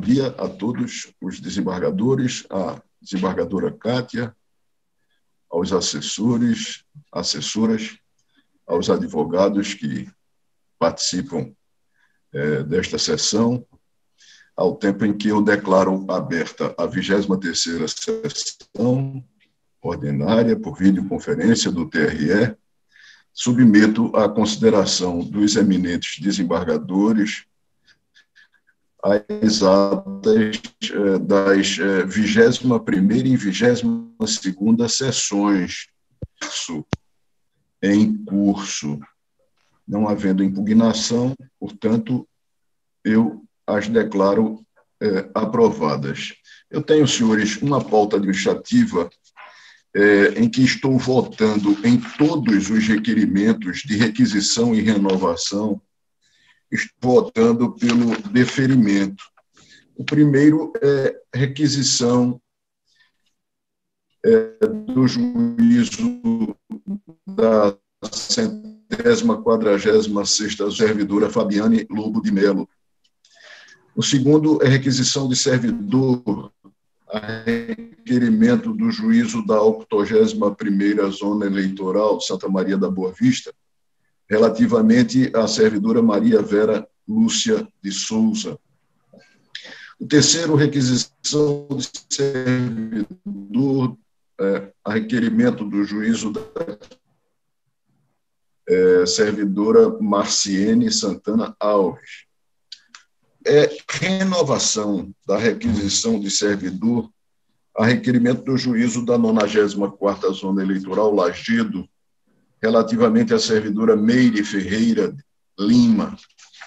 dia a todos os desembargadores, à desembargadora Kátia, aos assessores, assessoras, aos advogados que participam desta sessão, ao tempo em que eu declaro aberta a 23ª sessão ordinária por videoconferência do TRE, submeto à consideração dos eminentes desembargadores as atas das 21ª e 22ª sessões em curso. Não havendo impugnação, portanto, eu as declaro aprovadas. Eu tenho, senhores, uma pauta administrativa em que estou votando em todos os requerimentos de requisição e renovação, estou votando pelo deferimento. O primeiro é requisição do juízo da 146ª servidora Fabiane Lobo de Melo. O segundo é requisição de servidor a requerimento do juízo da 81ª Zona Eleitoral de Santa Maria da Boa Vista, relativamente à servidora Maria Vera Lúcia de Souza. O terceiro, requisição de servidor a requerimento do juízo da servidora Marciene Santana Alves. Renovação da requisição de servidor a requerimento do juízo da 94ª Zona Eleitoral Lagedo, relativamente à servidora Meire Ferreira Lima.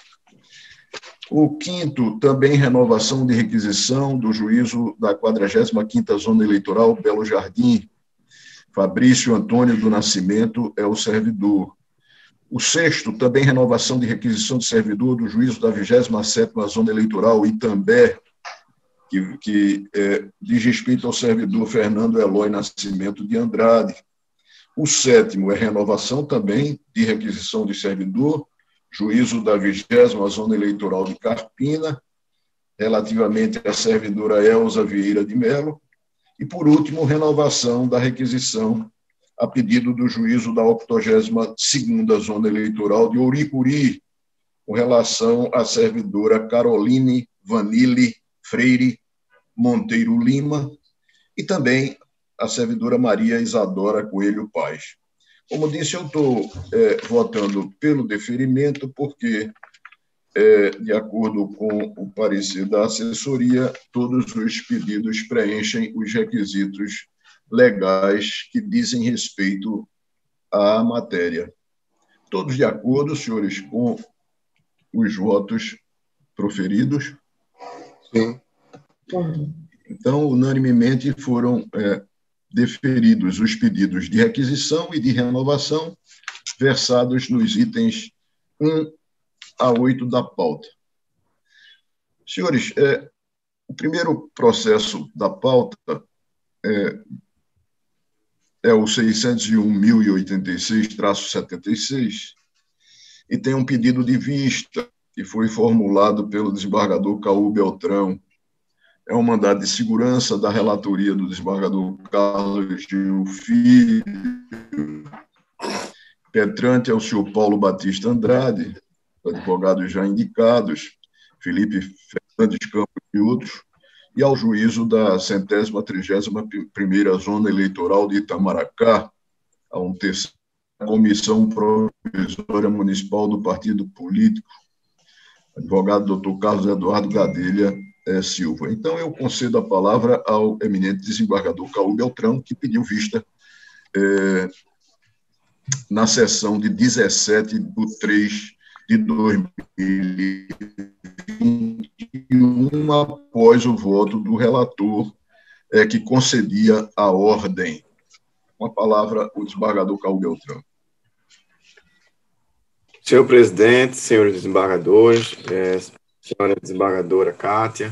O quinto, também renovação de requisição do juízo da 45ª Zona Eleitoral Belo Jardim. Fabrício Antônio do Nascimento é o servidor. O sexto, também renovação de requisição de servidor do juízo da 27ª Zona Eleitoral Itambé, que diz respeito ao servidor Fernando Eloy Nascimento de Andrade. O sétimo é renovação também de requisição de servidor, juízo da 20ª Zona Eleitoral de Carpina, relativamente à servidora Elza Vieira de Melo. E, por último, renovação da requisição a pedido do juízo da 82ª Zona Eleitoral de Ouricuri, com relação à servidora Caroline Vanille Freire Monteiro Lima e também a servidora Maria Isadora Coelho Paz. Como disse, eu estou votando pelo deferimento porque, de acordo com o parecer da assessoria, todos os pedidos preenchem os requisitos legais que dizem respeito à matéria. Todos de acordo, senhores, com os votos proferidos? Sim. Então, unanimemente foram deferidos os pedidos de requisição e de renovação versados nos itens 1 a 8 da pauta. Senhores, o primeiro processo da pauta é o 601.086-76 e tem um pedido de vista que foi formulado pelo desembargador Caú Beltrão. É um mandado de segurança da relatoria do desembargador Carlos Gil Filho. Petrante é o senhor Paulo Batista Andrade, advogados já indicados, Felipe Fernandes Campos e outros, e ao juízo da 131ª Zona Eleitoral de Itamaracá, a uma terceira comissão provisória municipal do partido político, advogado Dr. Carlos Eduardo Gadelha Silva. Então, eu concedo a palavra ao eminente desembargador Caú Beltrão, que pediu vista na sessão de 17/3/2021, após o voto do relator que concedia a ordem. Com a palavra, o desembargador Caú Beltrão. Senhor presidente, senhores desembargadores, senhora desembargadora Kátia,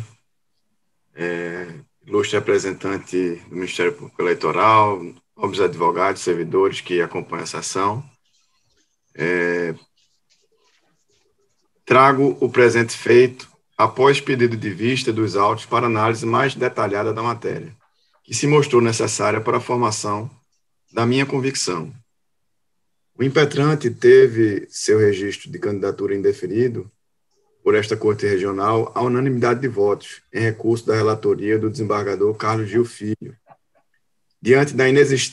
ilustre representante do Ministério Público Eleitoral, nobres advogados, servidores que acompanham a sessão, trago o presente feito após pedido de vista dos autos para análise mais detalhada da matéria, que se mostrou necessária para a formação da minha convicção. O impetrante teve seu registro de candidatura indeferido por esta Corte Regional à unanimidade de votos, em recurso da relatoria do desembargador Carlos Gil Filho, diante da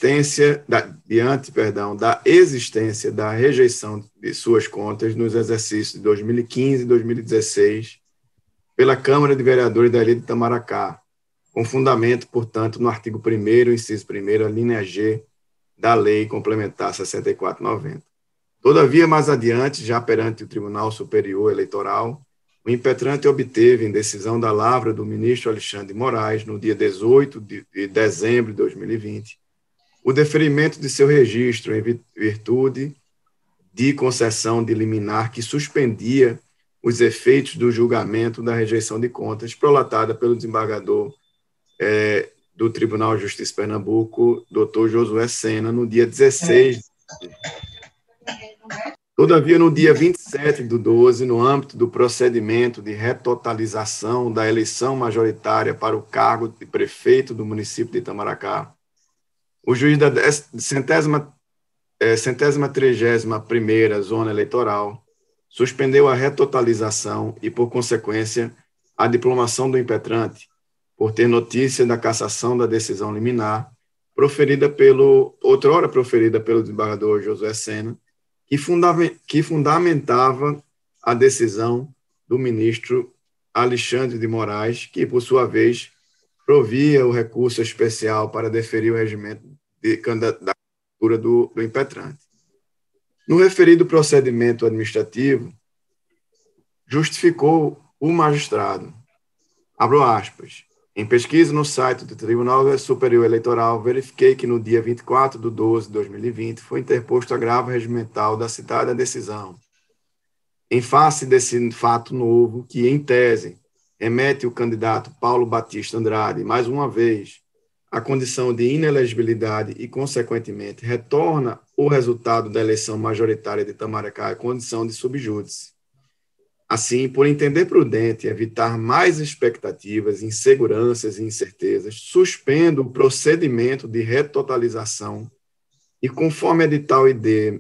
existência da rejeição de suas contas nos exercícios de 2015 e 2016 pela Câmara de Vereadores da Ilha de Itamaracá, com fundamento, portanto, no artigo 1º, inciso 1º, a linha G da Lei Complementar 6490. Todavia, mais adiante, já perante o Tribunal Superior Eleitoral, o impetrante obteve, em decisão da lavra do ministro Alexandre de Moraes, no dia 18 de dezembro de 2020, o deferimento de seu registro em virtude de concessão de liminar que suspendia os efeitos do julgamento da rejeição de contas prolatada pelo desembargador do Tribunal de Justiça de Pernambuco, Dr. Josué Sena, no dia 16. Todavia, no dia 27/12, no âmbito do procedimento de retotalização da eleição majoritária para o cargo de prefeito do município de Itamaracá, o juiz da 131ª Zona Eleitoral suspendeu a retotalização e, por consequência, a diplomação do impetrante, por ter notícia da cassação da decisão liminar, outrora proferida pelo desembargador Josué Sena, que fundamentava a decisão do ministro Alexandre de Moraes, que, por sua vez, provia o recurso especial para deferir o regimento de candidatura do impetrante. No referido procedimento administrativo, justificou o magistrado, abro aspas, em pesquisa no site do Tribunal Superior Eleitoral, verifiquei que no dia 24/12/2020 foi interposto agravo regimental da citada decisão. Em face desse fato novo, que, em tese, remete o candidato Paulo Batista Andrade, mais uma vez, à condição de inelegibilidade e, consequentemente, retorna o resultado da eleição majoritária de Itamaracá à condição de subjúdice. Assim, por entender prudente evitar mais expectativas, inseguranças e incertezas, suspendo o procedimento de retotalização e, conforme edital ID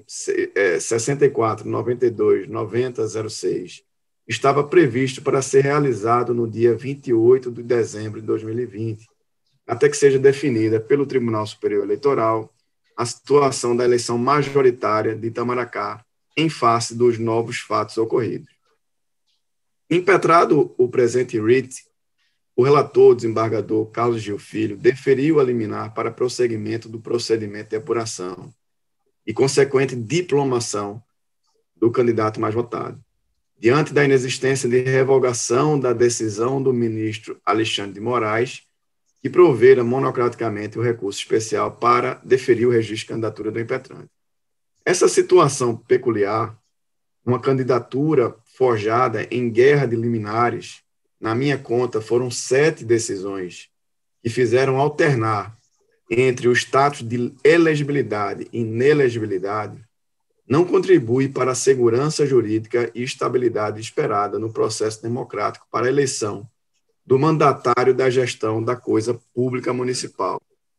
64.92.90.06, estava previsto para ser realizado no dia 28 de dezembro de 2020, até que seja definida pelo Tribunal Superior Eleitoral a situação da eleição majoritária de Itamaracá em face dos novos fatos ocorridos. Impetrado o presente writ, o relator, desembargador Carlos Gil Filho, deferiu a liminar para prosseguimento do procedimento de apuração e consequente diplomação do candidato mais votado. Diante da inexistência de revogação da decisão do ministro Alexandre de Moraes, que provera monocraticamente o recurso especial para deferir o registro de candidatura do impetrante. Essa situação peculiar, uma candidatura forjada em guerra de liminares, na minha conta foram 7 decisões que fizeram alternar entre o status de elegibilidade e inelegibilidade, não contribui para a segurança jurídica e estabilidade esperada no processo democrático para a eleição do mandatário da gestão da coisa pública municipal.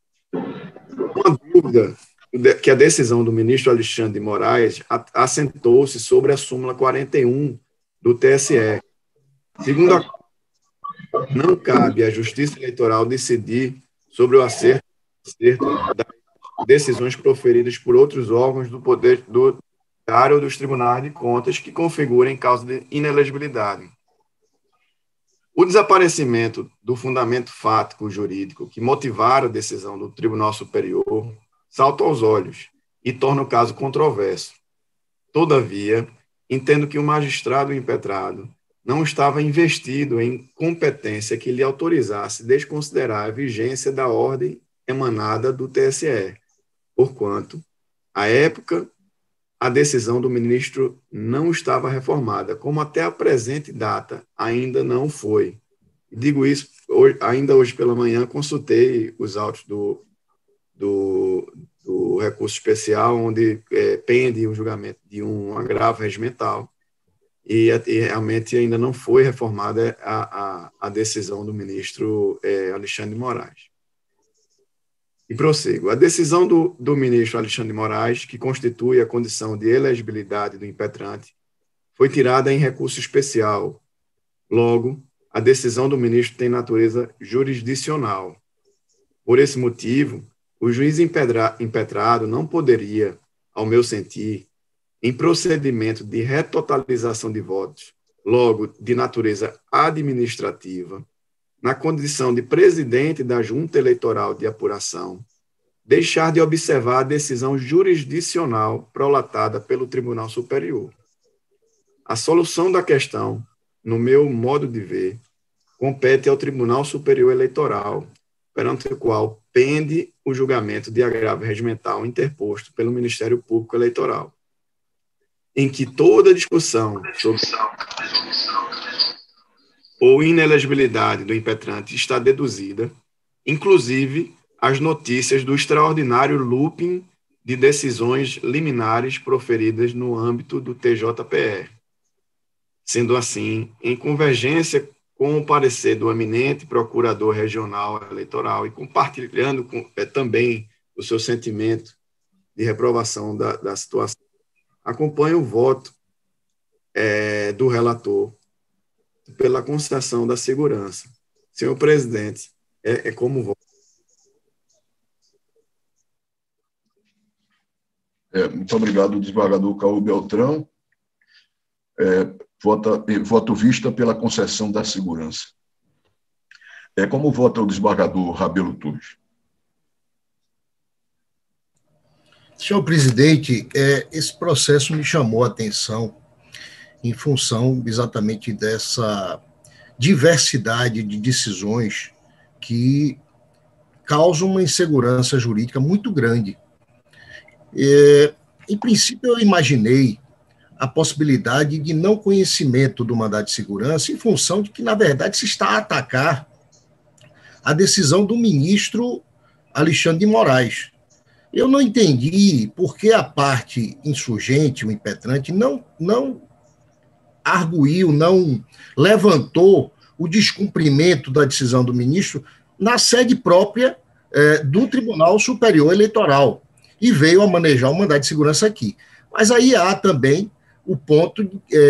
Uma dúvida que a decisão do ministro Alexandre de Moraes assentou-se sobre a súmula 41 do TSE, segundo a qual não cabe à Justiça Eleitoral decidir sobre o acerto das decisões proferidas por outros órgãos do Poder do Judiciário ou dos Tribunais de Contas que configurem causa de inelegibilidade. O desaparecimento do fundamento fático jurídico que motivara a decisão do Tribunal Superior salta aos olhos e torna o caso controverso. Todavia, entendo que o magistrado impetrado não estava investido em competência que lhe autorizasse desconsiderar a vigência da ordem emanada do TSE, porquanto, à época, a decisão do ministro não estava reformada, como até a presente data ainda não foi. Digo isso, ainda hoje pela manhã consultei os autos do recurso especial, onde pende o julgamento de um agravo regimental, e realmente ainda não foi reformada a decisão do ministro Alexandre de Moraes. E prossigo. A decisão do ministro Alexandre de Moraes, que constitui a condição de elegibilidade do impetrante, foi tirada em recurso especial. Logo, a decisão do ministro tem natureza jurisdicional. Por esse motivo, o juiz impetrado não poderia, ao meu sentir, em procedimento de retotalização de votos, logo de natureza administrativa, na condição de presidente da Junta Eleitoral de Apuração, deixar de observar a decisão jurisdicional prolatada pelo Tribunal Superior. A solução da questão, no meu modo de ver, compete ao Tribunal Superior Eleitoral, perante o qual pende o julgamento de agravo regimental interposto pelo Ministério Público Eleitoral, em que toda discussão sobre ou inelegibilidade do impetrante está deduzida, inclusive as notícias do extraordinário looping de decisões liminares proferidas no âmbito do TJPE. Sendo assim, em convergência com o parecer do eminente procurador regional eleitoral e compartilhando também o seu sentimento de reprovação da situação, acompanho o voto do relator pela concessão da segurança. Senhor presidente, como voto. Muito obrigado, desembargador Caú Beltrão. Voto vista pela concessão da segurança. Como vota o desembargador Rabelo Torres? Senhor presidente, esse processo me chamou a atenção em função exatamente dessa diversidade de decisões que causam uma insegurança jurídica muito grande. Em princípio, eu imaginei a possibilidade de não conhecimento do mandado de segurança em função de que, na verdade, se está a atacar a decisão do ministro Alexandre de Moraes. Eu não entendi por que a parte insurgente, o impetrante, não arguiu, não levantou o descumprimento da decisão do ministro na sede própria do Tribunal Superior Eleitoral e veio a manejar o mandado de segurança aqui. Mas aí há também o ponto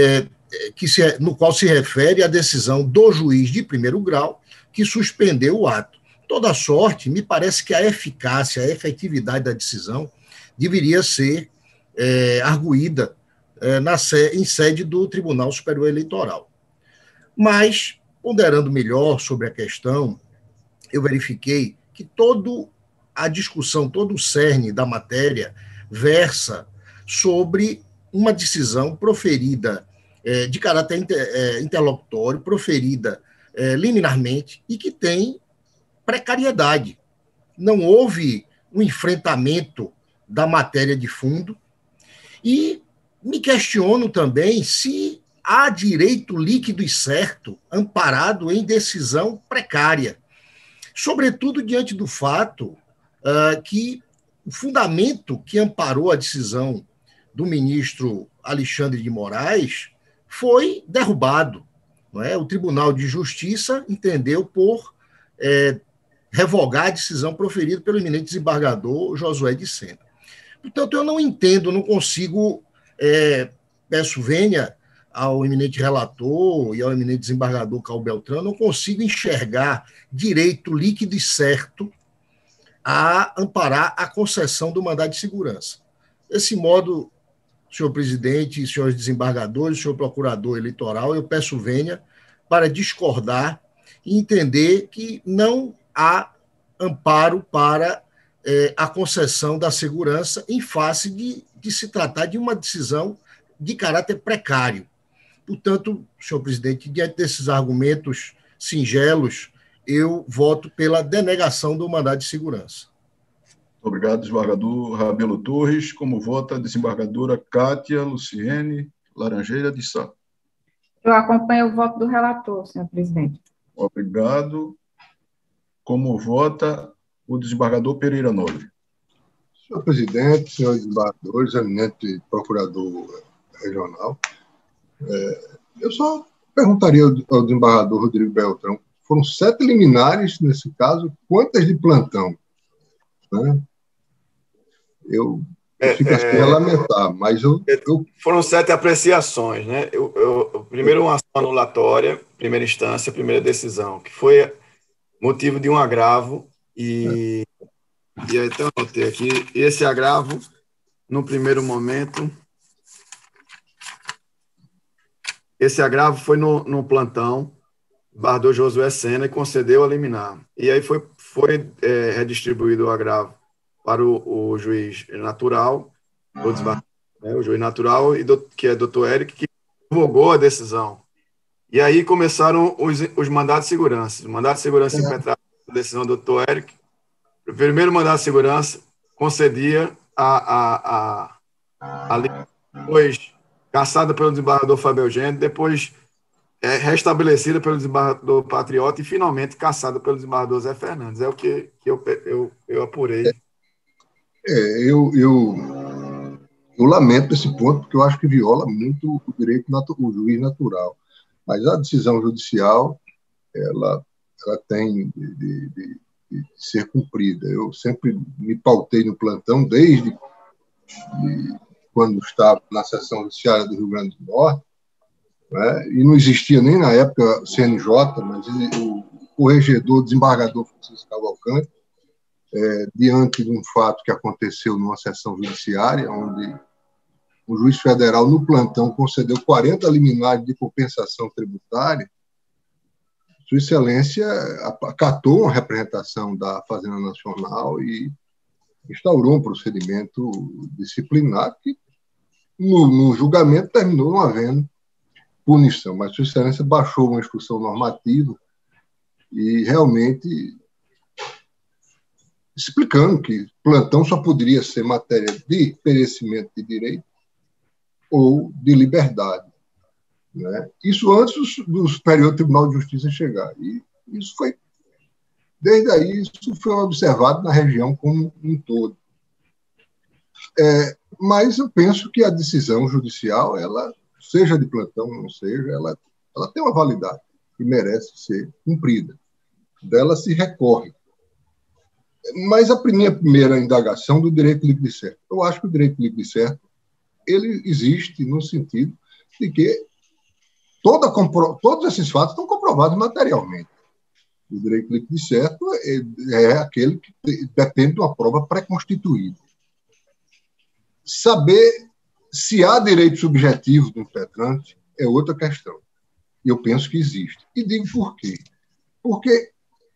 no qual se refere a decisão do juiz de primeiro grau que suspendeu o ato. Toda sorte, me parece que a eficácia, a efetividade da decisão deveria ser arguída em sede do Tribunal Superior Eleitoral. Mas, ponderando melhor sobre a questão, eu verifiquei que toda a discussão, todo o cerne da matéria versa sobre uma decisão proferida de caráter interlocutório, proferida liminarmente e que tem precariedade. Não houve um enfrentamento da matéria de fundo e me questiono também se há direito líquido e certo amparado em decisão precária, sobretudo diante do fato que o fundamento que amparou a decisão do ministro Alexandre de Moraes foi derrubado. Não é? O Tribunal de Justiça entendeu por revogar a decisão proferida pelo eminente desembargador Josué de Sena. Portanto, eu não entendo, não consigo, peço vênia ao eminente relator e ao eminente desembargador Caú Beltrão, não consigo enxergar direito líquido e certo a amparar a concessão do mandado de segurança. Desse modo, senhor presidente, senhores desembargadores, senhor procurador eleitoral, eu peço vênia para discordar e entender que não há amparo para a concessão da segurança em face de se tratar de uma decisão de caráter precário. Portanto, senhor presidente, diante desses argumentos singelos, eu voto pela denegação do mandado de segurança. Obrigado, desembargador Rabelo Torres. Como vota a desembargadora Cátia Luciene Laranjeira de Sá? Eu acompanho o voto do relator, senhor presidente. Obrigado. Como vota o desembargador Pereira Nobre? Senhor presidente, senhores desembargadores, eminente procurador regional, Eu só perguntaria ao desembargador Rodrigo Beltrão, foram 7 liminares, nesse caso, quantas de plantão? Né? Eu fico assim a lamentar, mas Foram 7 apreciações, né? Primeiro, uma ação anulatória, primeira instância, primeira decisão, que foi motivo de um agravo, e aí então eu anotei aqui, esse agravo, no primeiro momento, esse agravo foi no plantão, Bardô Josué Sena, e concedeu a liminar. E aí foi redistribuído o agravo para o juiz natural, o juiz natural, que é doutor Eric, que revogou a decisão. E aí começaram os mandados de segurança. O mandado de segurança impetrado a decisão do doutor Eric. O primeiro mandado de segurança concedia a depois cassada pelo desembargador Fábio Eugênio, depois restabelecida pelo desembargador Patriota e finalmente cassada pelo desembargador Zé Fernandes. É o que eu apurei. Eu lamento esse ponto, porque eu acho que viola muito o direito, o juiz natural. Mas a decisão judicial, ela tem de ser cumprida. Eu sempre me pautei no plantão, desde quando estava na seção judiciária do Rio Grande do Norte, né? E não existia nem na época CNJ, mas o corregedor, desembargador Francisco Cavalcante, diante de um fato que aconteceu numa sessão judiciária, onde o juiz federal, no plantão, concedeu 40 liminares de compensação tributária, Sua Excelência acatou uma representação da Fazenda Nacional e instaurou um procedimento disciplinar que, no julgamento, terminou não havendo punição, mas Sua Excelência baixou uma instrução normativa e realmente explicando que plantão só poderia ser matéria de perecimento de direito ou de liberdade, né? Isso antes do Superior Tribunal de Justiça chegar. E isso foi, desde aí, isso foi observado na região como um todo. Mas eu penso que a decisão judicial, ela, seja de plantão ou não seja, ela tem uma validade e merece ser cumprida. Dela se recorre. Mas a minha primeira indagação do direito líquido e certo. Eu acho que o direito líquido e certo ele existe no sentido de que todos esses fatos estão comprovados materialmente. O direito líquido e certo é aquele que depende de uma prova pré-constituída. Saber se há direito subjetivo do impetrante é outra questão. E eu penso que existe. E digo por quê. Porque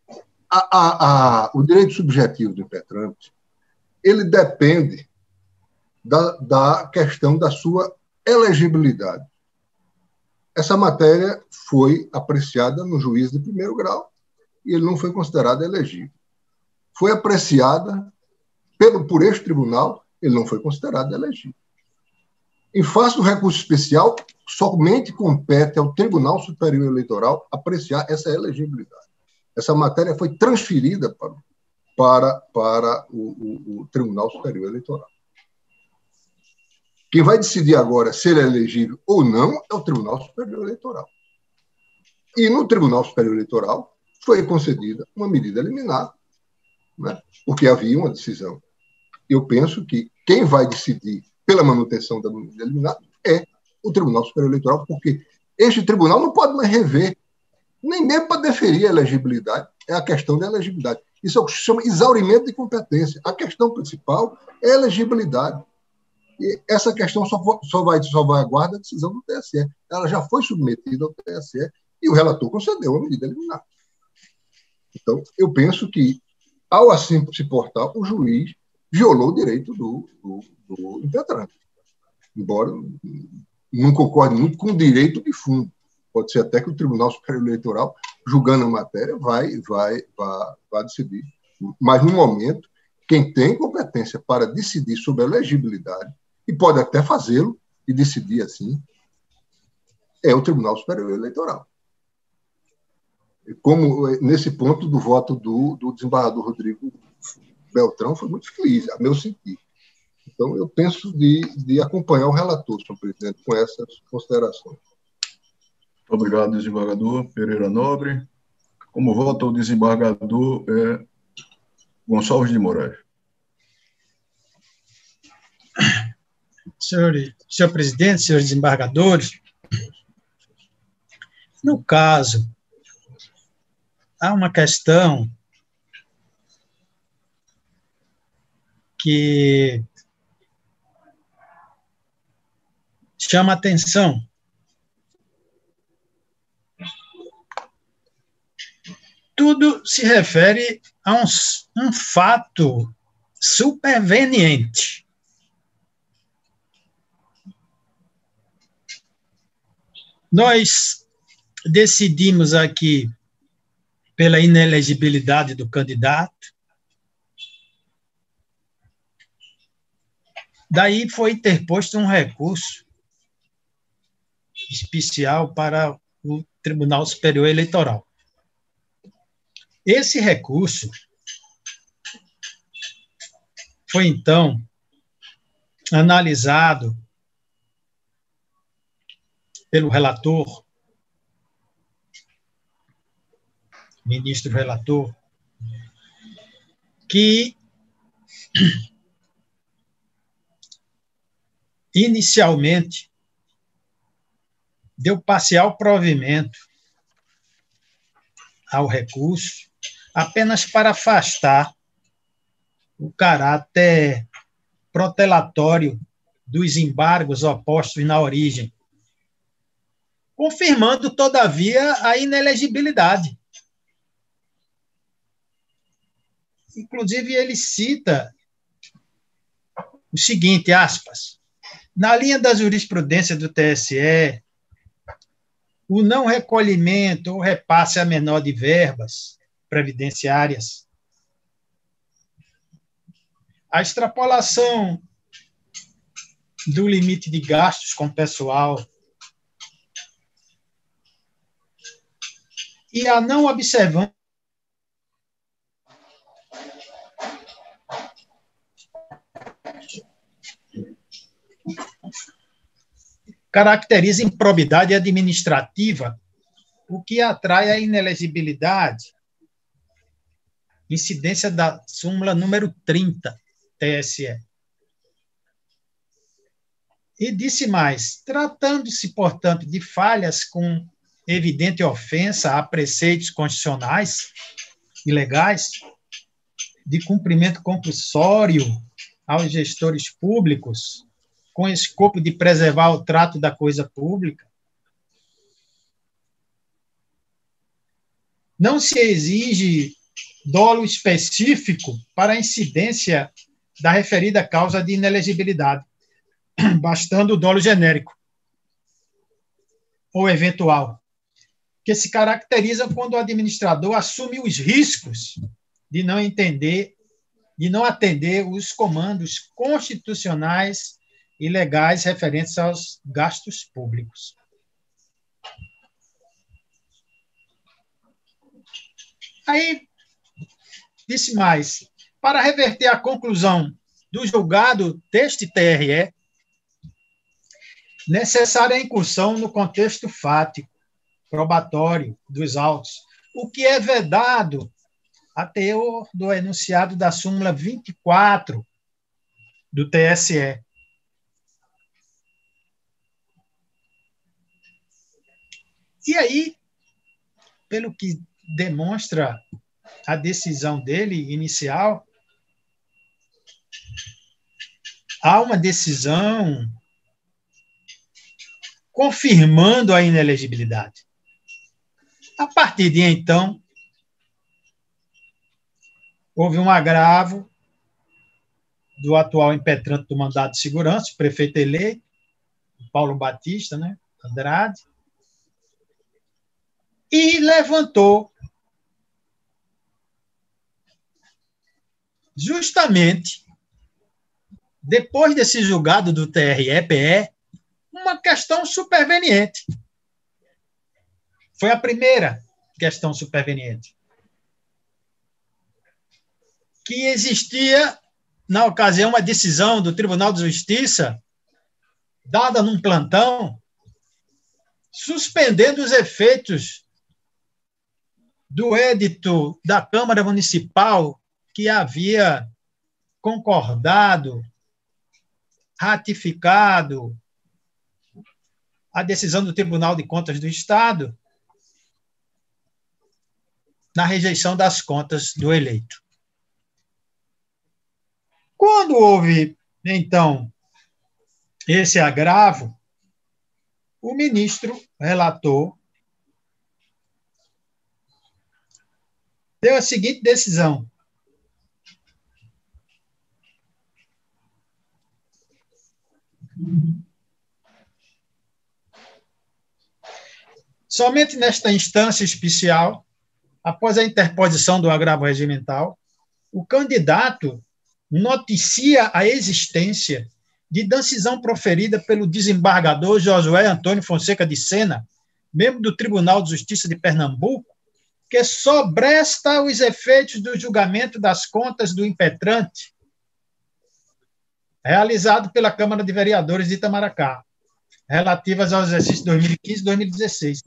o direito subjetivo do impetrante ele depende da questão da sua elegibilidade. Essa matéria foi apreciada no juízo de primeiro grau e ele não foi considerado elegível. Foi apreciada por este tribunal, ele não foi considerado elegível. Em face do recurso especial, somente compete ao Tribunal Superior Eleitoral apreciar essa elegibilidade. Essa matéria foi transferida para o Tribunal Superior Eleitoral. Quem vai decidir agora se ele é elegível ou não é o Tribunal Superior Eleitoral. E no Tribunal Superior Eleitoral foi concedida uma medida liminar, né, porque havia uma decisão. Eu penso que quem vai decidir pela manutenção da medida liminar é o Tribunal Superior Eleitoral, porque este tribunal não pode mais rever, nem mesmo para deferir a elegibilidade, é a questão da elegibilidade. Isso é o que se chama exaurimento de competência. A questão principal é a elegibilidade. E essa questão só vai aguardar a decisão do TSE. Ela já foi submetida ao TSE e o relator concedeu a medida liminar. Então, eu penso que, ao assim se portar, o juiz violou o direito do impetrante. Embora não concorde muito com o direito de fundo. Pode ser até que o Tribunal Superior Eleitoral, julgando a matéria, vai decidir. Mas, no momento, quem tem competência para decidir sobre a elegibilidade, e pode até fazê-lo e decidir assim, é o Tribunal Superior Eleitoral. Como nesse ponto do voto do desembargador Rodrigo Beltrão foi muito feliz, a meu sentir. Então, eu penso de acompanhar o relator, senhor presidente, com essas considerações. Muito obrigado, desembargador Pereira Nobre. Como vota o desembargador Gonçalves de Moraes. Senhor presidente, senhores desembargadores, no caso, há uma questão que chama atenção. Tudo se refere a um fato superveniente. Nós decidimos aqui pela inelegibilidade do candidato. Daí foi interposto um recurso especial para o Tribunal Superior Eleitoral. Esse recurso foi, então, analisado pelo relator, ministro relator, que inicialmente deu parcial provimento ao recurso apenas para afastar o caráter protelatório dos embargos opostos na origem, confirmando, todavia, a inelegibilidade. Inclusive, ele cita o seguinte, aspas, na linha da jurisprudência do TSE, o não recolhimento ou repasse a menor de verbas previdenciárias, a extrapolação do limite de gastos com pessoal e a não observância caracteriza improbidade administrativa, o que atrai a inelegibilidade, incidência da súmula número 30, TSE. E disse mais, tratando-se, portanto, de falhas com evidente ofensa a preceitos constitucionais e legais, de cumprimento compulsório aos gestores públicos, com escopo de preservar o trato da coisa pública, não se exige dolo específico para a incidência da referida causa de inelegibilidade, bastando o dolo genérico ou eventual, que se caracteriza quando o administrador assume os riscos de não atender os comandos constitucionais e legais referentes aos gastos públicos. Aí, disse mais, para reverter a conclusão do julgado deste TRE, necessária a incursão no contexto fático, probatório dos autos, o que é vedado a teor do enunciado da súmula 24 do TSE. E aí, pelo que demonstra a decisão dele inicial, há uma decisão confirmando a inelegibilidade. A partir de então, houve um agravo do atual impetrante do mandato de segurança, o prefeito eleito, Paulo Batista, né, Andrade, e levantou justamente, depois desse julgado do TRE-PE, uma questão superveniente. Foi a primeira questão superveniente. Que existia, na ocasião, uma decisão do Tribunal de Justiça, dada num plantão, suspendendo os efeitos do edito da Câmara Municipal que havia concordado, ratificado a decisão do Tribunal de Contas do Estado na rejeição das contas do eleito. Quando houve, então, esse agravo, o ministro relator deu a seguinte decisão: somente nesta instância especial, após a interposição do agravo regimental, o candidato noticia a existência de decisão proferida pelo desembargador Josué Antônio Fonseca de Sena, membro do Tribunal de Justiça de Pernambuco, que sobresta os efeitos do julgamento das contas do impetrante, realizado pela Câmara de Vereadores de Itamaracá, relativas ao exercício 2015 e 2016.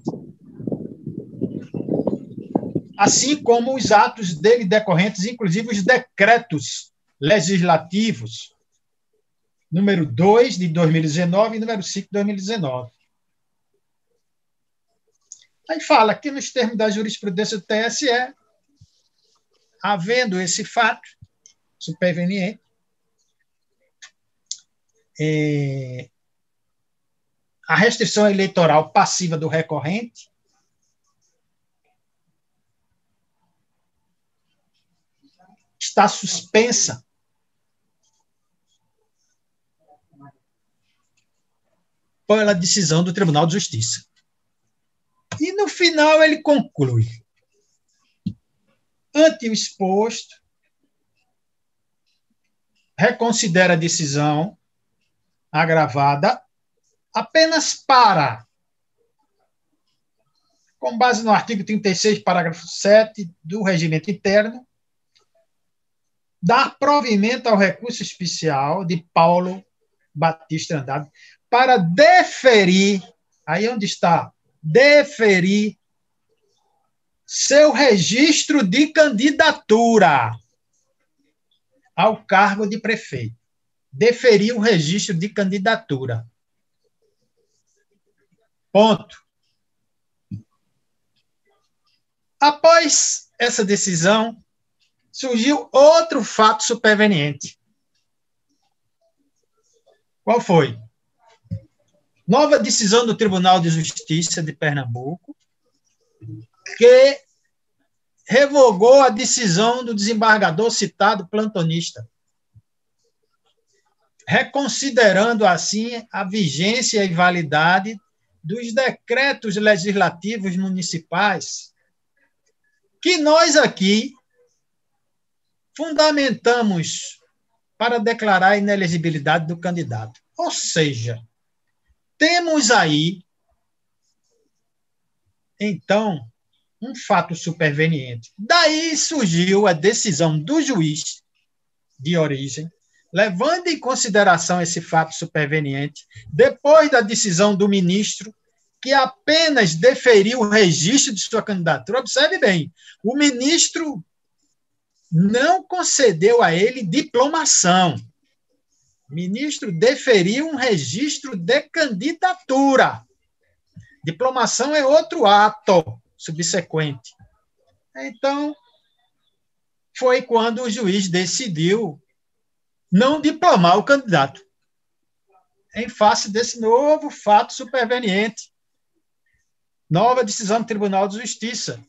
Assim como os atos dele decorrentes, inclusive os decretos legislativos, número 2 de 2019 e número 5 de 2019. Aí fala que, nos termos da jurisprudência do TSE, havendo esse fato superveniente, a restrição eleitoral passiva do recorrente está suspensa pela decisão do Tribunal de Justiça. E, no final, ele conclui: ante o exposto, reconsidera a decisão agravada apenas para, com base no artigo 36, parágrafo 7 do Regimento Interno, dar provimento ao recurso especial de Paulo Batista Andrade para deferir, aí onde está, deferir seu registro de candidatura ao cargo de prefeito. Deferir o registro de candidatura. Ponto. Após essa decisão, surgiu outro fato superveniente. Qual foi? Nova decisão do Tribunal de Justiça de Pernambuco, que revogou a decisão do desembargador citado plantonista, reconsiderando, assim, a vigência e validade dos decretos legislativos municipais que nós aqui fundamentamos para declarar a inelegibilidade do candidato. Ou seja, temos aí, então, um fato superveniente. Daí surgiu a decisão do juiz de origem, levando em consideração esse fato superveniente, depois da decisão do ministro, que apenas deferiu o registro de sua candidatura. Observe bem, o ministro não concedeu a ele diplomação. O ministro deferiu um registro de candidatura. Diplomação é outro ato subsequente. Então, foi quando o juiz decidiu não diplomar o candidato, em face desse novo fato superveniente. Nova decisão do Tribunal de Justiça,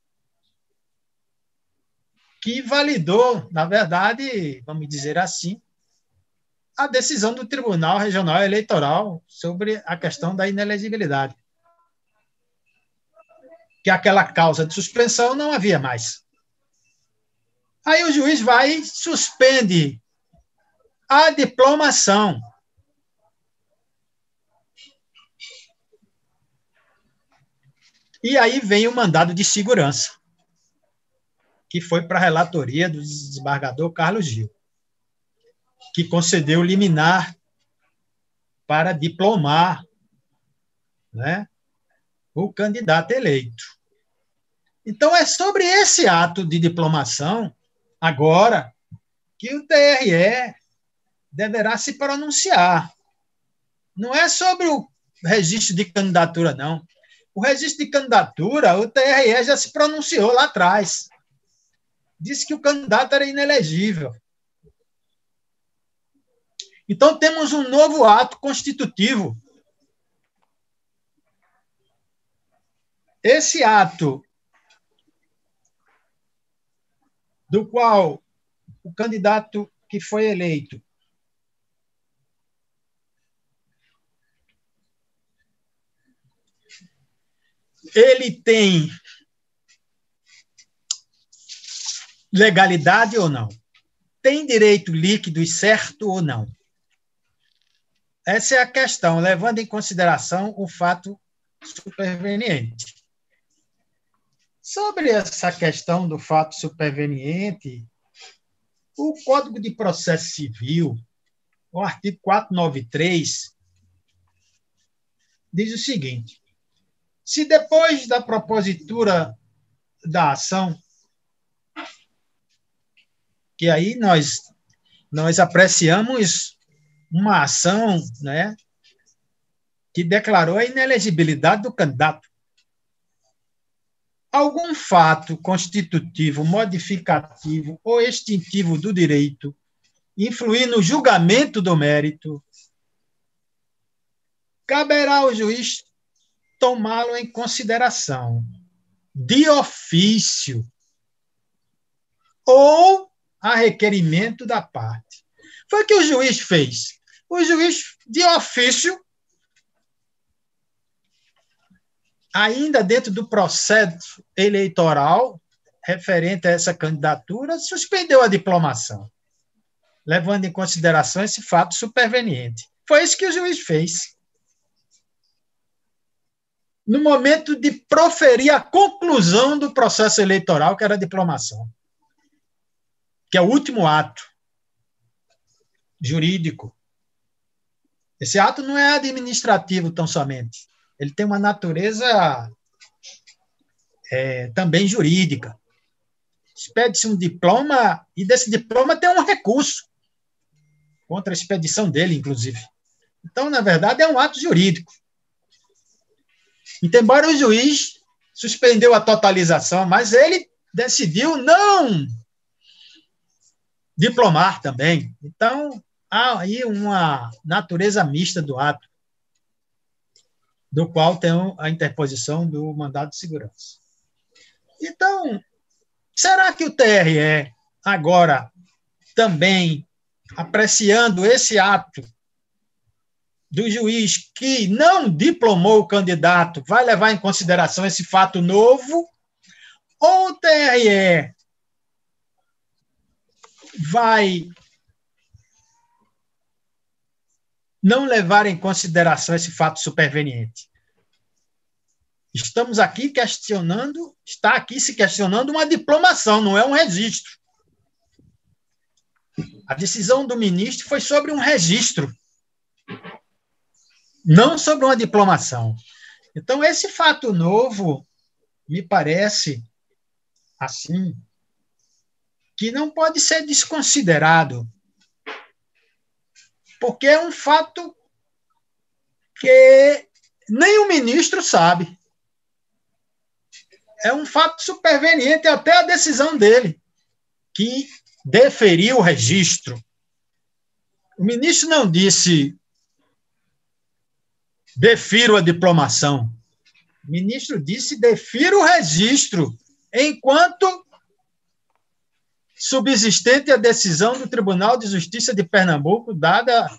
que validou, na verdade, vamos dizer assim, a decisão do Tribunal Regional Eleitoral sobre a questão da inelegibilidade. Que aquela causa de suspensão não havia mais. Aí o juiz vai e suspende a diplomação. E aí vem o mandado de segurança, que foi para a relatoria do desembargador Carlos Gil, que concedeu liminar para diplomar, né, o candidato eleito. Então, é sobre esse ato de diplomação, agora, que o TRE deverá se pronunciar. Não é sobre o registro de candidatura, não. O registro de candidatura, o TRE já se pronunciou lá atrás. Disse que o candidato era inelegível. Então, temos um novo ato constitutivo. Esse ato, do qual o candidato que foi eleito ele tem legalidade ou não? Tem direito líquido e certo ou não? Essa é a questão, levando em consideração o fato superveniente. Sobre essa questão do fato superveniente, o Código de Processo Civil, o artigo 493, diz o seguinte: se depois da propositura da ação, que aí nós apreciamos uma ação, né, que declarou a inelegibilidade do candidato, algum fato constitutivo, modificativo ou extintivo do direito influir no julgamento do mérito, caberá ao juiz tomá-lo em consideração de ofício ou a requerimento da parte. Foi o que o juiz fez. O juiz, de ofício, ainda dentro do processo eleitoral referente a essa candidatura, suspendeu a diplomação, levando em consideração esse fato superveniente. Foi isso que o juiz fez. No momento de proferir a conclusão do processo eleitoral, que era a diplomação, que é o último ato jurídico. Esse ato não é administrativo tão somente. Ele tem uma natureza também jurídica. Expede-se um diploma, e desse diploma tem um recurso contra a expedição dele, inclusive. Então, na verdade, é um ato jurídico. Então, embora o juiz suspendeu a totalização, mas ele decidiu não diplomar também. Então, há aí uma natureza mista do ato, do qual tem a interposição do mandado de segurança. Então, será que o TRE, agora, também apreciando esse ato do juiz que não diplomou o candidato, vai levar em consideração esse fato novo, ou o TRE vai não levar em consideração esse fato superveniente? Estamos aqui questionando, está aqui se questionando uma diplomação, não é um registro. A decisão do ministro foi sobre um registro, não sobre uma diplomação. Então, esse fato novo, me parece, assim, que não pode ser desconsiderado, porque é um fato que nem o ministro sabe. É um fato superveniente até a decisão dele, que deferiu o registro. O ministro não disse defiro a diplomação. O ministro disse defiro o registro, enquanto subsistente a decisão do Tribunal de Justiça de Pernambuco, dada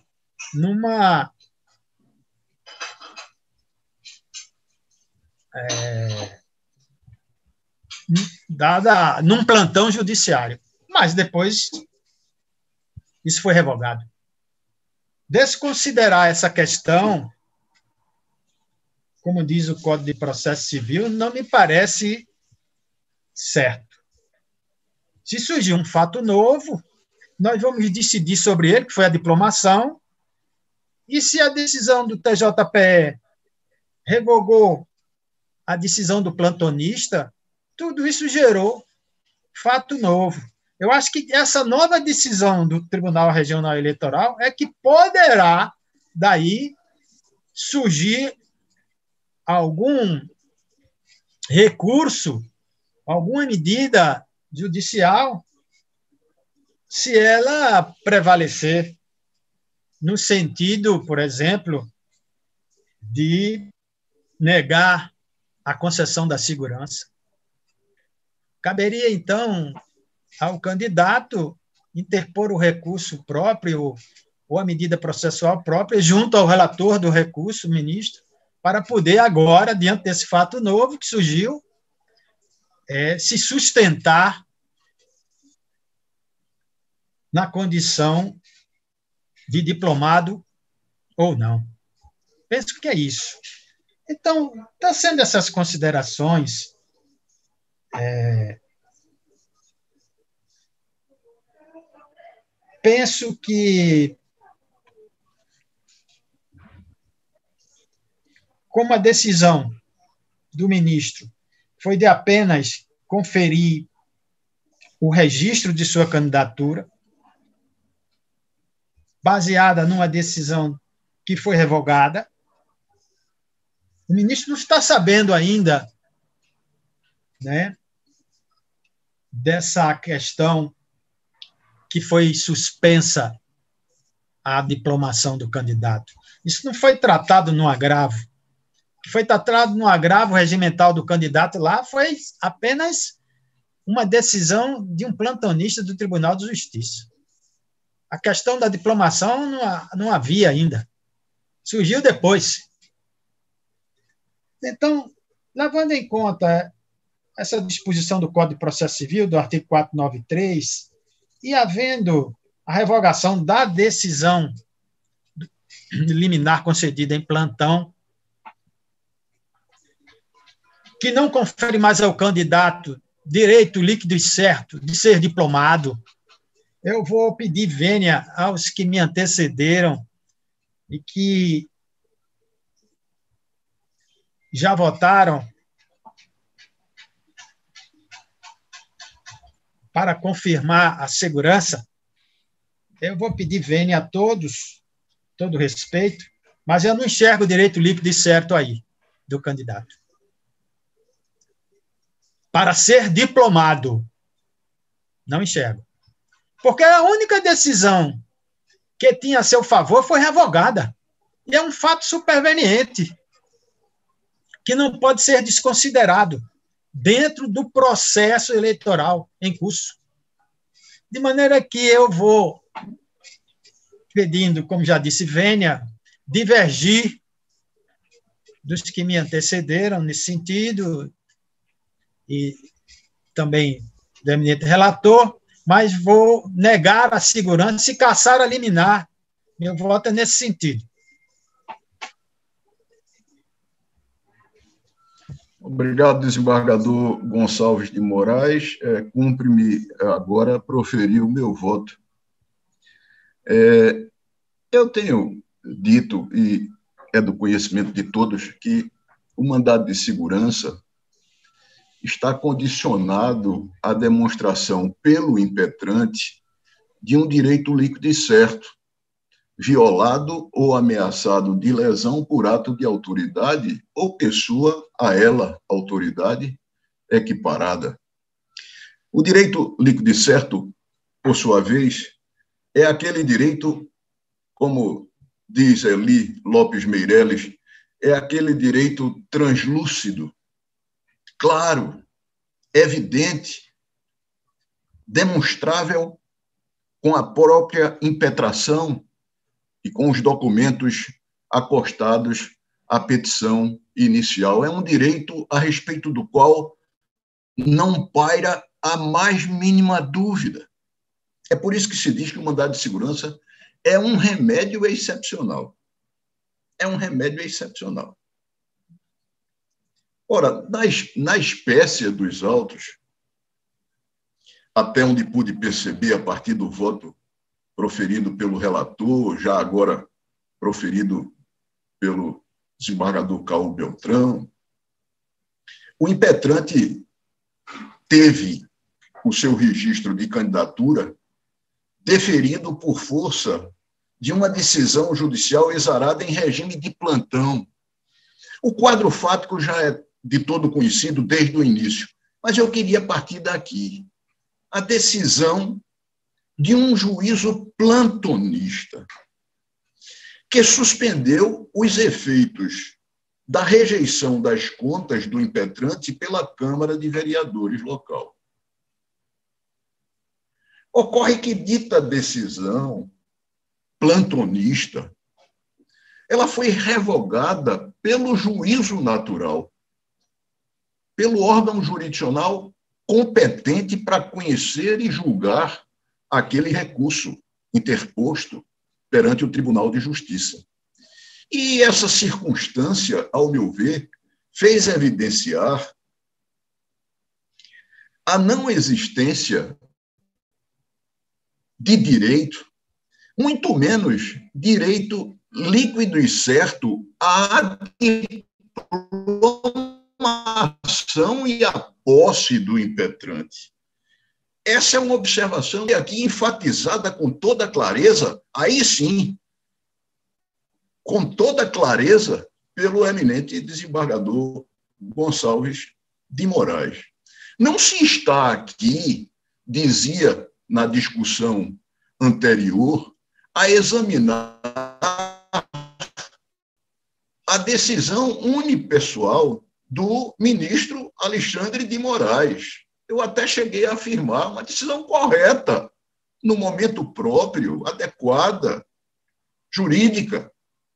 num plantão judiciário. Mas depois isso foi revogado. Desconsiderar essa questão, como diz o Código de Processo Civil, não me parece certo. Se surgir um fato novo, nós vamos decidir sobre ele, que foi a diplomação, e se a decisão do TJPE revogou a decisão do plantonista, tudo isso gerou fato novo. Eu acho que essa nova decisão do Tribunal Regional Eleitoral é que poderá, daí, surgir algum recurso, alguma medida judicial, se ela prevalecer no sentido, por exemplo, de negar a concessão da segurança. Caberia, então, ao candidato interpor o recurso próprio ou a medida processual própria junto ao relator do recurso, ministro, para poder agora, diante desse fato novo que surgiu, se sustentar na condição de diplomado ou não. Penso que é isso. Então, está sendo essas considerações penso que, como a decisão do ministro foi de apenas conferir o registro de sua candidatura, baseada numa decisão que foi revogada, o ministro não está sabendo ainda, né, dessa questão que foi suspensa a diplomação do candidato. Isso não foi tratado no agravo. O que foi tratado no agravo regimental do candidato lá foi apenas uma decisão de um plantonista do Tribunal de Justiça. A questão da diplomação não havia ainda. Surgiu depois. Então, levando em conta essa disposição do Código de Processo Civil, do artigo 493, e havendo a revogação da decisão liminar concedida em plantão, que não confere mais ao candidato direito líquido e certo de ser diplomado, eu vou pedir vênia aos que me antecederam e que já votaram para confirmar a segurança. Eu vou pedir vênia a todos, todo respeito, mas eu não enxergo o direito líquido e certo aí do candidato. Para ser diplomado, não enxergo. Porque a única decisão que tinha a seu favor foi revogada. E é um fato superveniente, que não pode ser desconsiderado dentro do processo eleitoral em curso. De maneira que eu vou pedindo, como já disse, vênia, divergir dos que me antecederam nesse sentido, e também do eminente relator, mas vou negar a segurança e cassar a liminar. Meu voto é nesse sentido. Obrigado, desembargador Gonçalves de Moraes. Cumpre-me agora proferir o meu voto. Eu tenho dito, e é do conhecimento de todos, que o mandado de segurança está condicionado à demonstração pelo impetrante de um direito líquido e certo, violado ou ameaçado de lesão por ato de autoridade ou pessoa a ela, autoridade, equiparada. O direito líquido e certo, por sua vez, é aquele direito, como diz Eli Lopes Meireles, é aquele direito translúcido, claro, evidente, demonstrável com a própria impetração e com os documentos acostados à petição inicial. É um direito a respeito do qual não paira a mais mínima dúvida. É por isso que se diz que o mandado de segurança é um remédio excepcional. É um remédio excepcional. Ora, na espécie dos autos, até onde pude perceber a partir do voto proferido pelo relator, já agora proferido pelo desembargador Caú Beltrão, o impetrante teve o seu registro de candidatura deferido por força de uma decisão judicial exarada em regime de plantão. O quadro fático já é de todo conhecido desde o início, mas eu queria partir daqui. A decisão de um juízo plantonista que suspendeu os efeitos da rejeição das contas do impetrante pela Câmara de Vereadores local. Ocorre que dita decisão plantonista, ela foi revogada pelo juízo natural, pelo órgão jurisdicional competente para conhecer e julgar aquele recurso interposto perante o Tribunal de Justiça. E essa circunstância, ao meu ver, fez evidenciar a não existência de direito, muito menos direito líquido e certo à diplomação e à posse do impetrante. Essa é uma observação e aqui enfatizada com toda clareza, aí sim, com toda clareza, pelo eminente desembargador Gonçalves de Moraes. Não se está aqui, dizia na discussão anterior, a examinar a decisão unipessoal do ministro Alexandre de Moraes. Eu até cheguei a afirmar uma decisão correta, no momento próprio, adequada, jurídica.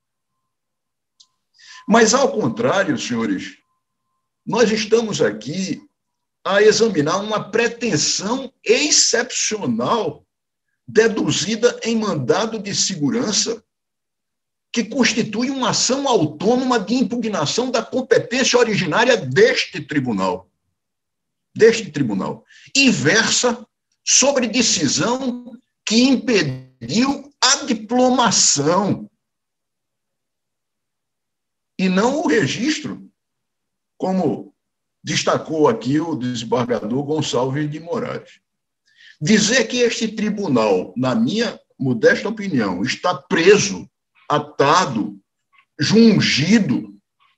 Mas, ao contrário, senhores, nós estamos aqui a examinar uma pretensão excepcional deduzida em mandado de segurança que constitui uma ação autônoma de impugnação da competência originária deste tribunal, e versa sobre decisão que impediu a diplomação e não o registro, como destacou aqui o desembargador Gonçalves de Moraes. Dizer que este tribunal, na minha modesta opinião, está preso, atado, jungido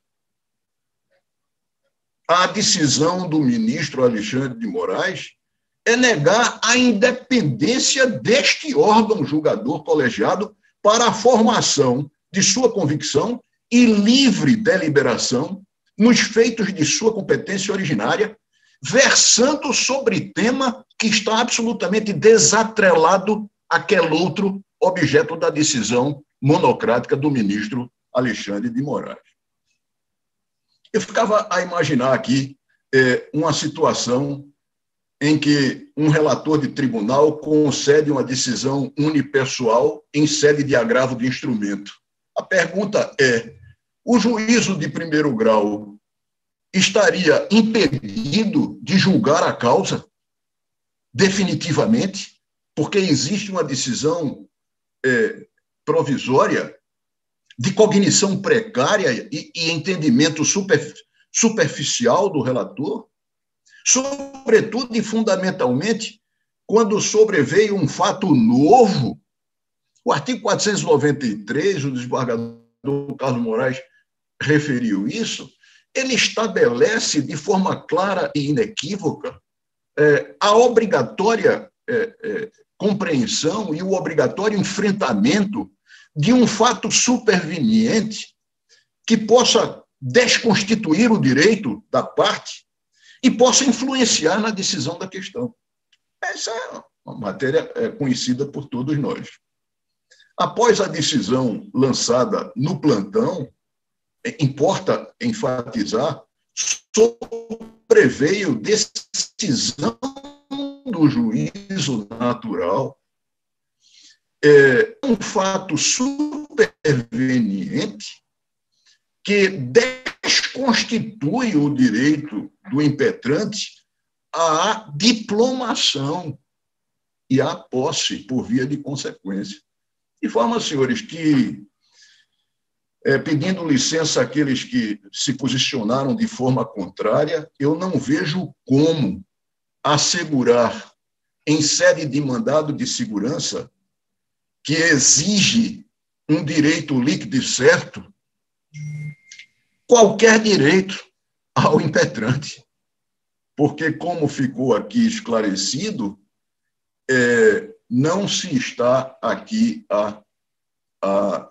à decisão do ministro Alexandre de Moraes é negar a independência deste órgão julgador colegiado para a formação de sua convicção e livre deliberação nos feitos de sua competência originária, versando sobre tema que está absolutamente desatrelado àquele outro objeto da decisão monocrática do ministro Alexandre de Moraes. Eu ficava a imaginar aqui uma situação em que um relator de tribunal concede uma decisão unipessoal em sede de agravo de instrumento. A pergunta é: o juízo de primeiro grau estaria impedido de julgar a causa definitivamente, porque existe uma decisão provisória de cognição precária e entendimento superficial do relator? Sobretudo e fundamentalmente, quando sobreveio um fato novo. O artigo 493, o desembargador Carlos Moraes referiu isso, ele estabelece de forma clara e inequívoca a obrigatória compreensão e o obrigatório enfrentamento de um fato superveniente que possa desconstituir o direito da parte e possa influenciar na decisão da questão. Essa é uma matéria conhecida por todos nós. Após a decisão lançada no plantão, importa enfatizar, sobreveio decisão do juízo natural, um fato superveniente que desconstitui o direito do impetrante à diplomação e à posse por via de consequência. De forma, senhores, que pedindo licença àqueles que se posicionaram de forma contrária, eu não vejo como assegurar, em sede de mandado de segurança, que exige um direito líquido e certo, qualquer direito ao impetrante. Porque, como ficou aqui esclarecido, não se está aqui a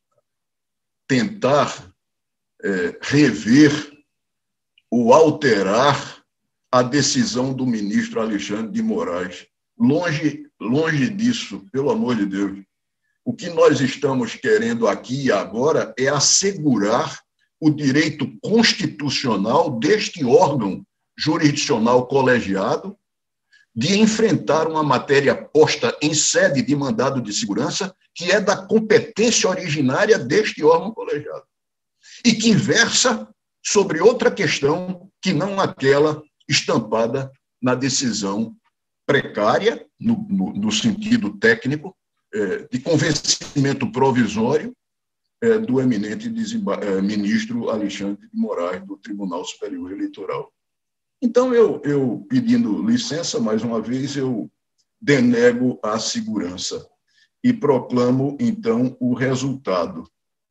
tentar rever ou alterar a decisão do ministro Alexandre de Moraes. Longe disso, pelo amor de Deus. O que nós estamos querendo aqui e agora é assegurar o direito constitucional deste órgão jurisdicional colegiado de enfrentar uma matéria posta em sede de mandado de segurança que é da competência originária deste órgão colegiado e que versa sobre outra questão que não aquela estampada na decisão precária, no sentido técnico, de convencimento provisório do eminente ministro Alexandre de Moraes, do Tribunal Superior Eleitoral. Então, eu pedindo licença, mais uma vez, eu denego a segurança e proclamo, então, o resultado.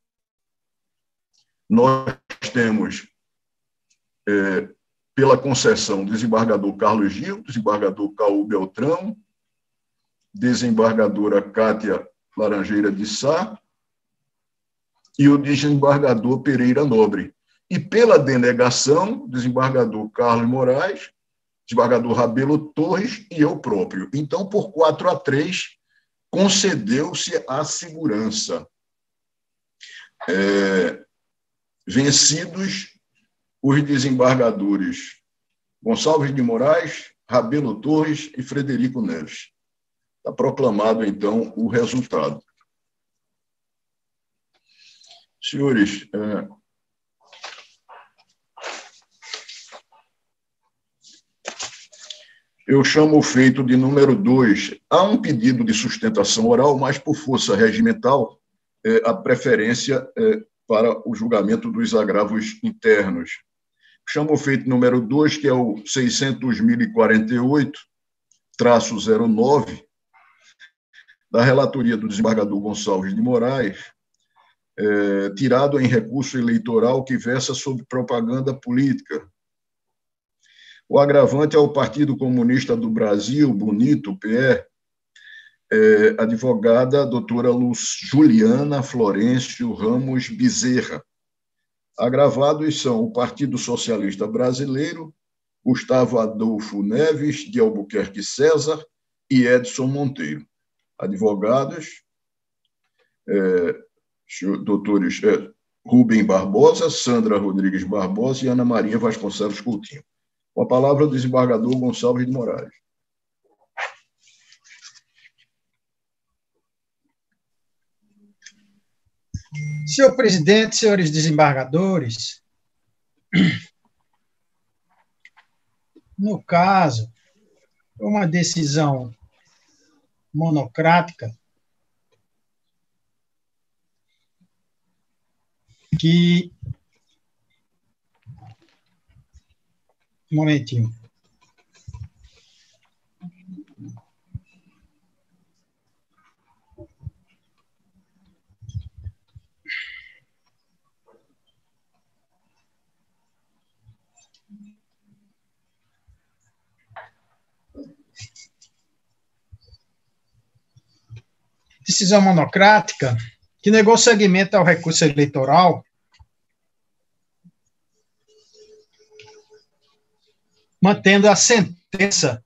Nós temos, pela concessão, desembargador Carlos Gil, desembargador Caú Beltrão, desembargadora Cátia Laranjeira de Sá e o desembargador Pereira Nobre. E pela denegação, desembargador Carlos Moraes, desembargador Rabelo Torres e eu próprio. Então, por 4-3, concedeu-se a segurança. Vencidos os desembargadores Gonçalves de Moraes, Rabelo Torres e Frederico Neves. Está proclamado, então, o resultado. Senhores, eu chamo o feito de número 2. Há um pedido de sustentação oral, mas por força regimental, a preferência para o julgamento dos agravos internos. Chamo o feito número 2, que é o 600.048-09, da relatoria do desembargador Gonçalves de Moraes, tirado em recurso eleitoral que versa sobre propaganda política. O agravante é o Partido Comunista do Brasil, bonito, PE, advogada doutora Juliana Florencio Ramos Bezerra. Agravados são o Partido Socialista Brasileiro, Gustavo Adolfo Neves de Albuquerque César e Edson Monteiro. Advogados, doutores Rubem Barbosa, Sandra Rodrigues Barbosa e Ana Maria Vasconcelos Coutinho. Com a palavra, o desembargador Gonçalves de Moraes. Senhor presidente, senhores desembargadores, no caso, uma decisão monocrática que... Um momentinho. Decisão monocrática que negou seguimento ao recurso eleitoral mantendo a sentença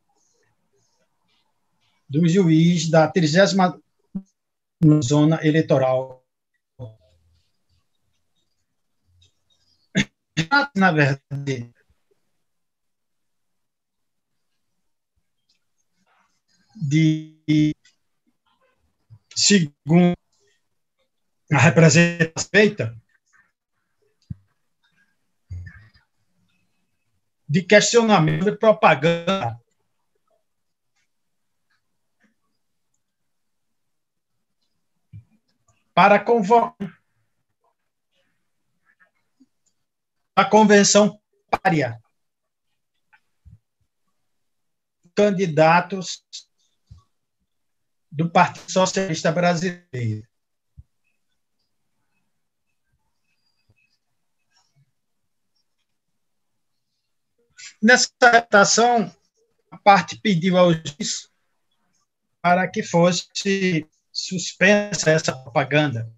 do juiz da 30ª Zona Eleitoral. Na verdade, segundo a representação feita, de questionamento de propaganda para convocar a convenção paritária. Candidatos do Partido Socialista Brasileiro. Nessa votação, a parte pediu ao juiz para que fosse suspensa essa propaganda.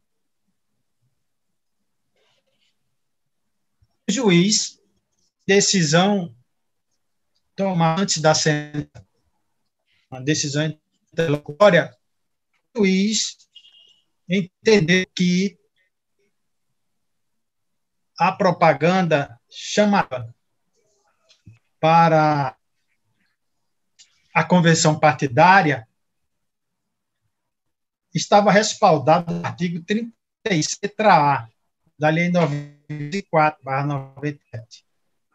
O juiz, decisão tomada antes da sentença, uma decisão interlocutória, o juiz entendeu que a propaganda chamava para a convenção partidária estava respaldado no artigo 36, letra A, da Lei 94/97.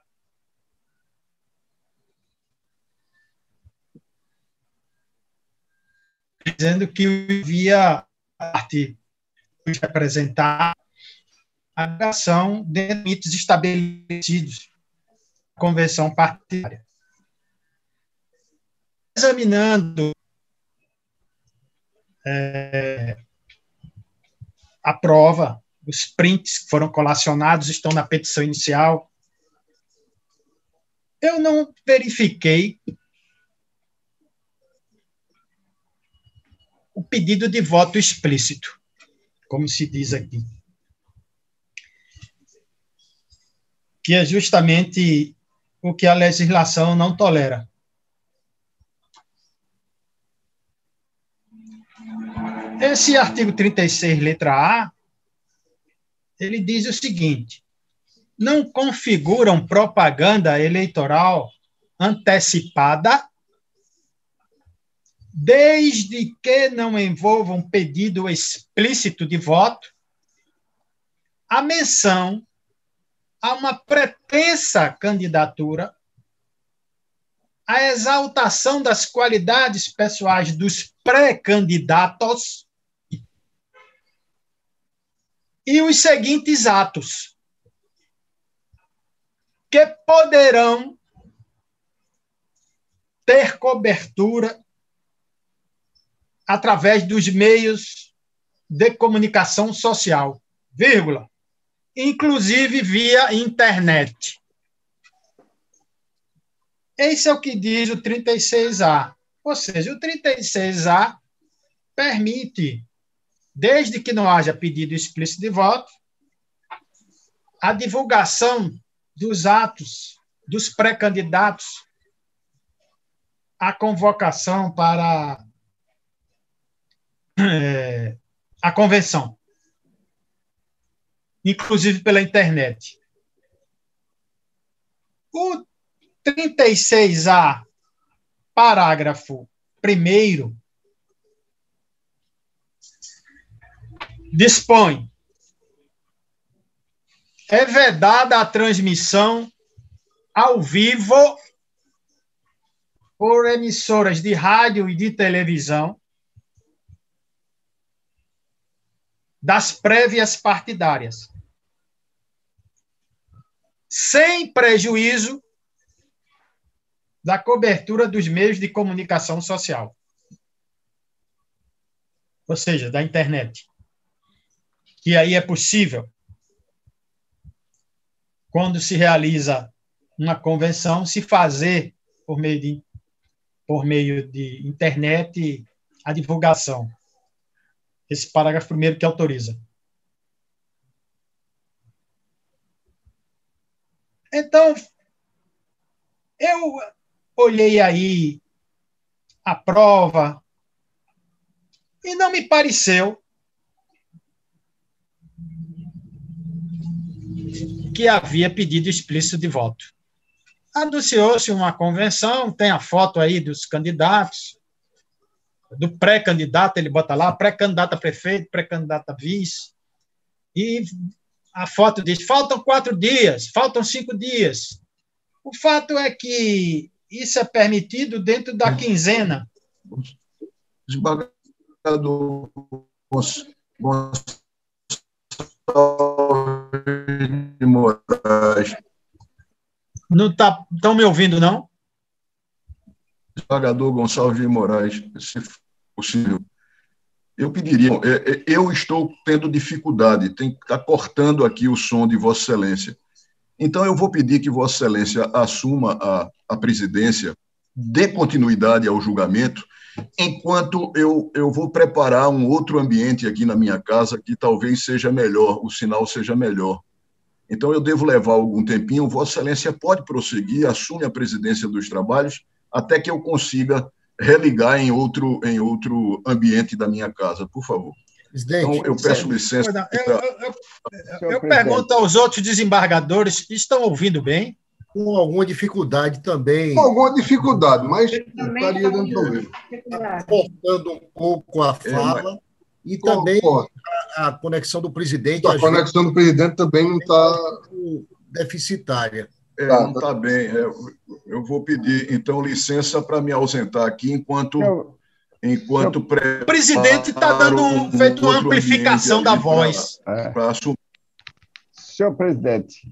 Dizendo que havia parte de representar a ação de limites estabelecidos na convenção partidária. Examinando a prova, os prints que foram colacionados estão na petição inicial. Eu não verifiquei o pedido de voto explícito, como se diz aqui, que é justamente o que a legislação não tolera. Esse artigo 36, letra A, ele diz o seguinte: não configuram propaganda eleitoral antecipada desde que não envolvam pedido explícito de voto, a menção a uma pretensa candidatura, a exaltação das qualidades pessoais dos pré-candidatos e os seguintes atos, que poderão ter cobertura através dos meios de comunicação social, vírgula, inclusive via internet. Esse é o que diz o 36A. Ou seja, o 36A permite, desde que não haja pedido explícito de voto, a divulgação dos atos dos pré-candidatos à convocação para a convenção, inclusive pela internet. O 36A, parágrafo 1º, dispõe: é vedada a transmissão ao vivo por emissoras de rádio e de televisão das prévias partidárias, sem prejuízo da cobertura dos meios de comunicação social, ou seja, da internet, que aí é possível, quando se realiza uma convenção, se fazer por meio de internet a divulgação. Esse parágrafo 1º que autoriza. Então, eu olhei aí a prova e não me pareceu que havia pedido explícito de voto. Anunciou-se uma convenção, tem a foto aí dos candidatos, do pré-candidato, ele bota lá, pré-candidato a prefeito, pré-candidato a vice, e a foto diz: faltam 4 dias, faltam 5 dias. O fato é que isso é permitido dentro da quinzena. Desembargador de Moraes. Não estão me ouvindo, não? Desembargador Gonçalves de Moraes, se possível. Eu pediria, eu estou tendo dificuldade, está cortando aqui o som de Vossa Excelência. Então, eu vou pedir que Vossa Excelência assuma a presidência, dê continuidade ao julgamento, enquanto eu vou preparar um outro ambiente aqui na minha casa que talvez seja melhor, o sinal seja melhor. Então, eu devo levar algum tempinho. Vossa Excelência pode prosseguir, assume a presidência dos trabalhos, até que eu consiga religar em outro ambiente da minha casa, por favor. Presidente, então, eu peço licença. Eu pergunto aos outros desembargadores, estão ouvindo bem? Com alguma dificuldade também. Com alguma dificuldade, mas estaria dando problema. Cortando um pouco a fala e também a conexão do presidente. A conexão do presidente também não está deficitária. Não está bem. Eu vou pedir, então, licença para me ausentar aqui enquanto o presidente está dando feito uma amplificação da voz. Para assumir. Senhor presidente.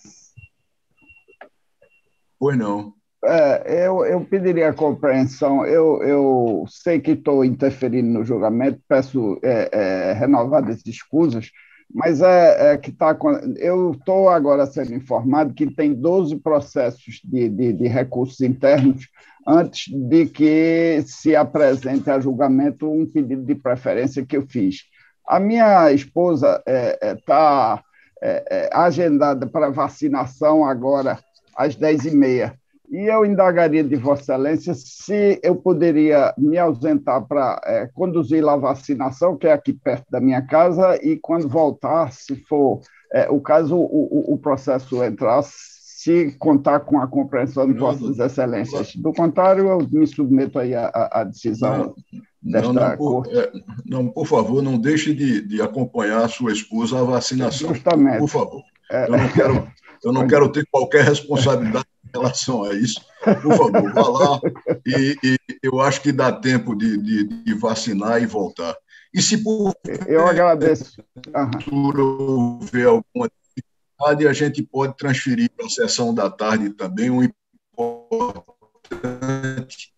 Pois não. Eu pediria compreensão. Eu sei que estou interferindo no julgamento, peço renovadas escusas, mas eu estou agora sendo informado que tem 12 processos de recursos internos antes de que se apresente a julgamento um pedido de preferência que eu fiz. A minha esposa está agendada para vacinação agora às 10h30. E eu indagaria de Vossa Excelência se eu poderia me ausentar para conduzir lá a vacinação, que é aqui perto da minha casa, e quando voltar, se for o caso, o processo entrar, se contar com a compreensão de Vossas Excelências. Do contrário, eu me submeto aí à decisão desta Corte. Não, por favor, não deixe de acompanhar a sua esposa à vacinação. Justamente. Por favor. Eu não quero ter qualquer responsabilidade em relação a isso. Por favor, vá lá e eu acho que dá tempo de vacinar e voltar. E se por eu agradeço. houver alguma dificuldade, a gente pode transferir para a sessão da tarde também. O importante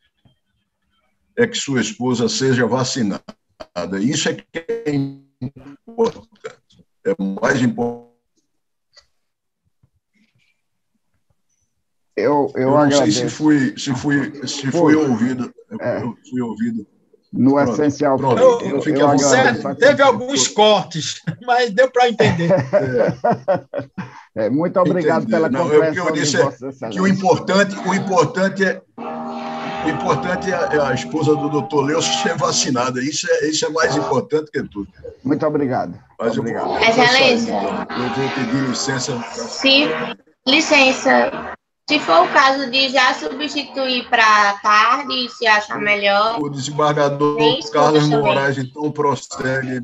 é que sua esposa seja vacinada. Isso é que é importante. É mais importante. Eu não agradeço. sei se fui ouvido. Eu fui ouvido. No essencial. Eu agradeço. Teve alguns cortes, mas deu para entender. Muito obrigado pela compreensão. Eu disse que o importante é a esposa do doutor Leucio ser vacinada. Isso é mais importante que tudo. Muito obrigado. Mas obrigado. Excelência. Eu vou pedir licença. Licença. Se for o caso de já substituir para tarde, se achar melhor. O desembargador Carlos Moraes, então, prossegue.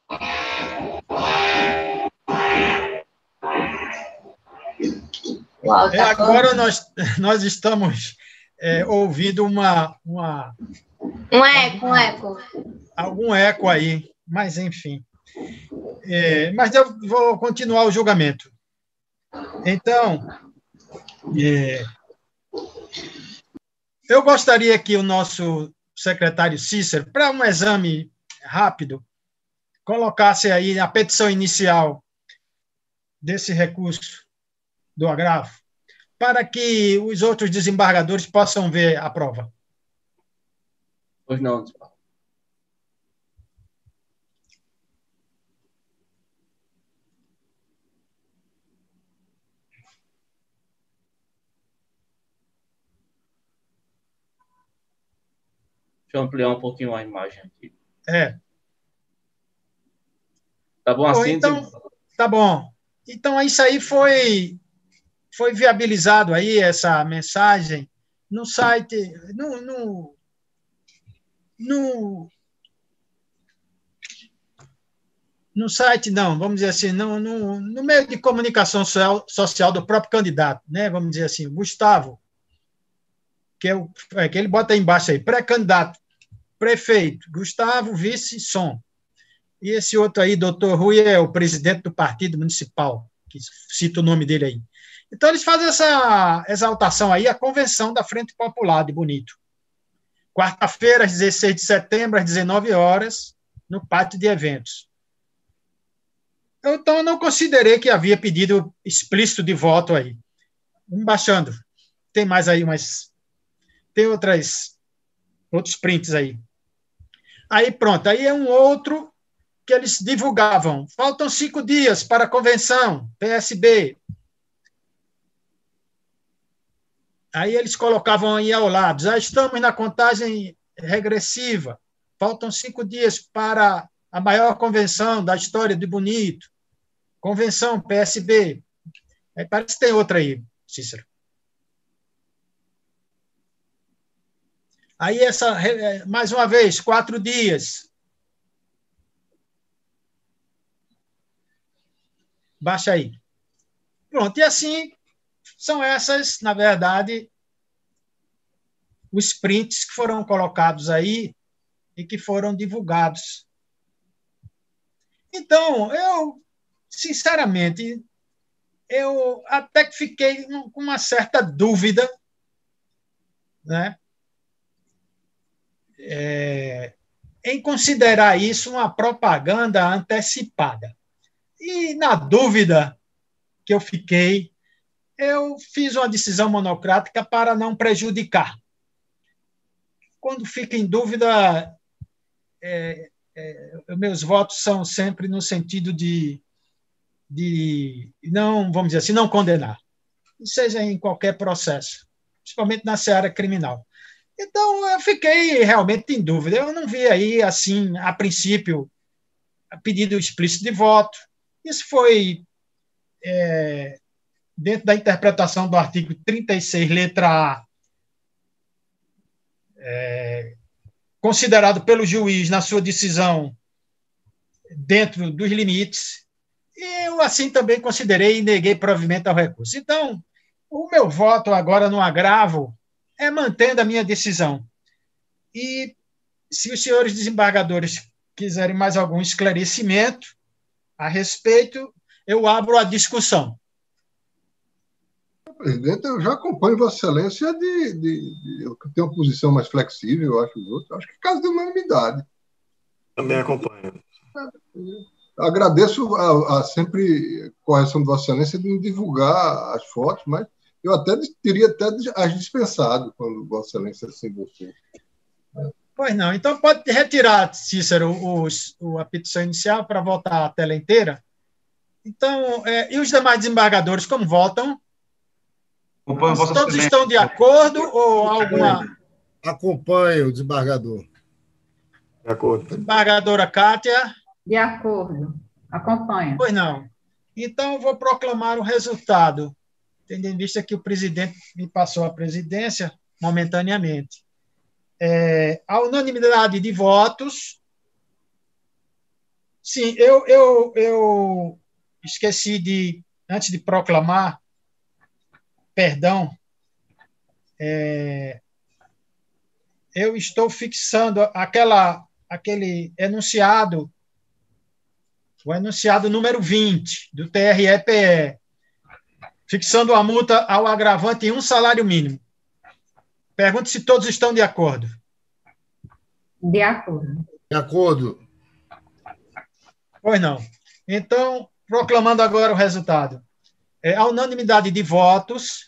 Agora nós estamos ouvindo um eco. Algum eco aí, mas enfim. Mas eu vou continuar o julgamento. Então, eu gostaria que o nosso secretário Cícero, para um exame rápido, colocasse aí a petição inicial desse recurso do agravo, para que os outros desembargadores possam ver a prova. Pois não, Deixa eu ampliar um pouquinho a imagem aqui. Tá bom assim? Então, tá bom. Então, isso aí foi viabilizado aí, essa mensagem, no site, no site, não, vamos dizer assim, no meio de comunicação social do próprio candidato, né? Vamos dizer assim, Gustavo, que ele bota aí embaixo aí, pré-candidato, prefeito, Gustavo, vice, som. E esse outro aí, doutor Rui, é o presidente do partido municipal, que cita o nome dele aí. Então, eles fazem essa exaltação aí, a convenção da Frente Popular de Bonito. Quarta-feira, às 16 de setembro, às 19 horas, no pátio de eventos. Então, eu não considerei que havia pedido explícito de voto aí. Vamos baixando. Tem mais aí, mas tem outros prints aí. Aí, pronto. Aí é um outro que eles divulgavam. Faltam 5 dias para a convenção, PSB. Aí eles colocavam aí ao lado, já estamos na contagem regressiva, faltam 5 dias para a maior convenção da história de Bonito, convenção PSB. Aí parece que tem outra aí, Cícero. Aí mais uma vez, 4 dias. Baixa aí. Pronto, e assim são essas, na verdade, os prints que foram colocados aí e que foram divulgados. Então, sinceramente, eu até que fiquei com uma certa dúvida, né, em considerar isso uma propaganda antecipada. E, na dúvida que eu fiquei, eu fiz uma decisão monocrática para não prejudicar. Quando fica em dúvida, meus votos são sempre no sentido de não, vamos dizer assim, não condenar, seja em qualquer processo, principalmente na seara criminal. Então, eu fiquei realmente em dúvida. Eu não vi aí, assim, a princípio, pedido explícito de voto. Isso foi dentro da interpretação do artigo 36, letra A, considerado pelo juiz na sua decisão dentro dos limites, e eu assim também considerei e neguei provimento ao recurso. Então, o meu voto agora no agravo é mantendo a minha decisão. E se os senhores desembargadores quiserem mais algum esclarecimento a respeito, eu abro a discussão. Presidente, eu já acompanho Vossa Excelência eu tenho uma posição mais flexível, eu acho os outros. Acho que caso de unanimidade. Também acompanho. Agradeço a sempre correção de Vossa Excelência de não divulgar as fotos, mas eu até teria as dispensado quando Vossa Excelência se embolsou. Pois não. Então, pode retirar, Cícero, a petição inicial para votar a tela inteira. Então, e os demais desembargadores, como votam? Todos estão de acordo ou alguma... Acompanho o desembargador. De acordo. Desembargadora Kátia? De acordo. Acompanha. Pois não. Então, eu vou proclamar o resultado, tendo em vista que o presidente me passou a presidência momentaneamente. A unanimidade de votos. Sim, eu esqueci de, antes de proclamar, perdão, eu estou fixando aquele enunciado, o enunciado número 20 do TRE-PE, fixando a multa ao agravante em 1 salário mínimo. Pergunto se todos estão de acordo. De acordo. De acordo. Pois não. Então, proclamando agora o resultado. A unanimidade de votos,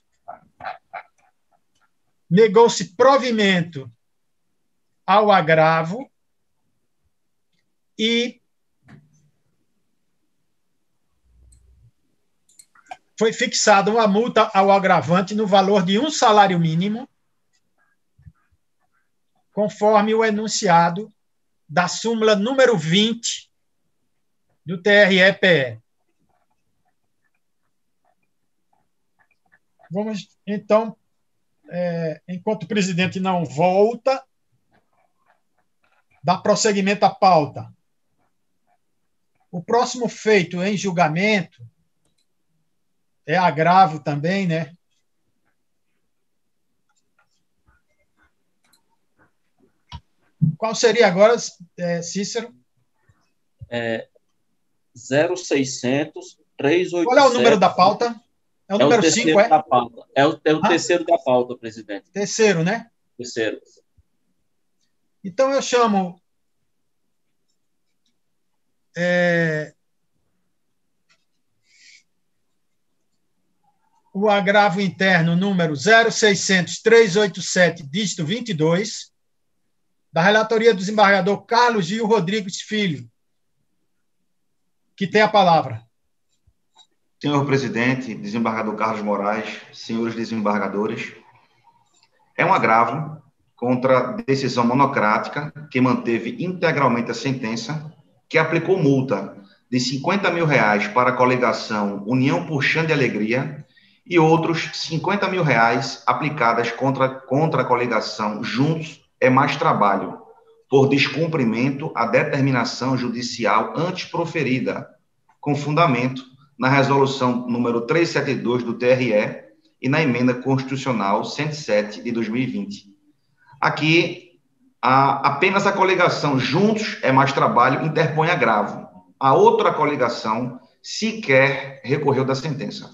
negou-se provimento ao agravo e foi fixada uma multa ao agravante no valor de 1 salário mínimo, conforme o enunciado da súmula número 20 do TRE-PE. Vamos, então, enquanto o presidente não volta, dar prosseguimento à pauta. O próximo feito em julgamento é agravo também, né? Qual seria agora, Cícero? 0600 387. Qual é o número da pauta? É o número 5, é? Da pauta. É o terceiro da pauta, presidente. Terceiro, né? Terceiro. Então, eu chamo o agravo interno número 0600 387, dígito 22, da relatoria do desembargador Carlos Gil Rodrigues Filho, que tem a palavra. Senhor presidente, desembargador Carlos Moraes, senhores desembargadores, é um agravo contra a decisão monocrática que manteve integralmente a sentença, que aplicou multa de R$50 mil para a coligação União por Chã de Alegria e outros R$50 mil aplicadas contra a coligação Juntos é Mais Trabalho, por descumprimento à determinação judicial antes proferida, com fundamento na resolução número 372 do TRE e na emenda constitucional 107 de 2020. Aqui, apenas a coligação Juntos é Mais Trabalho interpõe agravo. A outra coligação sequer recorreu da sentença.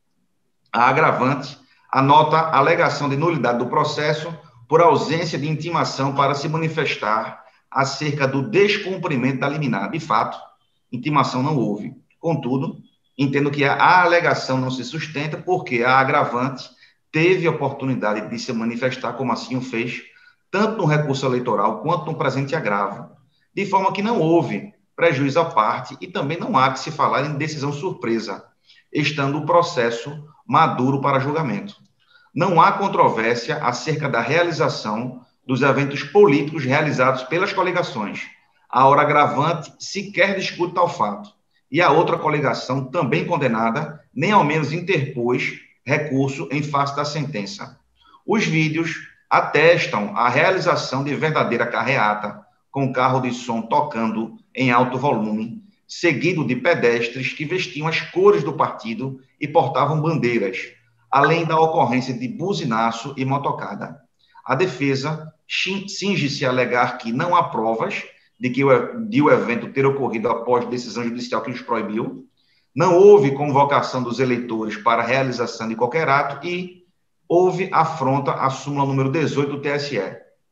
A agravante anota a alegação de nulidade do processo por ausência de intimação para se manifestar acerca do descumprimento da liminar. De fato, intimação não houve. Contudo, entendo que a alegação não se sustenta porque a agravante teve a oportunidade de se manifestar, como assim o fez, tanto no recurso eleitoral quanto no presente agravo, de forma que não houve prejuízo à parte e também não há que se falar em decisão surpresa, estando o processo maduro para julgamento. Não há controvérsia acerca da realização dos eventos políticos realizados pelas coligações. A hora agravante sequer discute tal fato. E a outra coligação, também condenada, nem ao menos interpôs recurso em face da sentença. Os vídeos atestam a realização de verdadeira carreata, com carro de som tocando em alto volume, seguido de pedestres que vestiam as cores do partido e portavam bandeiras, além da ocorrência de buzinaço e motocada. A defesa cinge-se a alegar que não há provas de o evento ter ocorrido após decisão judicial que os proibiu, não houve convocação dos eleitores para a realização de qualquer ato e houve afronta à súmula número 18 do TSE.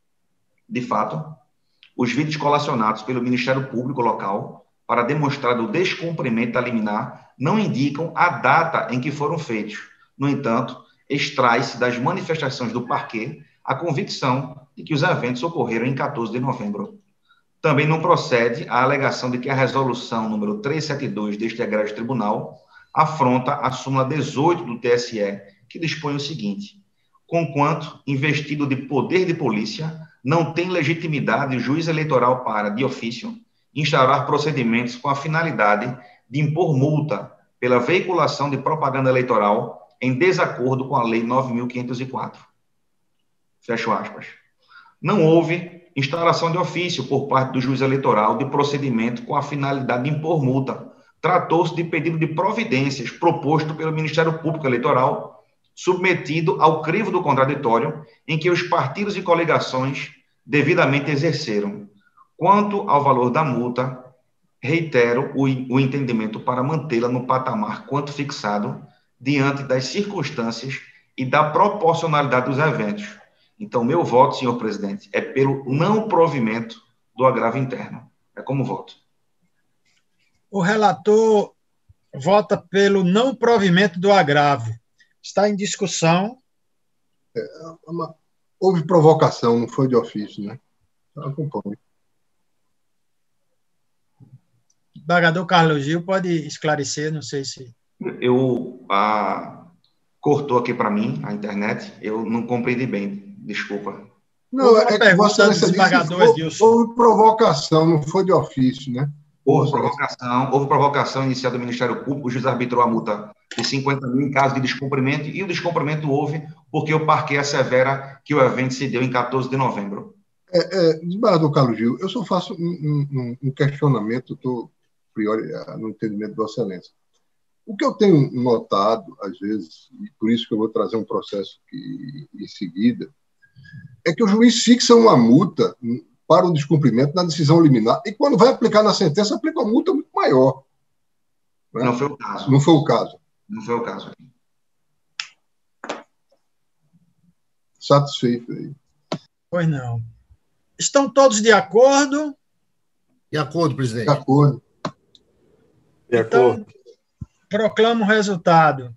De fato, os vídeos colacionados pelo Ministério Público local para demonstrar o descumprimento da liminar não indicam a data em que foram feitos. No entanto, extrai-se das manifestações do parquê a convicção de que os eventos ocorreram em 14 de novembro. Também não procede a alegação de que a resolução número 372 deste egrégio tribunal afronta a súmula 18 do TSE, que dispõe o seguinte: conquanto investido de poder de polícia, não tem legitimidade o juiz eleitoral para, de ofício, instaurar procedimentos com a finalidade de impor multa pela veiculação de propaganda eleitoral em desacordo com a Lei 9.504. Fecho aspas. Não houve instauração de ofício por parte do juiz eleitoral de procedimento com a finalidade de impor multa. Tratou-se de pedido de providências proposto pelo Ministério Público Eleitoral, submetido ao crivo do contraditório, em que os partidos e coligações devidamente exerceram. Quanto ao valor da multa, reitero o entendimento para mantê-la no patamar quanto fixado, diante das circunstâncias e da proporcionalidade dos eventos. Então, meu voto, senhor presidente, é pelo não provimento do agravo interno. É como voto. O relator vota pelo não provimento do agravo. Está em discussão. Houve provocação, não foi de ofício, né? Acompanhe. O desembargador Carlos Gil pode esclarecer, não sei se... Cortou aqui para mim a internet, eu não compreendi bem, desculpa. Não, é que Vossa Excelência disse houve provocação, não foi de ofício, né? Houve provocação inicial do Ministério Público, o juiz arbitrou a multa de 50 mil em caso de descumprimento, e o descumprimento houve porque o parquê assevera que o evento se deu em 14 de novembro. Desembargador Carlos Gil, eu só faço um questionamento, estou priori no entendimento de Vossa Excelência. O que eu tenho notado, às vezes, e por isso que eu vou trazer um processo em seguida, é que o juiz fixa uma multa para o descumprimento da decisão liminar. E quando vai aplicar na sentença, aplica uma multa muito maior. Né? Não foi o caso. Não foi o caso. Não foi o caso. Satisfeito aí. Pois não. Estão todos de acordo? De acordo, presidente. De acordo. De acordo. Então, proclamo o resultado.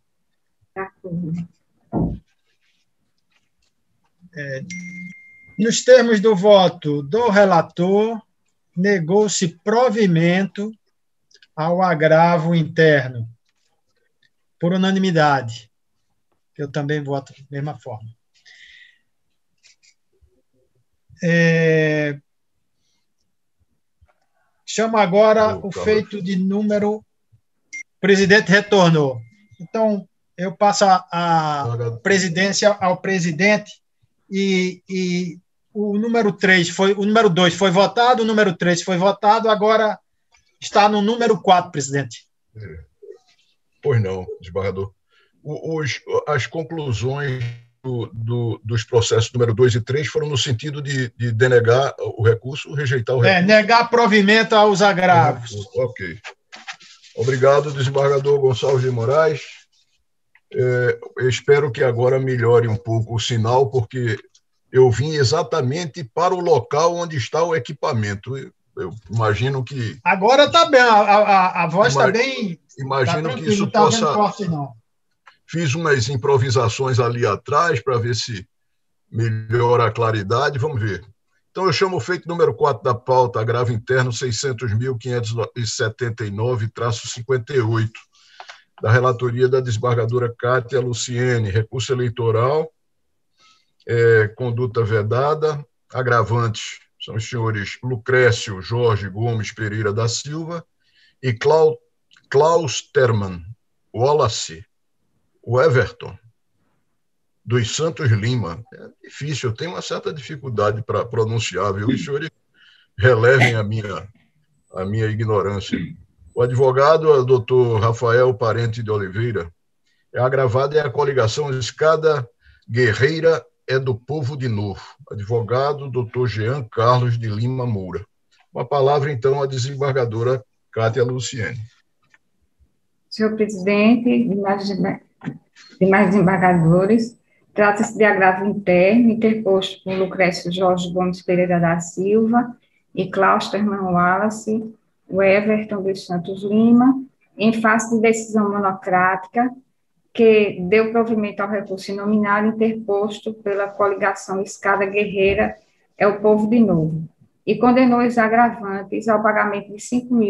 Nos termos do voto do relator, negou-se provimento ao agravo interno, por unanimidade. Eu também voto da mesma forma. Chamo agora o feito de número. O presidente retornou. Então, eu passo a presidência ao presidente e o número 3 foi, o número 2 foi votado, o número 3 foi votado, agora está no número 4, presidente. Pois não, desembargador. As conclusões dos processos número 2 e 3 foram no sentido de denegar o recurso, rejeitar o recurso. Negar provimento aos agravos. Ok. Obrigado, desembargador Gonçalves de Moraes. Eu espero que agora melhore um pouco o sinal, porque eu vim exatamente para o local onde está o equipamento. Eu imagino que... Agora está bem, a voz está bem... Imagino tá que isso não tá possa... vendo corte, não. Fiz umas improvisações ali atrás para ver se melhora a claridade. Vamos ver. Então, eu chamo o feito número 4 da pauta, agravo interno 600.579-58, da relatoria da desembargadora Cátia Luciene, recurso eleitoral, conduta vedada, agravantes são os senhores Lucrécio Jorge Gomes Pereira da Silva e Klaus Terman Wallace, o Everton dos Santos Lima. É difícil, eu tenho uma certa dificuldade para pronunciar, viu? Os senhores relevem a minha ignorância. O advogado, o doutor Rafael Parente de Oliveira, agravado é a coligação Escada Guerreira é do Povo de Novo. Advogado, doutor Jean Carlos de Lima Moura. Uma palavra, então, à desembargadora Cátia Luciene. Senhor presidente, demais desembargadores, trata-se de agravo interno interposto por Lucrécio Jorge Gomes Pereira da Silva e Klaus Terman Wallace, o Everton dos Santos Lima, em face de decisão monocrática que deu provimento ao recurso nominal interposto pela coligação Escada Guerreira é o Povo de Novo, e condenou os agravantes ao pagamento de R$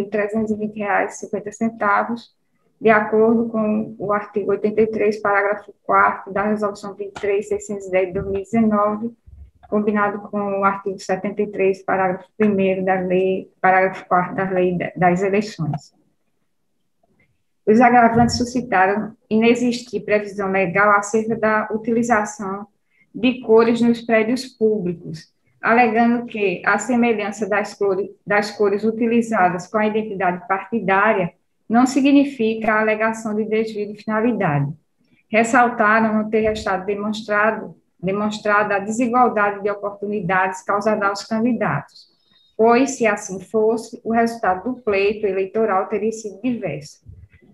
5.320,50, de acordo com o artigo 83, parágrafo 4º da Resolução 23.610 de 2019, combinado com o artigo 73, parágrafo 1º da lei, parágrafo 4º da Lei das Eleições. Os agravantes suscitaram inexistir previsão legal acerca da utilização de cores nos prédios públicos, alegando que a semelhança das cores utilizadas com a identidade partidária não significa a alegação de desvio de finalidade. Ressaltaram não ter restado demonstrada a desigualdade de oportunidades causada aos candidatos, pois, se assim fosse, o resultado do pleito eleitoral teria sido diverso.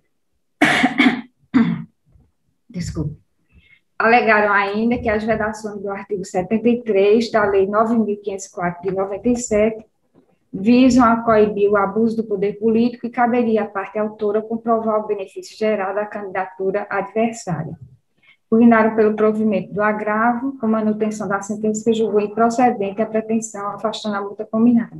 Desculpe. Alegaram ainda que as vedações do artigo 73 da Lei 9.504 de 97 visam a coibir o abuso do poder político e caberia à parte autora comprovar o benefício geral da candidatura adversária. Pugnaram pelo provimento do agravo, com manutenção da sentença que julgou improcedente a pretensão, afastando a multa combinada.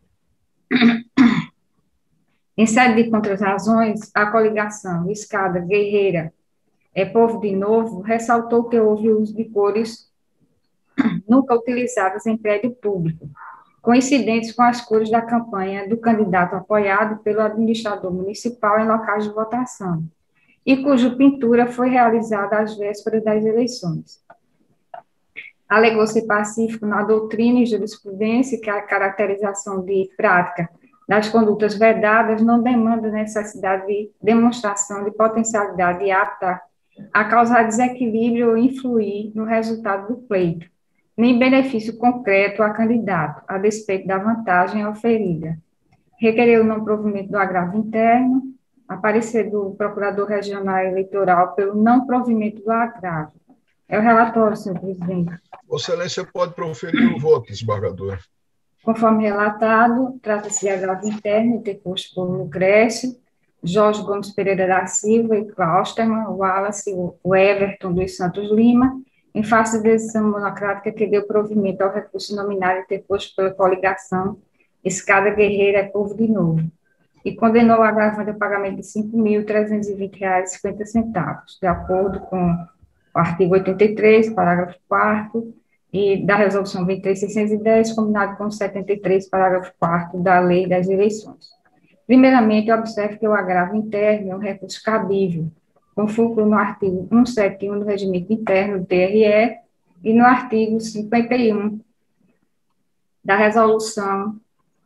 Em sede de contrarrazões, a coligação Escada Guerreira Povo de Novo ressaltou que houve uso de cores nunca utilizadas em prédio público, coincidentes com as cores da campanha do candidato apoiado pelo administrador municipal em locais de votação, e cuja pintura foi realizada às vésperas das eleições. Alegou ser pacífico na doutrina e jurisprudência que a caracterização de prática das condutas vedadas não demanda necessidade de demonstração de potencialidade apta a causar desequilíbrio ou influir no resultado do pleito, nem benefício concreto a candidato, a despeito da vantagem oferida. Requereu o não provimento do agravo interno, a parecer do Procurador Regional Eleitoral pelo não provimento do agravo. É o relatório, senhor presidente. Vossa Excelência pode proferir o voto, desembargador. Conforme relatado, trata-se de agravo interno interposto por Lucrécio, Jorge Gomes Pereira da Silva e Klausterman, Wallace, o Everton dos Santos Lima, em face da decisão monocrática que deu provimento ao recurso nominal interposto pela coligação Escada Guerreira é Povo de Novo, e condenou o agravante ao pagamento de R$ 5.320,50, de acordo com o artigo 83, parágrafo 4º, e da Resolução 23.610, combinado com o 73, parágrafo 4º da Lei das Eleições. Primeiramente, observe que o agravo interno é um recurso cabível, com fulcro no artigo 171 do Regimento Interno do TRE e no artigo 51 da Resolução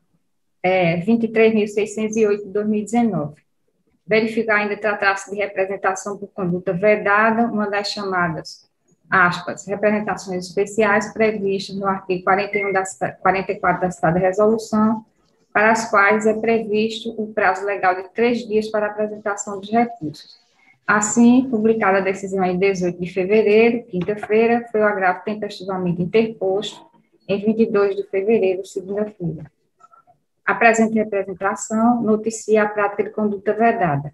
23.608 de 2019. Verificar ainda tratar-se de representação por conduta vedada, uma das chamadas, aspas, representações especiais previstas no artigo 44 da citada resolução, para as quais é previsto o prazo legal de 3 dias para a apresentação dos recursos. Assim, publicada a decisão em 18 de fevereiro, quinta-feira, foi o agravo tempestivamente interposto em 22 de fevereiro, segunda-feira. A presente representação noticia a prática de conduta vedada.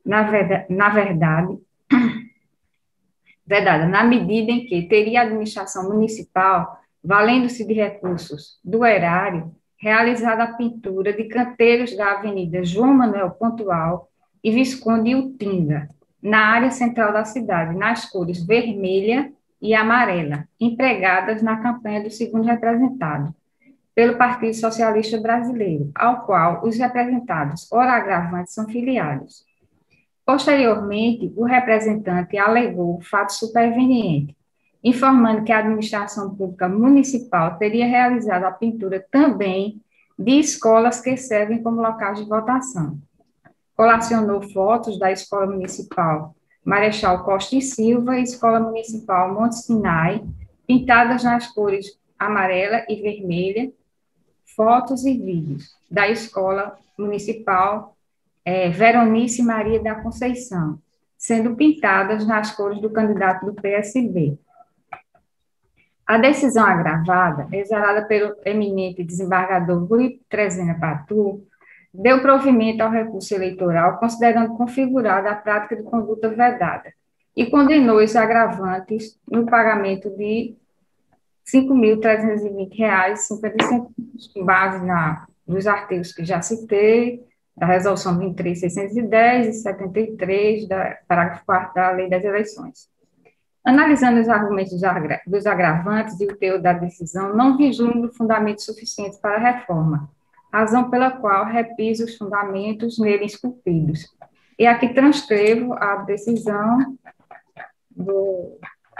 Vedada na medida em que teria a administração municipal, valendo-se de recursos do erário, realizado a pintura de canteiros da Avenida João Manuel Pontual e Visconde Utinga, na área central da cidade, nas cores vermelha e amarela, empregadas na campanha do segundo representado, pelo Partido Socialista Brasileiro, ao qual os representados, ora agravantes, são filiados. Posteriormente, o representante alegou o fato superveniente, informando que a administração pública municipal teria realizado a pintura também de escolas que servem como locais de votação. Colacionou fotos da Escola Municipal Marechal Costa e Silva e Escola Municipal Monte Sinai, pintadas nas cores amarela e vermelha, fotos e vídeos da Escola Municipal Veronice Maria da Conceição, sendo pintadas nas cores do candidato do PSB. A decisão agravada, exarada pelo eminente desembargador Rui Trezena Patu, deu provimento ao recurso eleitoral, considerando configurada a prática de conduta vedada, e condenou os agravantes no pagamento de R$ 5.320,50, com base nos artigos que já citei, da Resolução 23.610 e 73, parágrafo 4º da Lei das Eleições. Analisando os argumentos dos agravantes e o teor da decisão, não vislumbro fundamentos suficientes para a reforma, razão pela qual repiso os fundamentos nele esculpidos. E aqui transcrevo a decisão do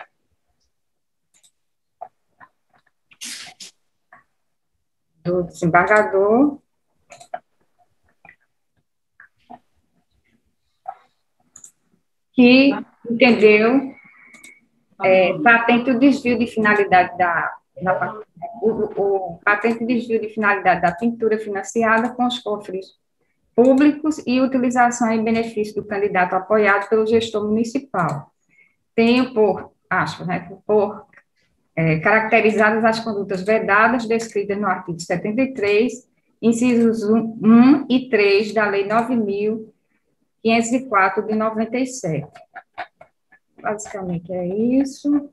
desembargador, que entendeu patente o desvio de finalidade patente desvio de finalidade da pintura financiada com os cofres públicos e utilização em benefício do candidato apoiado pelo gestor municipal. Tenho por caracterizadas as condutas vedadas descritas no artigo 73, incisos 1 e 3 da Lei 9.504 de 97. Basicamente é isso.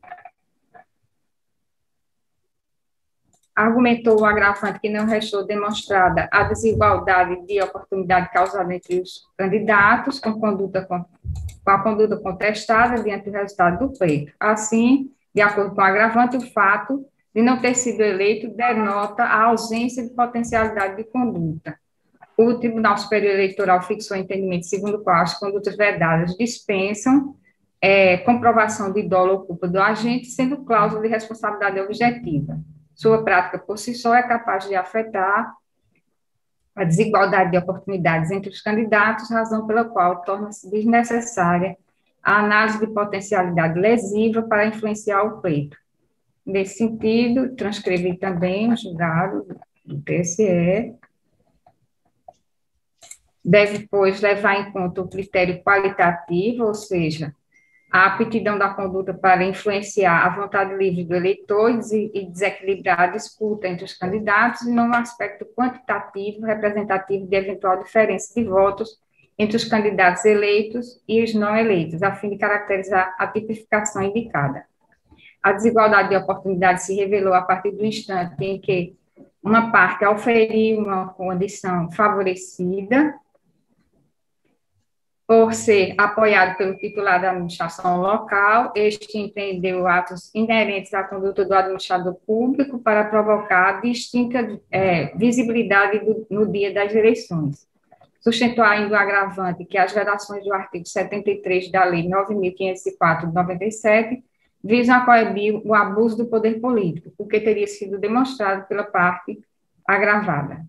Argumentou o agravante que não restou demonstrada a desigualdade de oportunidade causada entre os candidatos com a conduta contestada diante do resultado do pleito. Assim, de acordo com o agravante, o fato de não ter sido eleito denota a ausência de potencialidade de conduta. O Tribunal Superior Eleitoral fixou o entendimento segundo o qual as condutas vedadas dispensam comprovação de dolo ou culpa do agente, sendo cláusula de responsabilidade objetiva. Sua prática por si só é capaz de afetar a desigualdade de oportunidades entre os candidatos, razão pela qual torna-se desnecessária a análise de potencialidade lesiva para influenciar o pleito. nesse sentido, transcrevi também o julgado do TSE. Deve, pois, levar em conta o critério qualitativo, ou seja, a aptidão da conduta para influenciar a vontade livre do eleitor e desequilibrar a disputa entre os candidatos, e no aspecto quantitativo, representativo de eventual diferença de votos entre os candidatos eleitos e os não eleitos, a fim de caracterizar a tipificação indicada. A desigualdade de oportunidade se revelou a partir do instante em que uma parte auferiu uma condição favorecida por ser apoiado pelo titular da administração local. Este empreendeu atos inerentes à conduta do administrador público para provocar distinta visibilidade no dia das eleições. Sustentou ainda o agravante que as vedações do artigo 73 da Lei 9.504 de 97 visam a coibir o abuso do poder político, o que teria sido demonstrado pela parte agravada.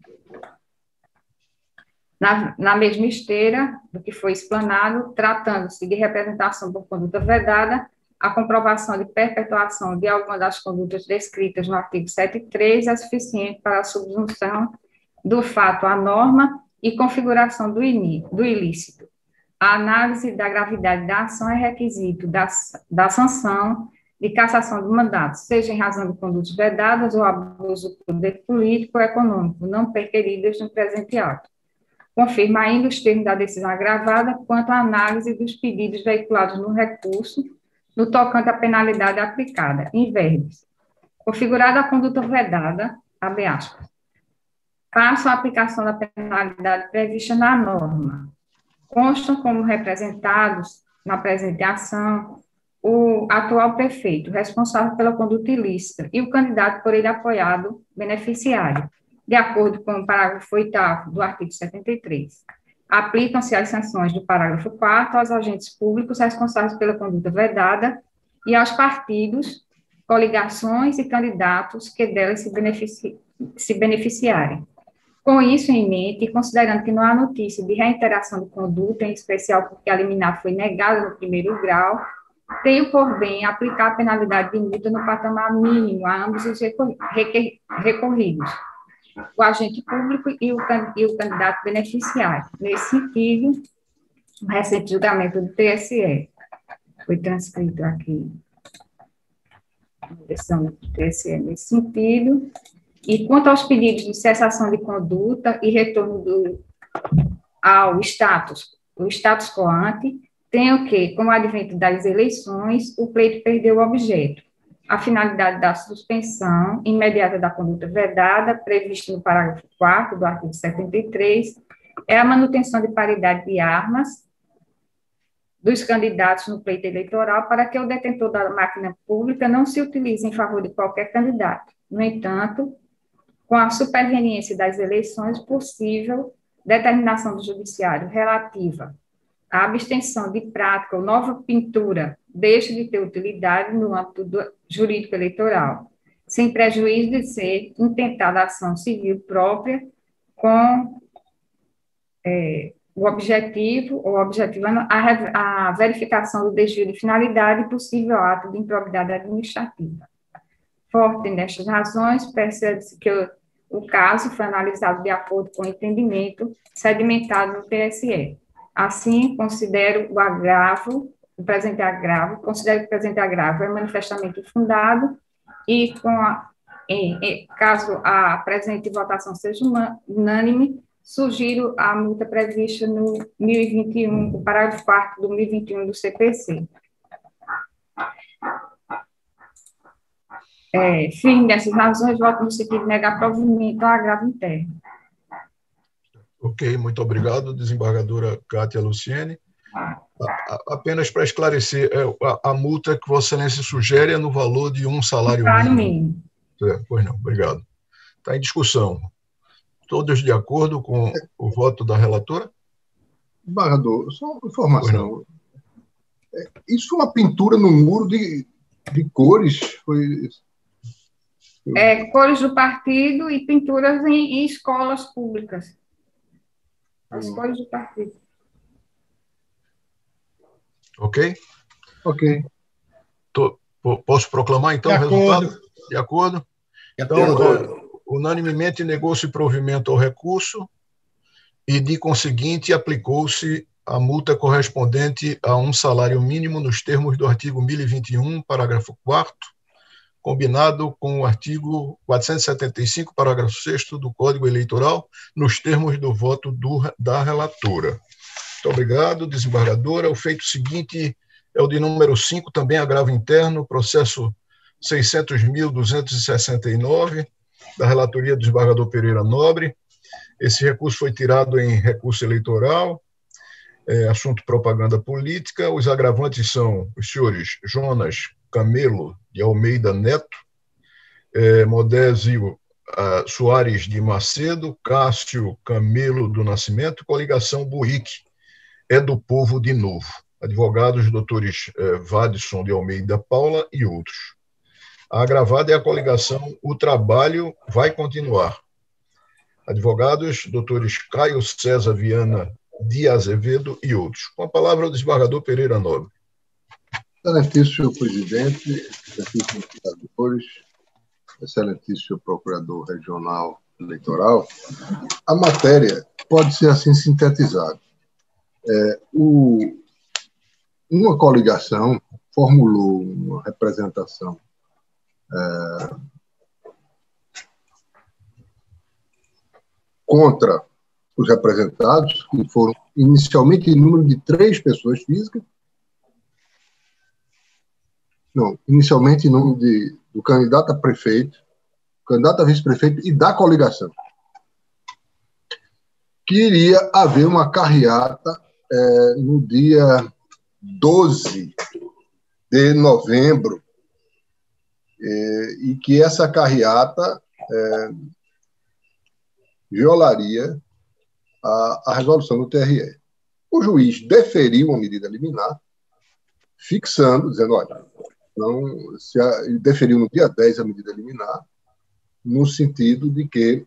Na mesma esteira do que foi explanado, tratando-se de representação por conduta vedada, a comprovação de perpetuação de alguma das condutas descritas no artigo 73 é suficiente para a subsunção do fato à norma e configuração do ilícito. A análise da gravidade da ação é requisito da sanção de cassação do mandato, seja em razão de condutas vedadas ou abuso do poder político ou econômico, não perquiridas no presente ato. Confirma ainda os termos da decisão agravada quanto à análise dos pedidos veiculados no recurso, no tocante à penalidade aplicada, em verbis. Configurada a conduta vedada, abre aspas, faço a aplicação da penalidade prevista na norma. Constam como representados na presente ação o atual prefeito, responsável pela conduta ilícita, e o candidato por ele apoiado, beneficiário, de acordo com o parágrafo 8º do artigo 73. Aplicam-se as sanções do parágrafo 4º aos agentes públicos responsáveis pela conduta vedada e aos partidos, coligações e candidatos que delas se beneficiarem. Com isso em mente, e considerando que não há notícia de reiteração de conduta, em especial porque a liminar foi negada no primeiro grau, tenho por bem aplicar a penalidade de multa no patamar mínimo a ambos os recorridos, o agente público e o candidato beneficiário. Nesse sentido, o recente julgamento do TSE foi transcrito aqui, a decisão do TSE nesse sentido. E quanto aos pedidos de cessação de conduta e retorno ao status, o status quo ante, tenho que, com o advento das eleições, o pleito perdeu o objeto. A finalidade da suspensão imediata da conduta vedada, prevista no parágrafo 4º do artigo 73, é a manutenção de paridade de armas dos candidatos no pleito eleitoral para que o detentor da máquina pública não se utilize em favor de qualquer candidato. No entanto, com a superveniência das eleições, possível determinação do judiciário relativa à abstenção de prática ou nova pintura deixa de ter utilidade no âmbito jurídico eleitoral, sem prejuízo de ser intentada ação civil própria com o objetivo, objetivando a verificação do desvio de finalidade e possível ato de improbidade administrativa. Forte nestas razões, percebe-se que o caso foi analisado de acordo com o entendimento sedimentado no TSE. Assim, considero considero que o presente agravo é manifestamente infundado e, caso a presente votação seja unânime, sugiro a multa prevista no 1021, o parágrafo 4º do 1021 do CPC. Fim dessas razões, voto no sentido de negar provimento ao agravo interno. Ok, muito obrigado, desembargadora Kátia Luciene. Apenas para esclarecer, a multa que Vossa Excelência sugere é no valor de um salário mínimo. Pois não, obrigado. Está em discussão. Todos de acordo com o voto da relatora? Desembargador, só uma informação. Isso foi uma pintura no muro de cores? Foi... Cores do partido e pinturas em escolas públicas. As cores do partido. Ok? Ok. Posso proclamar, então, de o resultado? De acordo? Então, unanimemente negou-se provimento ao recurso e, de conseguinte, aplicou-se a multa correspondente a um salário mínimo nos termos do artigo 1021, parágrafo 4º, combinado com o artigo 475, parágrafo 6º do Código Eleitoral, nos termos do voto da relatora. Muito obrigado, desembargadora. O feito seguinte é o de número 5, também agravo interno, processo 600.269, da relatoria do desembargador Pereira Nobre. Esse recurso foi tirado em recurso eleitoral, assunto propaganda política. Os agravantes são os senhores Jonas Camelo de Almeida Neto, Modésio Soares de Macedo, Cássio Camelo do Nascimento, coligação Buíque, é do povo de novo. Advogados, doutores Vadson de Almeida Paula e outros. A agravada é a coligação O Trabalho Vai Continuar. Advogados, doutores Caio César Viana de Azevedo e outros. Com a palavra o desembargador Pereira Nobre. Excelentíssimo presidente, excelentíssimos senadores, excelentíssimo procurador regional eleitoral, a matéria pode ser assim sintetizada. Uma coligação formulou uma representação contra os representados, que foram inicialmente em número de 3 pessoas físicas, inicialmente em nome do candidato a prefeito, candidato a vice-prefeito e da coligação. Que iria haver uma carreata no dia 12 de novembro, e que essa carreata violaria a resolução do TRE. O juiz deferiu uma medida liminar, fixando, dizendo, olha, ele deferiu no dia 10 a medida liminar, no sentido de que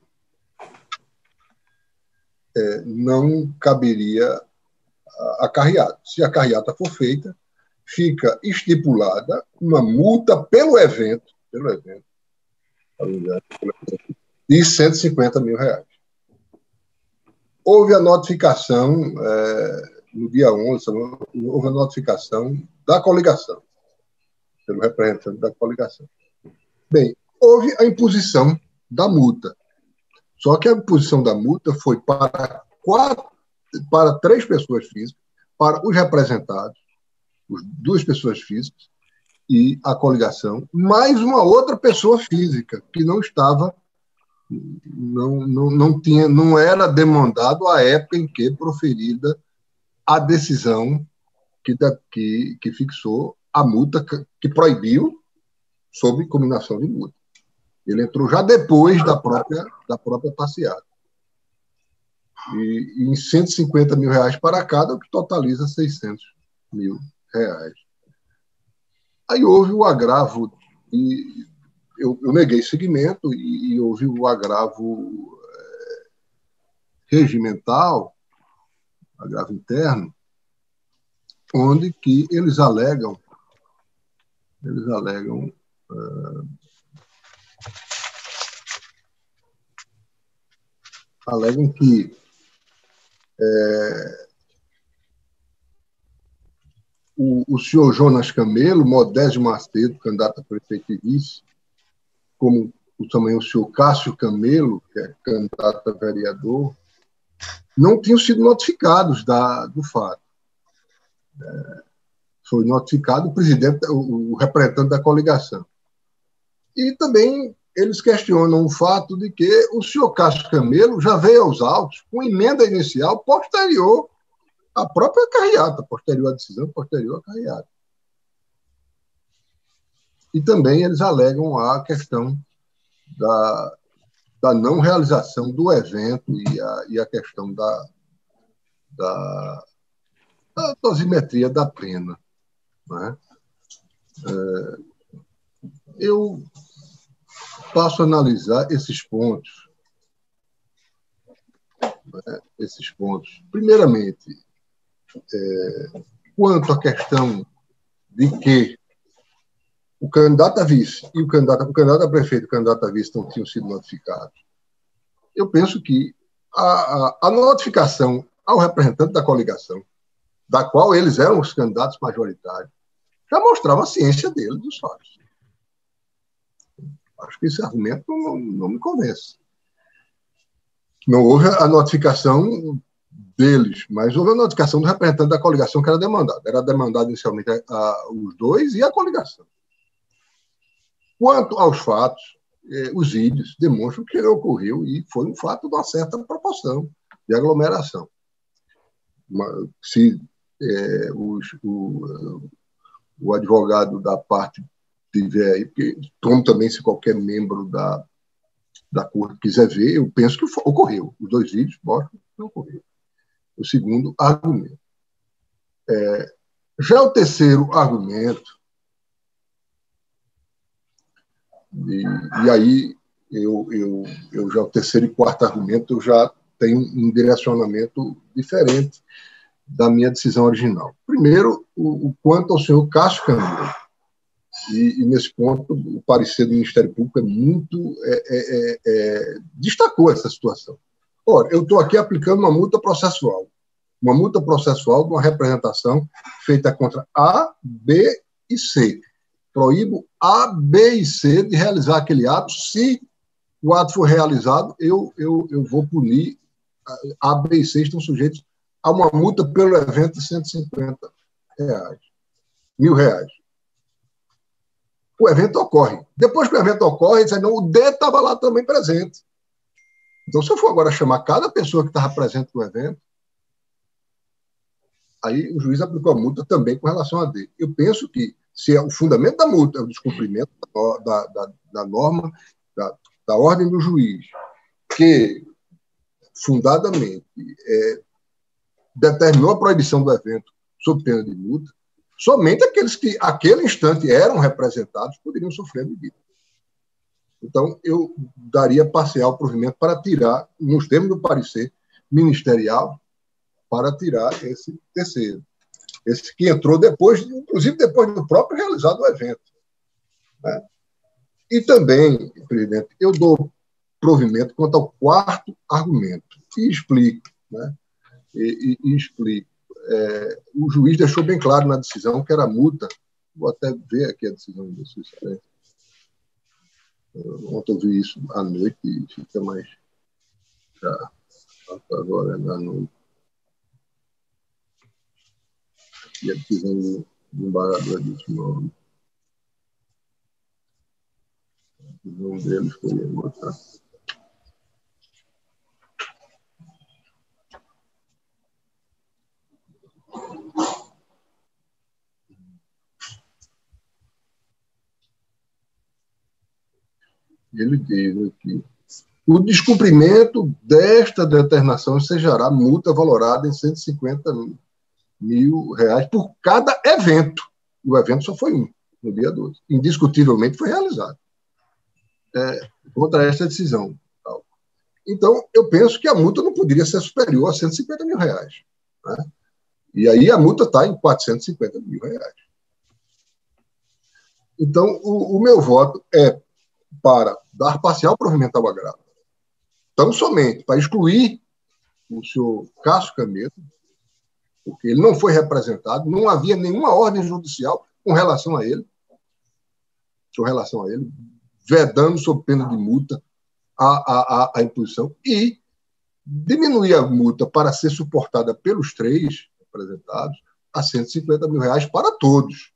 não caberia a carreata. Se a carreata for feita, fica estipulada uma multa pelo evento de R$150 mil. Houve a notificação, no dia 11, houve a notificação da coligação, pelo representante da coligação. Bem, houve a imposição da multa. Só que a imposição da multa foi para 3 pessoas físicas, para os representados, 2 pessoas físicas e a coligação, mais uma outra pessoa física que não estava, não era demandado à época em que proferida a decisão que fixou a multa, que proibiu sob combinação de multa. Ele entrou já depois da própria passeata. E em R$150 mil para cada, o que totaliza R$600 mil. Aí houve o agravo, e eu neguei seguimento, e houve o agravo regimental, agravo interno, onde que eles alegam que o senhor Jonas Camelo, Modésio Macedo, candidato a prefeito e vice, como também o senhor Cássio Camelo, que é candidato a vereador, não tinham sido notificados do fato. Foi notificado o presidente, o representante da coligação. E também eles questionam o fato de que o senhor Cássio Camelo já veio aos autos com emenda inicial posterior à própria carreata, posterior à decisão, posterior à carreata. E também eles alegam a questão da não realização do evento e a questão da dosimetria da pena. Né? Eu passo a analisar esses pontos. Primeiramente, quanto à questão de que o candidato a vice e o candidato a prefeito e o candidato a vice não tinham sido notificados, eu penso que a notificação ao representante da coligação, da qual eles eram os candidatos majoritários, já mostrava a ciência dele dos fatos. Acho que esse argumento não me convence. Não houve a notificação deles, mas houve a notificação do representante da coligação que era demandado. Era demandado inicialmente os dois e a coligação. Quanto aos fatos, os vídeos demonstram que ele ocorreu e foi um fato de uma certa proporção de aglomeração. Se o advogado da parte tiver aí, porque, como também se qualquer membro da corte quiser ver, eu penso que ocorreu. Os dois vídeos mostram que ocorreu. O segundo argumento. Já o terceiro argumento, e aí eu já o terceiro e quarto argumento eu já tenho um direcionamento diferente da minha decisão original. Primeiro, o quanto ao senhor Cássio Camilo. E nesse ponto, o parecer do Ministério Público é muito destacou essa situação. Ora, eu estou aqui aplicando uma multa processual de uma representação feita contra A, B e C. Proíbo A, B e C de realizar aquele ato. Se o ato for realizado, eu vou punir. A, B e C estão sujeitos a uma multa pelo evento de R$150, R$1.000. O evento ocorre. Depois que o evento ocorre, diz, não, o D estava lá também presente. Então, se eu for agora chamar cada pessoa que estava presente no evento, aí o juiz aplicou a multa também com relação a D. Eu penso que, se o fundamento da multa é o descumprimento da norma, da ordem do juiz, que fundadamente determinou a proibição do evento sob pena de multa, somente aqueles que, naquele instante, eram representados poderiam sofrer a medida. Então, eu daria parcial provimento para tirar, nos termos do parecer ministerial, para tirar esse terceiro. Esse que entrou depois, inclusive depois do próprio realizado o evento. Né? E também, presidente, eu dou provimento quanto ao quarto argumento. E explico. Né? E explico. O juiz deixou bem claro na decisão que era multa. Vou até ver aqui a decisão do juiz. Ontem eu vi isso à noite e fica mais. Já agora na noite. E a decisão do embargador disse não. A decisão deles foi outra. Ele diz aqui: o descumprimento desta determinação ensejará multa valorada em R$150 mil por cada evento. O evento só foi um, no dia 12. Indiscutivelmente foi realizado. Contra esta decisão. Então, eu penso que a multa não poderia ser superior a R$150 mil. Né? E aí a multa está em R$450 mil. Então, o meu voto é para dar parcial provimento ao agravo. Tão somente para excluir o senhor Cássio Camilo, porque ele não foi representado, não havia nenhuma ordem judicial com relação a ele, vedando sob pena de multa a imposição, e diminuir a multa para ser suportada pelos três representados a R$150 mil para todos.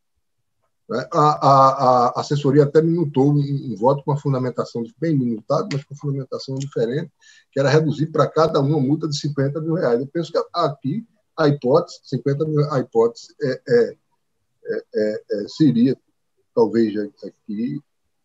A assessoria até minutou um voto com uma fundamentação bem minutada, mas com fundamentação diferente, que era reduzir para cada um uma multa de R$50 mil. Eu penso que aqui a hipótese, 50 mil, a hipótese seria, talvez aqui,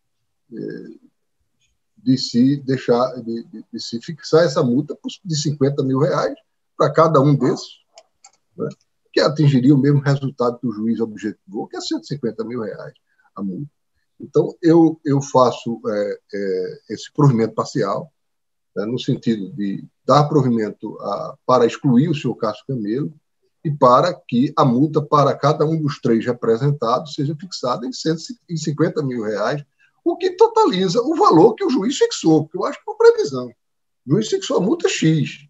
de se fixar essa multa de R$50 mil para cada um desses, né? Que atingiria o mesmo resultado que o juiz objetivou, que é R$150 mil a multa. Então, eu faço esse provimento parcial, né, no sentido de dar provimento para excluir o senhor Cássio Camilo e para que a multa para cada um dos 3 representados seja fixada em R$ 150 mil, o que totaliza o valor que o juiz fixou, porque eu acho que é uma previsão. O juiz fixou a multa X.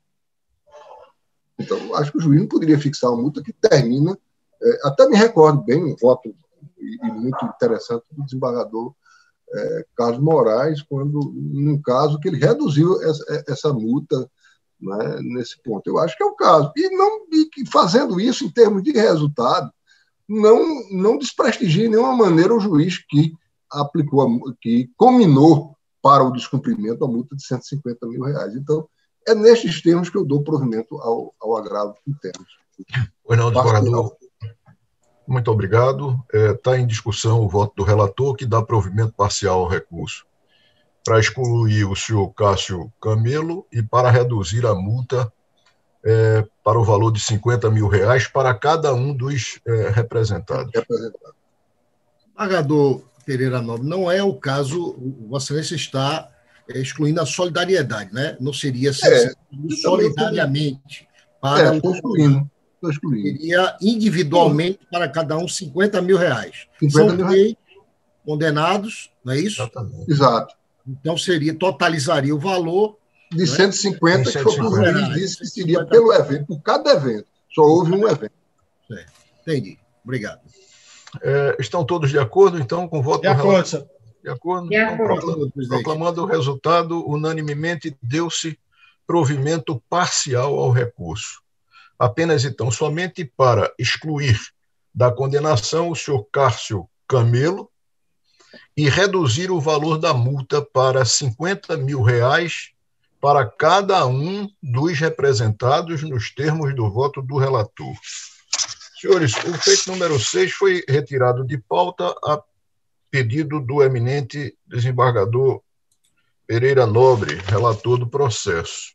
Então, eu acho que o juiz não poderia fixar uma multa que termina... até me recordo bem um voto muito interessante do desembargador Carlos Moraes, quando, num caso que ele reduziu essa multa, né, nesse ponto. Eu acho que é o caso. E fazendo isso em termos de resultado, não desprestigia de nenhuma maneira o juiz que que combinou para o descumprimento a multa de R$ 150 mil. Então, é nestes termos que eu dou provimento ao agravo que temos. Pois não, desembargador. Muito obrigado. Está em discussão o voto do relator, que dá provimento parcial ao recurso, para excluir o senhor Cássio Camelo e para reduzir a multa para o valor de R$ 50 mil para cada um dos representados. Desembargador Pereira Nobre, não é o caso, Vossa Excelência está excluindo a solidariedade, né? Não seria solidariamente para Estou excluindo. Seria individualmente para cada um R$ 50 mil. São 3 condenados, não é isso? Exato. Então totalizaria o valor de 150, que foi o juiz disse que seria pelo evento, por cada evento. Só houve um evento. Certo. Entendi. Obrigado. Estão todos de acordo, então, com o voto do relator? De acordo. De acordo. Proclamando o resultado, unanimemente deu-se provimento parcial ao recurso. Apenas, então, somente para excluir da condenação o senhor Cássio Camelo e reduzir o valor da multa para R$ 50 mil para cada um dos representados nos termos do voto do relator. Senhores, o feito número 6 foi retirado de pauta a pedido do eminente desembargador Pereira Nobre, relator do processo.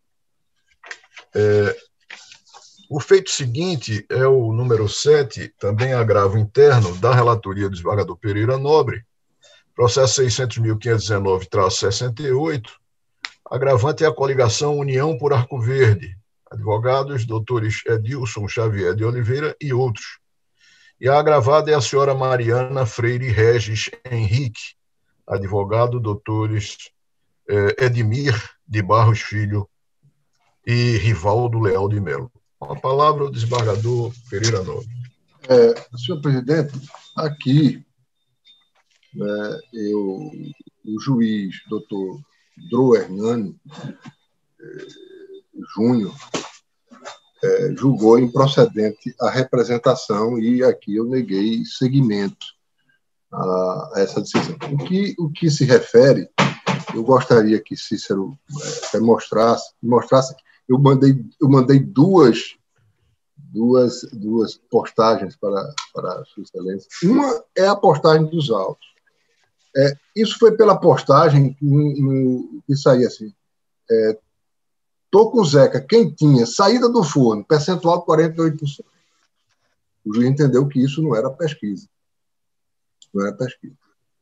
O feito seguinte é o número 7, também agravo interno, da relatoria do desembargador Pereira Nobre, processo 600.519-68, agravante é a coligação União por Arco Verde, advogados doutores Edilson Xavier de Oliveira e outros. E a agravada é a senhora Mariana Freire Regis Henrique, advogado doutores Edmir de Barros Filho e Rivaldo Leal de Melo. Com a palavra, o desembargador Pereira Nobre. Senhor presidente, aqui o juiz doutor Dro Hernani Júnior julgou improcedente a representação e aqui eu neguei seguimento a essa decisão. O que se refere, eu gostaria que Cícero mostrasse. Eu mandei duas postagens para a Sua Excelência. Uma é a postagem dos autos. Isso foi pela postagem que saía assim. Tô com o Zeca, quentinha, saída do forno, percentual de 48%. O juiz entendeu que isso não era pesquisa. Não era pesquisa.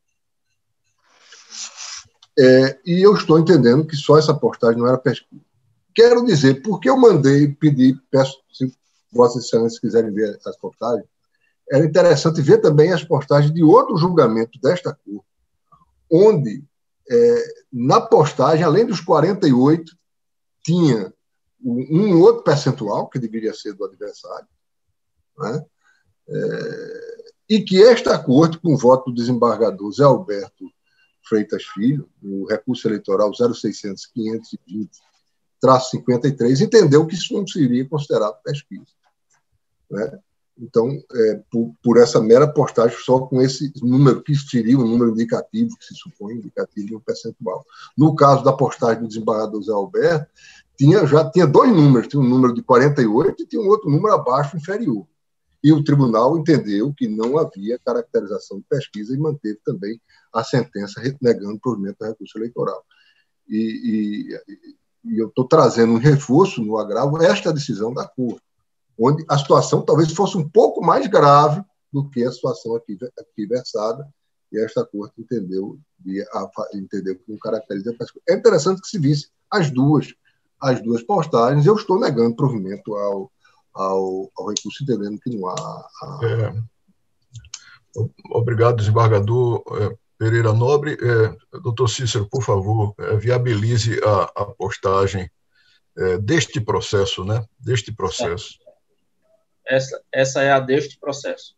E eu estou entendendo que só essa postagem não era pesquisa. Quero dizer, porque eu peço, se Vossas Excelências quiserem ver as postagens, era interessante ver também as postagens de outro julgamento desta Corte, onde, na postagem, além dos 48, tinha um outro percentual, que deveria ser do adversário, né? E que esta Corte, com o voto do desembargador Zé Alberto Freitas Filho, no recurso eleitoral 0600-520-53, entendeu que isso não seria considerado pesquisa, né? Então, por essa mera postagem, só com esse número, que seria um número indicativo, que se supõe indicativo de um percentual. No caso da postagem do desembargador Zé Alberto, já tinha 2 números, tinha um número de 48 e tinha um outro número abaixo, inferior. E o tribunal entendeu que não havia caracterização de pesquisa e manteve também a sentença negando o provimento do recurso eleitoral. E eu estou trazendo um reforço no agravo esta decisão da Corte, onde a situação talvez fosse um pouco mais grave do que a situação aqui versada, e esta Corte entendeu que não caracteriza a pesquisa. É interessante que se visse as duas postagens. Eu estou negando provimento ao ao recurso, entendendo que não há... Obrigado, desembargador Pereira Nobre. Doutor Cícero, por favor, viabilize a postagem deste processo, né? Deste processo. Essa é a deste processo.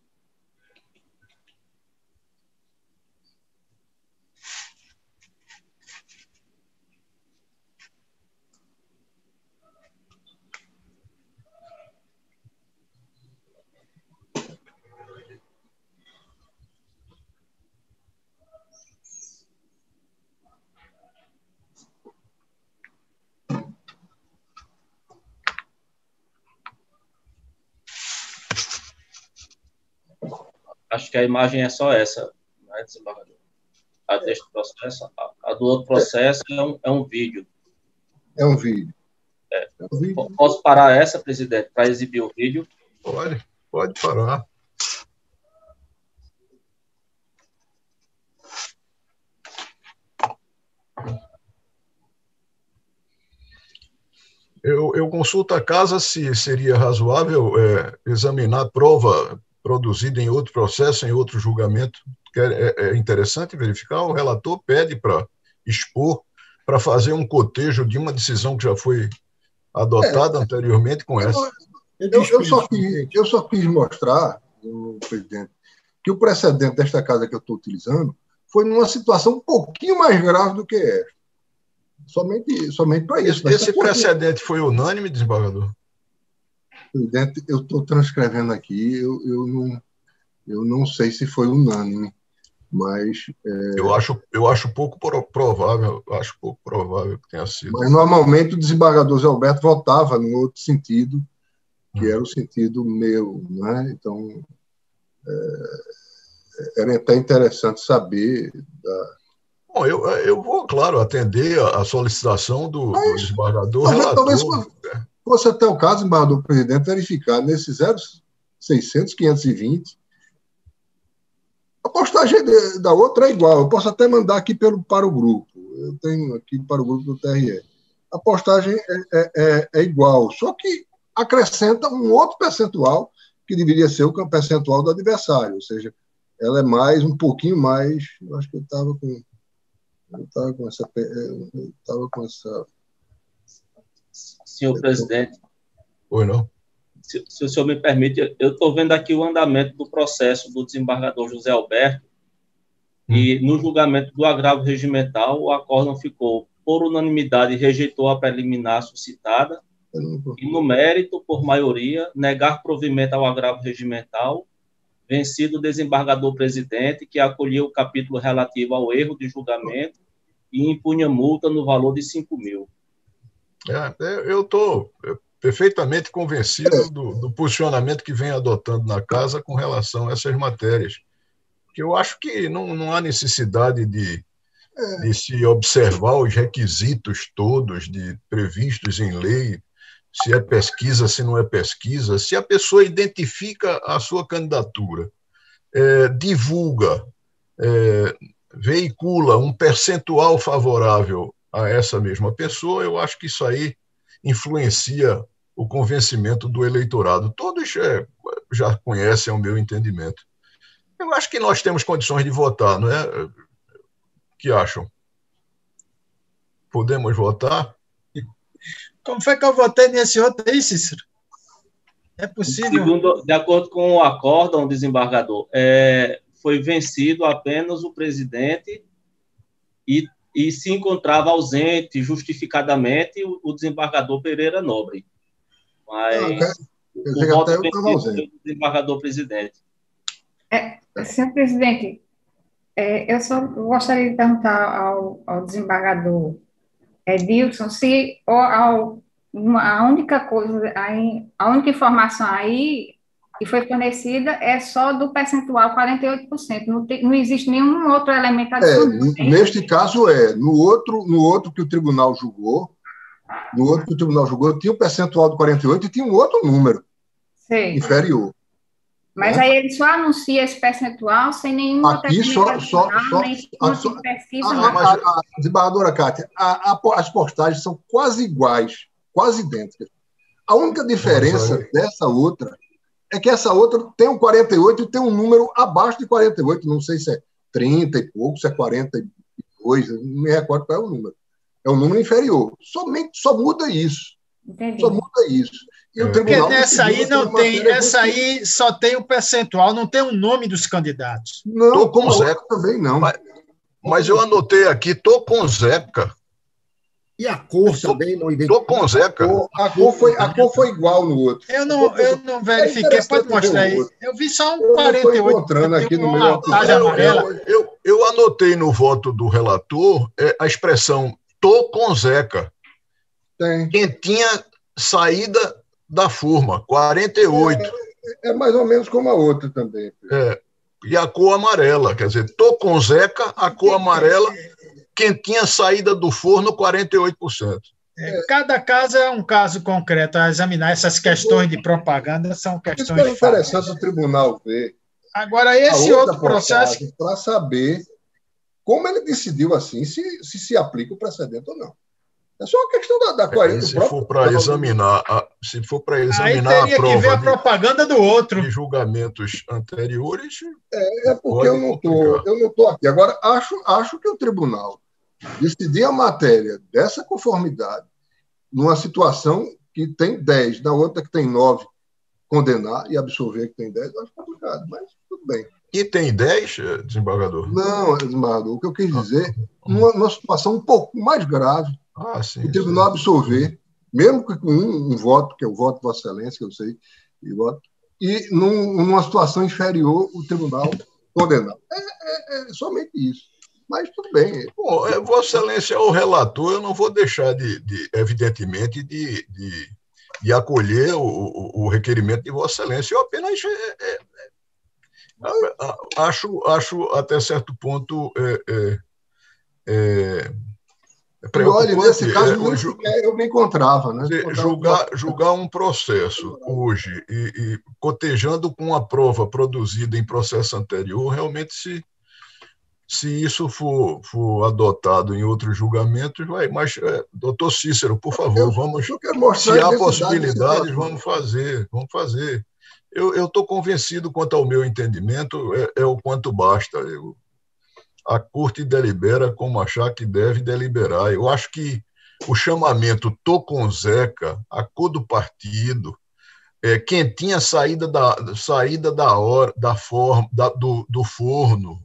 Acho que a imagem é só essa, né, desembargador? A deste processo. A do outro processo é um vídeo. É um vídeo. É um vídeo. Posso parar essa, presidente, para exibir o vídeo? Pode parar. Eu consulto a casa se seria razoável examinar prova produzida em outro processo, em outro julgamento. É interessante verificar. O relator pede para expor, para fazer um cotejo de uma decisão que já foi adotada anteriormente com essa. Eu só quis mostrar, presidente, que o precedente desta casa que eu estou utilizando foi numa situação um pouquinho mais grave do que esta. Somente para isso. Esse precedente foi unânime, desembargador? Presidente, eu estou transcrevendo aqui, eu não sei se foi unânime, mas... Eu acho pouco provável, que tenha sido. Mas, normalmente, o desembargador Zé Alberto votava no outro sentido, que era o sentido meu, né? Então, era até interessante saber... Bom, eu vou, claro, atender a solicitação do desembargador relator. Talvez fosse até o caso, desembargador presidente, verificar nesses 0600, 520, a postagem da outra é igual. Eu posso até mandar aqui para o grupo. Eu tenho aqui para o grupo do TRE. A postagem é igual, só que acrescenta um outro percentual que deveria ser o percentual do adversário, ou seja, ela é um pouquinho mais. Eu acho que eu estava com essa. Senhor presidente. Oi, não. Se o senhor me permite, eu estou vendo aqui o andamento do processo do desembargador José Alberto, e no julgamento do agravo regimental, o acórdão ficou por unanimidade, rejeitou a preliminar suscitada, e no mérito, por maioria, negar provimento ao agravo regimental, vencido o desembargador presidente, que acolheu o capítulo relativo ao erro de julgamento e impunha multa no valor de 5.000. Eu estou perfeitamente convencido do posicionamento que vem adotando na casa com relação a essas matérias. Porque eu acho que não há necessidade de se observar os requisitos todos previstos em lei, se é pesquisa, se não é pesquisa. Se a pessoa identifica a sua candidatura, divulga, veicula um percentual favorável a essa mesma pessoa, eu acho que isso aí influencia o convencimento do eleitorado. Todos já conhecem o meu entendimento. Eu acho que nós temos condições de votar, não é? O que acham? Podemos votar? Como foi que eu votei nesse outro aí, Cícero? É possível? De acordo com o acórdão, desembargador, foi vencido apenas o presidente e se encontrava ausente, justificadamente, o desembargador Pereira Nobre. Mas o voto vencido foi o desembargador presidente. Senhor presidente, eu só gostaria de perguntar ao desembargador Edilson se a única informação aí que foi fornecida é só do percentual 48%. Não existe nenhum outro elemento adicional. Neste caso, no outro que o tribunal julgou, tinha o percentual do 48% e tinha um outro número inferior. Mas aí ele só anuncia esse percentual sem nenhum outro elemento desembargadora Cátia, as postagens são quase iguais, quase idênticas. A única diferença dessa outra é que essa outra tem um 48 e tem um número abaixo de 48, não sei se é 30 e pouco, se é 42, não me recordo qual é o número. É um número inferior. Só muda isso. Entendi. Só muda isso. E o Porque tribunal nessa aí não tem, essa aí só tem o percentual, não tem o nome dos candidatos. Não, Tô com como a outra Zeca. também não. Mas eu anotei aqui, tô com Zeca. E a cor também não Tô identificou. com Zeca. A cor foi igual no outro. Eu não verifiquei, pode mostrar aí. Eu vi só um 48. Eu estou encontrando aqui no meu tarja amarela. Eu anotei no voto do relator a expressão tô com Zeca. Tem. Quem tinha saída da forma, 48. É mais ou menos como a outra também. E a cor amarela, quer dizer, tô com Zeca, a cor amarela, quem tinha saída do forno, 48%. Cada caso é um caso concreto. A examinar essas questões de propaganda são questões Isso é interessante o tribunal ver. Agora, esse outro processo... Para saber como ele decidiu assim, se aplica o precedente ou não. É só uma questão da coerência. Se for para examinar, aí teria que ver a propaganda do outro. De julgamentos anteriores. É porque eu não estou aqui. Agora, acho que o tribunal decidir a matéria dessa conformidade numa situação que tem 10, na outra que tem 9, condenar e absolver que tem 10, eu acho complicado, mas tudo bem. E tem 10, desembargador? Não, desembargador, o que eu quis dizer, numa situação um pouco mais grave, sim, o tribunal absolver, mesmo que com um voto, que é o voto de Vossa Excelência, que eu sei, e numa situação inferior, o tribunal condenar. É somente isso. Mas tudo bem. Bom, Vossa Excelência é o relator, eu não vou deixar evidentemente, de acolher o requerimento de Vossa Excelência. Eu apenas acho até certo ponto preocupante. E olha, nesse caso, eu me encontrava. Né? Julgar um processo hoje e cotejando com a prova produzida em processo anterior, realmente se isso for adotado em outros julgamentos, vai. Mas, doutor Cícero, por favor, se há possibilidades, vamos fazer. Eu estou convencido quanto ao meu entendimento, é o quanto basta. A Corte delibera como achar que deve deliberar. Eu acho que o chamamento tô com Zeca, a cor do partido, quem tinha saída da hora, da forma, do forno,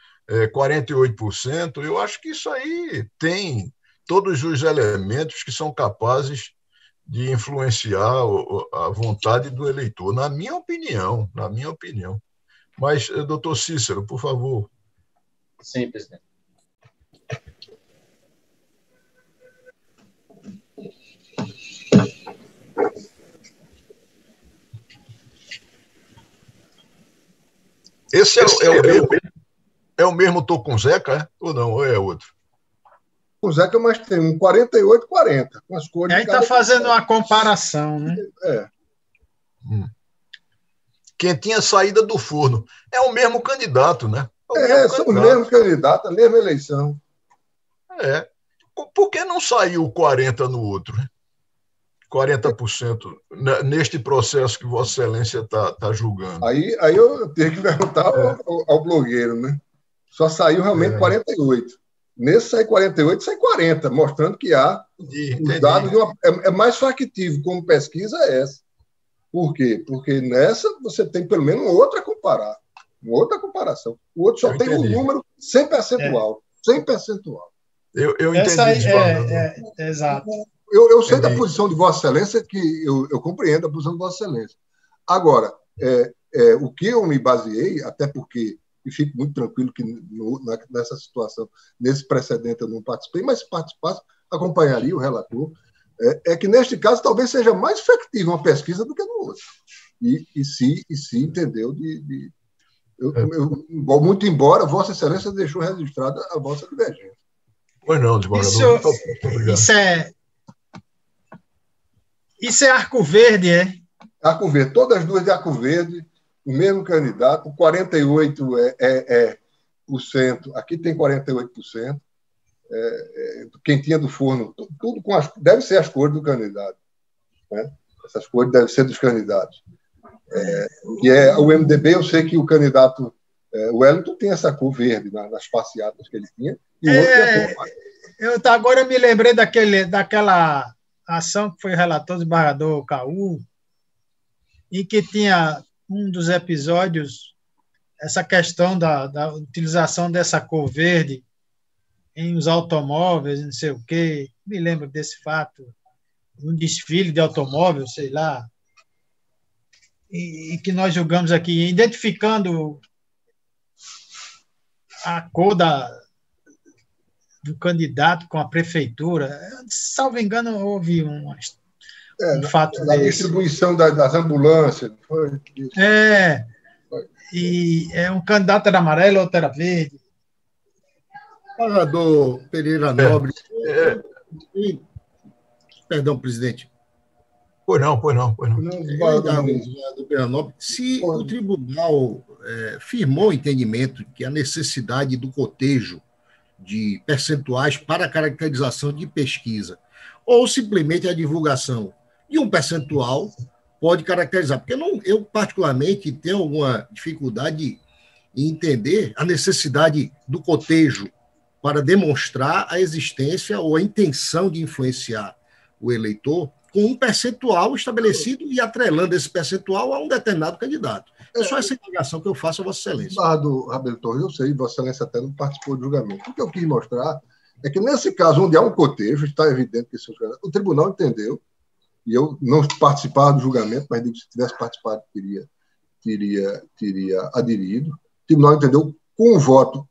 48%, eu acho que isso aí tem todos os elementos que são capazes de influenciar a vontade do eleitor, na minha opinião. Mas, doutor Cícero, por favor. Sim, presidente. Esse é o mesmo tô com Zeca, ou não? Ou é outro? O Zeca, mas tem um 48-40, com as cores. Aí está fazendo uma comparação, né? Quem tinha saída do forno. É o mesmo candidato, né? São os mesmos candidatos, a mesma eleição. Por que não saiu 40% no outro? 40% neste processo que Vossa Excelência está julgando. Aí eu tenho que perguntar ao blogueiro, né? Só saiu realmente 48%. Nesse sai 48%, sai 40%, mostrando que há os dados. É mais factivo como pesquisa essa. Por quê? Porque nessa você tem pelo menos uma outra comparação. O outro só tem um número sem percentual. Sem percentual. Eu entendi. Exato. Eu sei da posição de Vossa Excelência, que eu compreendo a posição de Vossa Excelência. Agora, o que eu me baseei, até porque, e fico muito tranquilo que nessa situação, nesse precedente eu não participei, mas se participasse, acompanharia o relator, é que neste caso talvez seja mais efetiva uma pesquisa do que no outro. E se entendeu muito embora Vossa Excelência deixou registrada a vossa divergência. Pois não, desembargador. Isso é Arco Verde, é? Arco Verde, todas as duas de Arco Verde, o mesmo candidato, 48%. Aqui tem 48%. Quem tinha do forno, tudo deve ser as cores do candidato. Né? Essas coisas devem ser dos candidatos. Que é o MDB, eu sei que o candidato Wellington tem essa cor verde nas passeatas que ele tinha, e o outro é eu agora me lembrei daquela ação que foi relator do desembargador Caú, e que tinha um dos episódios essa questão da utilização dessa cor verde em os automóveis, não sei o quê. Me lembro desse fato, um desfile de automóvel, sei lá, e que nós julgamos aqui, identificando a cor do candidato com a prefeitura. Salvo engano, houve um fato da desse. Distribuição das ambulâncias. Foi isso. E um candidato era amarelo, outro era verde. Desembargador Pereira Nobre. Perdão, presidente. Pois não. Se o tribunal firmou o entendimento que a necessidade do cotejo de percentuais para caracterização de pesquisa, ou simplesmente a divulgação de um percentual, pode caracterizar. Porque eu, particularmente, tenho alguma dificuldade em entender a necessidade do cotejo para demonstrar a existência ou a intenção de influenciar o eleitor com um percentual estabelecido e atrelando esse percentual a um determinado candidato. É só essa indagação que eu faço a Vossa Excelência. Do Rabelo Torres, eu sei, Vossa Excelência até não participou do julgamento. O que eu quis mostrar é que, nesse caso, onde há um cotejo, está evidente que o tribunal entendeu, e eu não participava do julgamento, mas digo que se tivesse participado, teria aderido. O tribunal entendeu, com um voto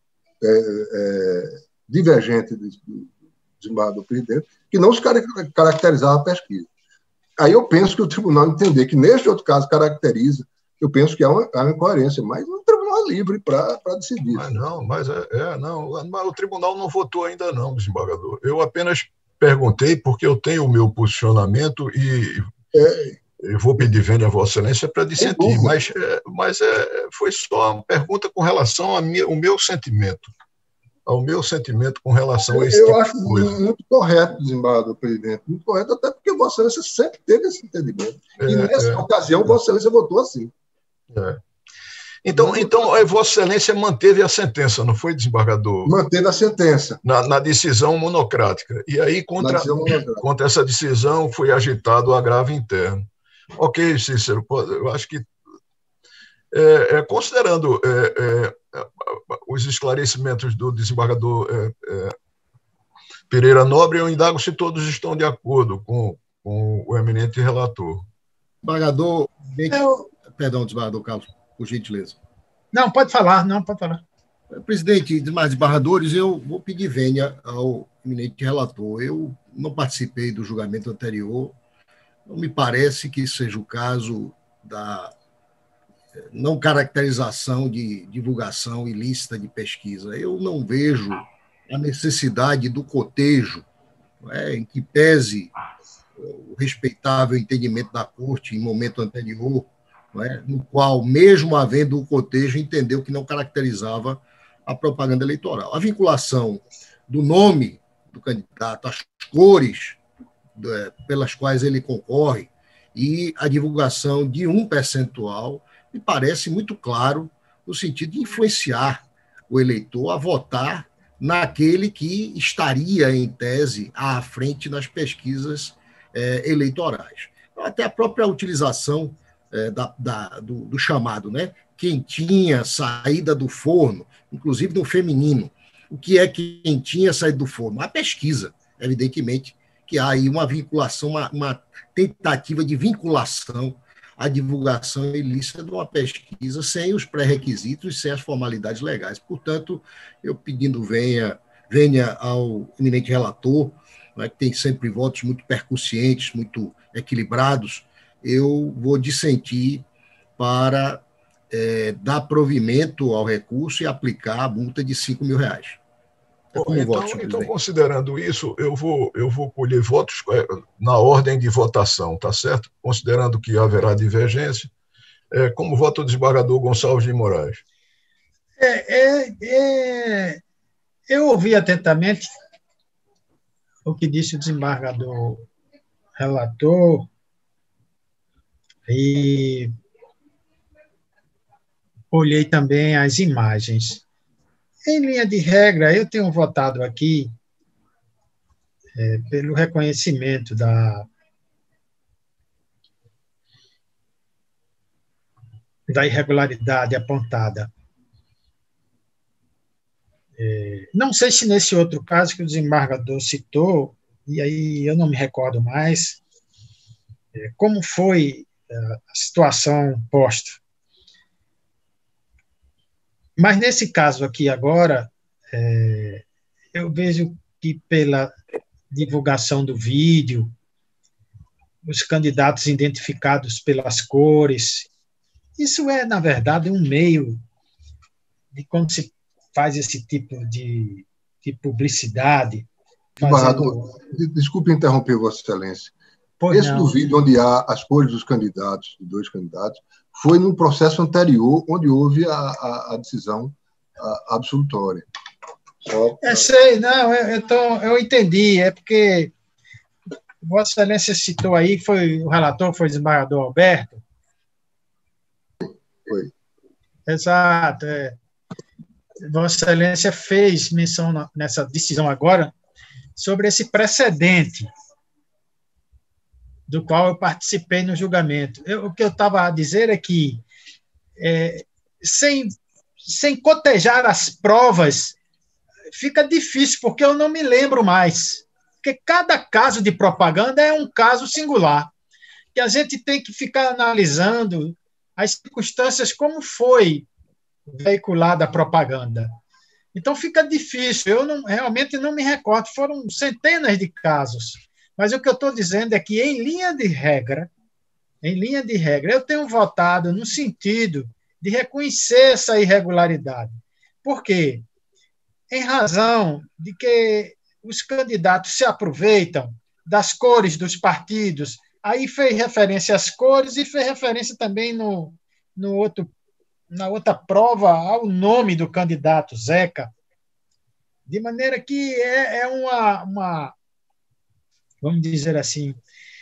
divergente do desembargador presidente, que não se caracterizava a pesquisa. Aí eu penso que o tribunal entender que, neste outro caso, caracteriza, eu penso que há uma incoerência, mas o tribunal é livre para decidir. Mas o tribunal não votou ainda não, desembargador. Eu apenas perguntei porque eu tenho o meu posicionamento e eu vou pedir vênia a Vossa Excelência para dissentir, mas foi só uma pergunta com relação ao meu sentimento. Ao meu sentimento com relação a esse tipo de coisa. Eu acho muito correto, desembargador presidente, muito correto, até porque Vossa Excelência sempre teve esse entendimento. E nessa ocasião, Vossa Excelência votou assim. Então, Vossa Excelência manteve a sentença, não foi, desembargador? Manteve a sentença. Na decisão monocrática. E aí, contra essa decisão, foi agitado o agravo interno. Ok, Cícero, eu acho que, considerando os esclarecimentos do desembargador Pereira Nobre, eu indago se todos estão de acordo com o eminente relator. Desembargador, perdão, desembargador Carlos, por gentileza. Não, pode falar. Presidente, demais desembargadores, eu vou pedir vênia ao eminente relator. Eu não participei do julgamento anterior, não me parece que seja o caso da não caracterização de divulgação ilícita de pesquisa. Eu não vejo a necessidade do cotejo, em que pese o respeitável entendimento da Corte em momento anterior, no qual, mesmo havendo o cotejo, entendeu que não caracterizava a propaganda eleitoral. A vinculação do nome do candidato, as cores pelas quais ele concorre e a divulgação de um percentual me parece muito claro no sentido de influenciar o eleitor a votar naquele que estaria, em tese, à frente nas pesquisas eleitorais. Até a própria utilização do chamado, quentinha, saída do forno, inclusive no feminino. O que é quentinha, saída do forno? A pesquisa, evidentemente, que há aí uma vinculação, uma tentativa de vinculação à divulgação ilícita de uma pesquisa sem os pré-requisitos e sem as formalidades legais. Portanto, eu pedindo venha ao eminente relator, que tem sempre votos muito percussientes, muito equilibrados, eu vou dissentir para dar provimento ao recurso e aplicar a multa de R$5.000. Então, considerando isso, eu vou colher votos na ordem de votação, tá certo? Considerando que haverá divergência, como vota o desembargador Gonçalves de Moraes? Eu ouvi atentamente o que disse o desembargador relator E olhei também as imagens. Em linha de regra, eu tenho votado aqui pelo reconhecimento da irregularidade apontada. Não sei se nesse outro caso que o desembargador citou, e aí eu não me recordo mais, como foi a situação posta. Mas nesse caso aqui agora, eu vejo que pela divulgação do vídeo, os candidatos identificados pelas cores, isso é, na verdade, um meio de como se faz esse tipo de publicidade. Embargador, desculpe interromper, Vossa Excelência. Pois esse não. do vídeo onde há as cores dos candidatos, dos dois candidatos, foi no processo anterior, onde houve a decisão absolutória. Sei, não, eu entendi, é porque Vossa Excelência citou aí, foi o relator, foi o desembargador Alberto? Foi. Exato. Vossa Excelência fez menção nessa decisão agora sobre esse precedente do qual eu participei no julgamento. O que eu estava a dizer é que, sem cotejar as provas, fica difícil, porque eu não me lembro mais. Porque cada caso de propaganda é um caso singular, que a gente tem que ficar analisando as circunstâncias, como foi veiculada a propaganda. Então, fica difícil. Eu realmente não me recordo. Foram centenas de casos. Mas o que eu estou dizendo é que, em linha de regra, eu tenho votado no sentido de reconhecer essa irregularidade. Por quê? Em razão de que os candidatos se aproveitam das cores dos partidos. Aí fez referência às cores e fez referência também na outra prova ao nome do candidato, Zeca. De maneira que é uma vamos dizer assim,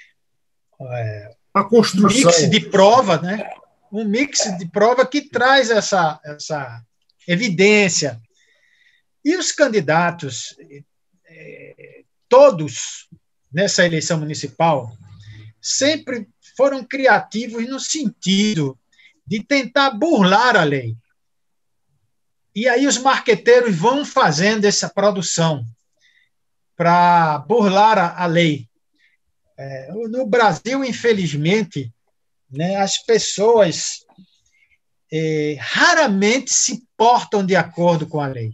a construção. Um mix de prova, né? Um mix de prova que traz essa evidência. E os candidatos, todos nessa eleição municipal, sempre foram criativos no sentido de tentar burlar a lei. E aí os marqueteiros vão fazendo essa produção para burlar a lei. No Brasil, infelizmente, né, as pessoas raramente se portam de acordo com a lei.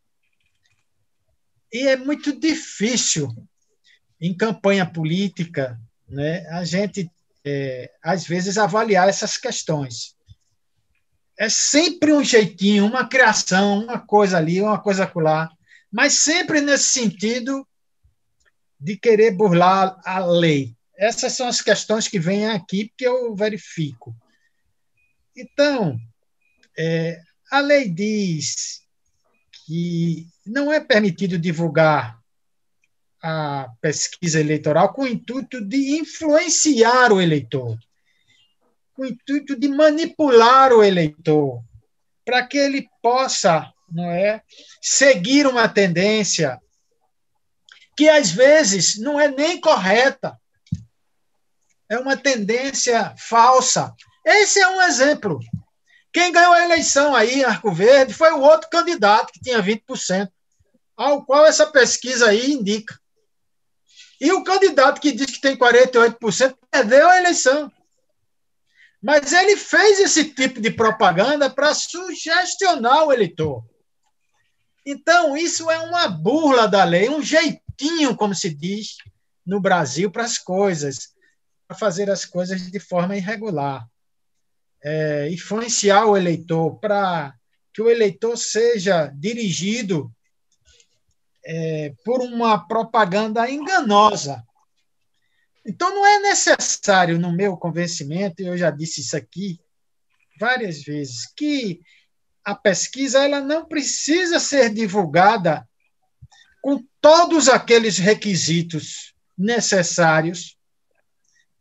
E é muito difícil, em campanha política, né, a gente, às vezes, avaliar essas questões. É sempre um jeitinho, uma criação, uma coisa ali, uma coisa acolá, mas sempre nesse sentido de querer burlar a lei. Essas são as questões que vêm aqui, porque eu verifico. Então, a lei diz que não é permitido divulgar a pesquisa eleitoral com o intuito de influenciar o eleitor, com o intuito de manipular o eleitor, para que ele possa, seguir uma tendência que, às vezes, não é nem correta. É uma tendência falsa. Esse é um exemplo. Quem ganhou a eleição aí em Arco Verde foi o outro candidato, que tinha 20%, ao qual essa pesquisa aí indica. E o candidato que diz que tem 48% perdeu a eleição. Mas ele fez esse tipo de propaganda para sugestionar o eleitor. Então, isso é uma burla da lei, um jeitinho, como se diz no Brasil, para as coisas, para fazer as coisas de forma irregular. Influenciar o eleitor para que o eleitor seja dirigido por uma propaganda enganosa. Então, não é necessário, no meu convencimento, eu já disse isso aqui várias vezes, que a pesquisa ela não precisa ser divulgada com todos aqueles requisitos necessários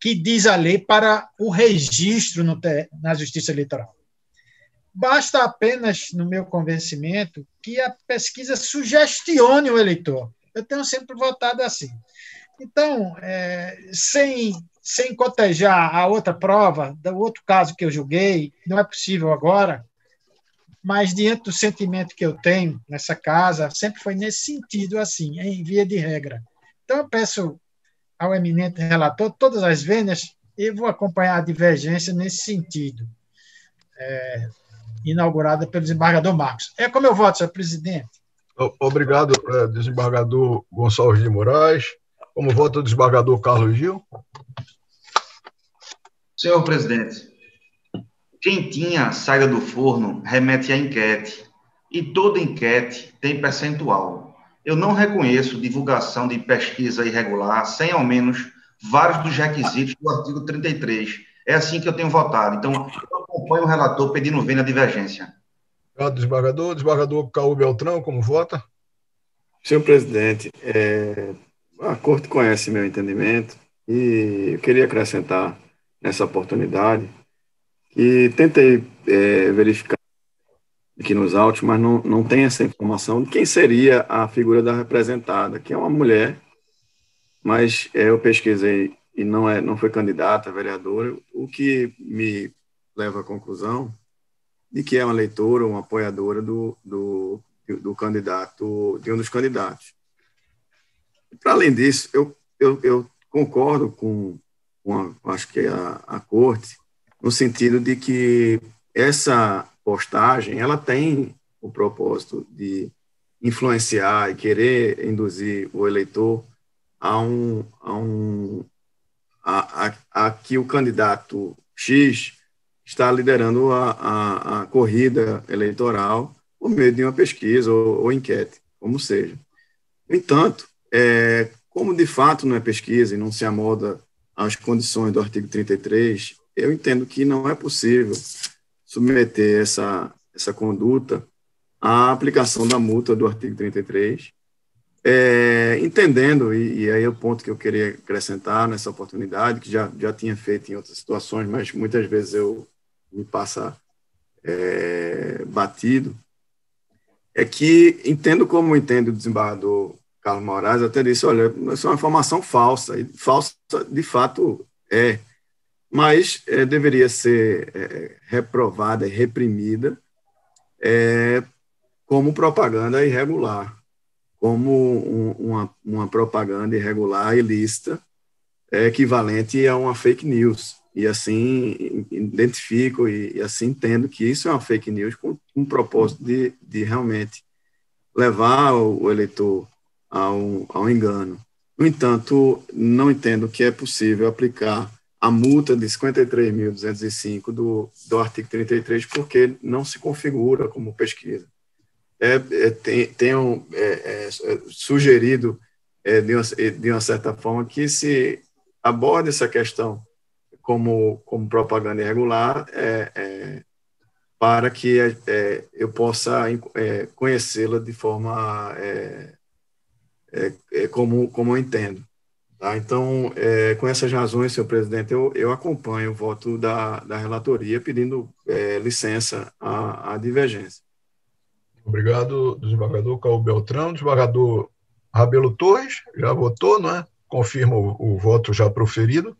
que diz a lei para o registro na Justiça Eleitoral. Basta apenas, no meu convencimento, que a pesquisa sugestione o eleitor. Eu tenho sempre votado assim. Então, sem cotejar a outra prova, do outro caso que eu julguei, não é possível agora, mas diante do sentimento que eu tenho nessa casa, sempre foi nesse sentido, assim, em via de regra. Então, eu peço ao eminente relator todas as vênias e vou acompanhar a divergência nesse sentido, inaugurada pelo desembargador Marcos. É como eu voto, senhor presidente. Obrigado, desembargador Gonçalves de Moraes. Como vota o desembargador Carlos Gil? Senhor presidente, quentinha saída do forno remete à enquete, e toda enquete tem percentual. Eu não reconheço divulgação de pesquisa irregular sem ao menos vários dos requisitos do artigo 33. É assim que eu tenho votado. Então, eu acompanho o relator pedindo vênia divergência. Obrigado, desembargador. Desembargador Caú Beltrão, como vota? Senhor presidente, a Corte conhece meu entendimento e eu queria acrescentar nessa oportunidade que tentei verificar aqui nos autos, mas não tem essa informação de quem seria a figura da representada, que é uma mulher, mas eu pesquisei e não foi candidata a vereadora, o que me leva à conclusão de que é uma leitora, uma apoiadora do candidato, de um dos candidatos. Para além disso, eu concordo acho que a Corte, no sentido de que essa postagem ela tem o propósito de influenciar e querer induzir o eleitor a que o candidato X está liderando a corrida eleitoral por meio de uma pesquisa ou enquete, como seja. No entanto, como de fato não é pesquisa e não se amolda às condições do artigo 33, eu entendo que não é possível submeter essa conduta à aplicação da multa do artigo 33, entendendo, e aí é o ponto que eu queria acrescentar nessa oportunidade, que já tinha feito em outras situações, mas muitas vezes me passa batido, é que entendo como entende o desembargador Carlos Moraes, até disse, olha, isso é uma informação falsa, e falsa de fato mas deveria ser reprovada e reprimida como propaganda irregular, como uma propaganda irregular ilícita, equivalente a uma fake news. E assim identifico e assim entendo que isso é uma fake news com um propósito de realmente levar o eleitor ao engano. No entanto, não entendo que é possível aplicar a multa de 53.205 do artigo 33, porque não se configura como pesquisa. Tenho sugerido, de uma certa forma, que se aborde essa questão como propaganda irregular, para que eu possa conhecê-la de forma como eu entendo. Tá? Então, com essas razões, senhor presidente, eu acompanho o voto da relatoria, pedindo licença à divergência. Obrigado, desembargador Caú Beltrão. Desembargador Rabelo Torres, já votou, não é? Confirma o voto já proferido.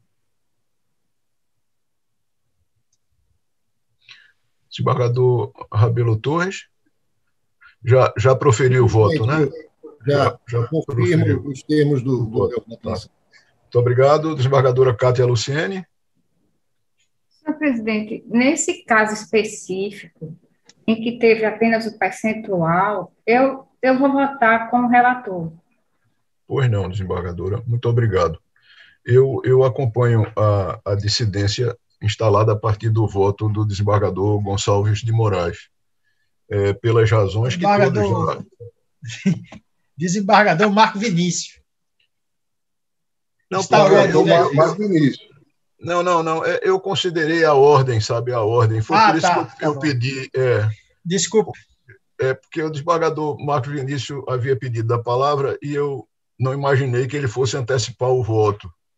Desembargador Rabelo Torres, já proferiu o voto, né? Já confirmo os termos do voto. Muito obrigado. Desembargadora Cátia Luciene. Senhor presidente, nesse caso específico, em que teve apenas o percentual, eu vou votar como relator. Pois não, desembargadora. Muito obrigado. Eu acompanho a dissidência instalada a partir do voto do desembargador Gonçalves de Moraes, pelas razões que todos já... Desembargador Marco Vinícius. Não, Marco Vinícius. Não. Eu considerei a ordem, sabe? A ordem. Foi por isso que eu pedi. Desculpa. Porque o desembargador Marco Vinícius havia pedido a palavra e eu não imaginei que ele fosse antecipar o voto.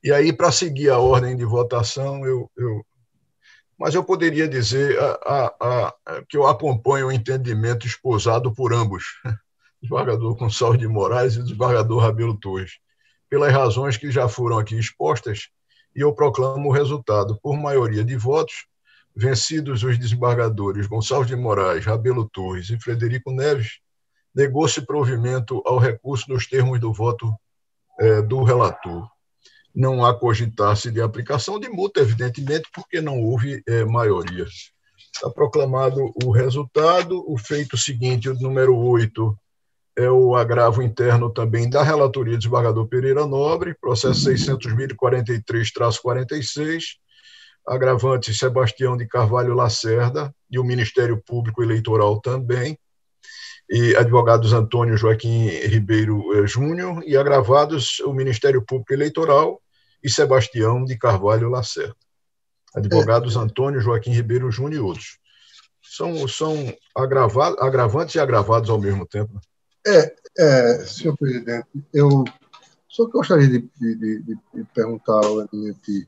E aí, para seguir a ordem de votação, mas eu poderia dizer que eu acompanho o entendimento esposado por ambos, o desembargador Gonçalves de Moraes e o desembargador Rabelo Torres, pelas razões que já foram aqui expostas, e eu proclamo o resultado. Por maioria de votos, vencidos os desembargadores Gonçalves de Moraes, Rabelo Torres e Frederico Neves, negou-se provimento ao recurso nos termos do voto do relator. Não há cogitar-se de aplicação de multa, evidentemente, porque não houve maioria. Está proclamado o resultado. O feito seguinte, o número 8, é o agravo interno também da relatoria do desembargador Pereira Nobre, processo 600.043-46, agravante Sebastião de Carvalho Lacerda e o Ministério Público Eleitoral também, e advogados Antônio Joaquim Ribeiro Júnior, e agravados o Ministério Público Eleitoral e Sebastião de Carvalho Lacerda. Advogados Antônio Joaquim Ribeiro Júnior e outros. São agravantes e agravados ao mesmo tempo. Senhor presidente, eu só gostaria de perguntar ao eminente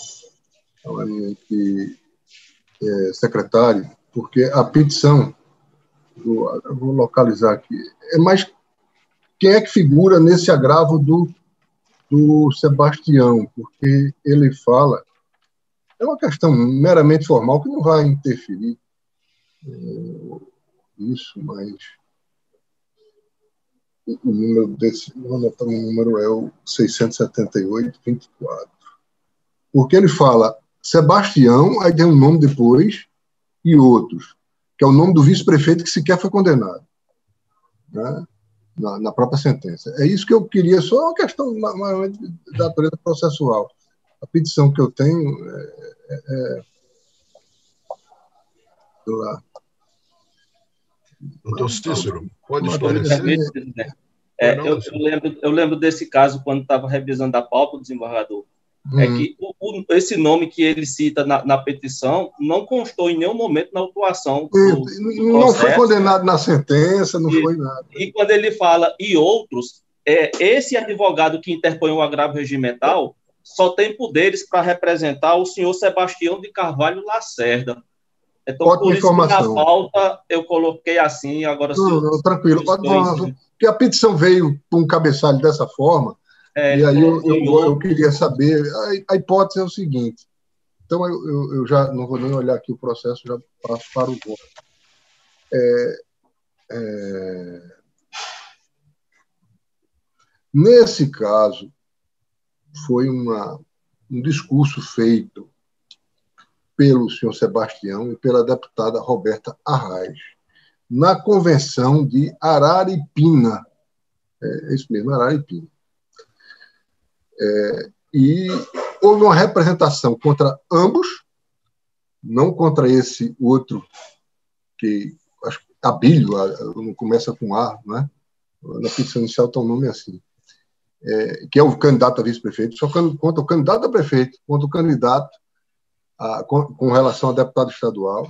secretário, porque a petição, eu vou localizar aqui, mas quem é que figura nesse agravo do Sebastião? Porque ele fala, é uma questão meramente formal que não vai interferir isso, mas o número desse, o número é o 678-24. Porque ele fala Sebastião, aí tem um nome depois, e outros, que é o nome do vice-prefeito que sequer foi condenado, né, na própria sentença. É isso que eu queria, só uma questão da natureza processual. A petição que eu tenho lá. Doutor Cícero, pode esclarecer? Eu lembro desse caso quando estava revisando a pauta do desembargador. É que esse nome que ele cita na petição não constou em nenhum momento na autuação do não foi condenado na sentença, não foi nada. E quando ele fala e outros, esse advogado que interpõe o agravo regimental só tem poderes para representar o senhor Sebastião de Carvalho Lacerda. Então, ótima por isso informação. que na pauta eu coloquei assim, agora... Tranquilo. Porque a petição veio com um cabeçalho dessa forma, e aí eu queria saber... A hipótese é o seguinte, então eu já não vou nem olhar aqui o processo, já passo para o voto. Nesse caso, foi um discurso feito pelo senhor Sebastião e pela deputada Roberta Arraes, na convenção de Araripina. É isso mesmo, Araripina. E houve uma representação contra ambos, não contra esse outro, que acho que Abílio, não começa com A, né? Na petição inicial está um nome assim, que é o candidato a vice-prefeito, só contra o candidato a prefeito, contra o candidato com relação a deputado estadual,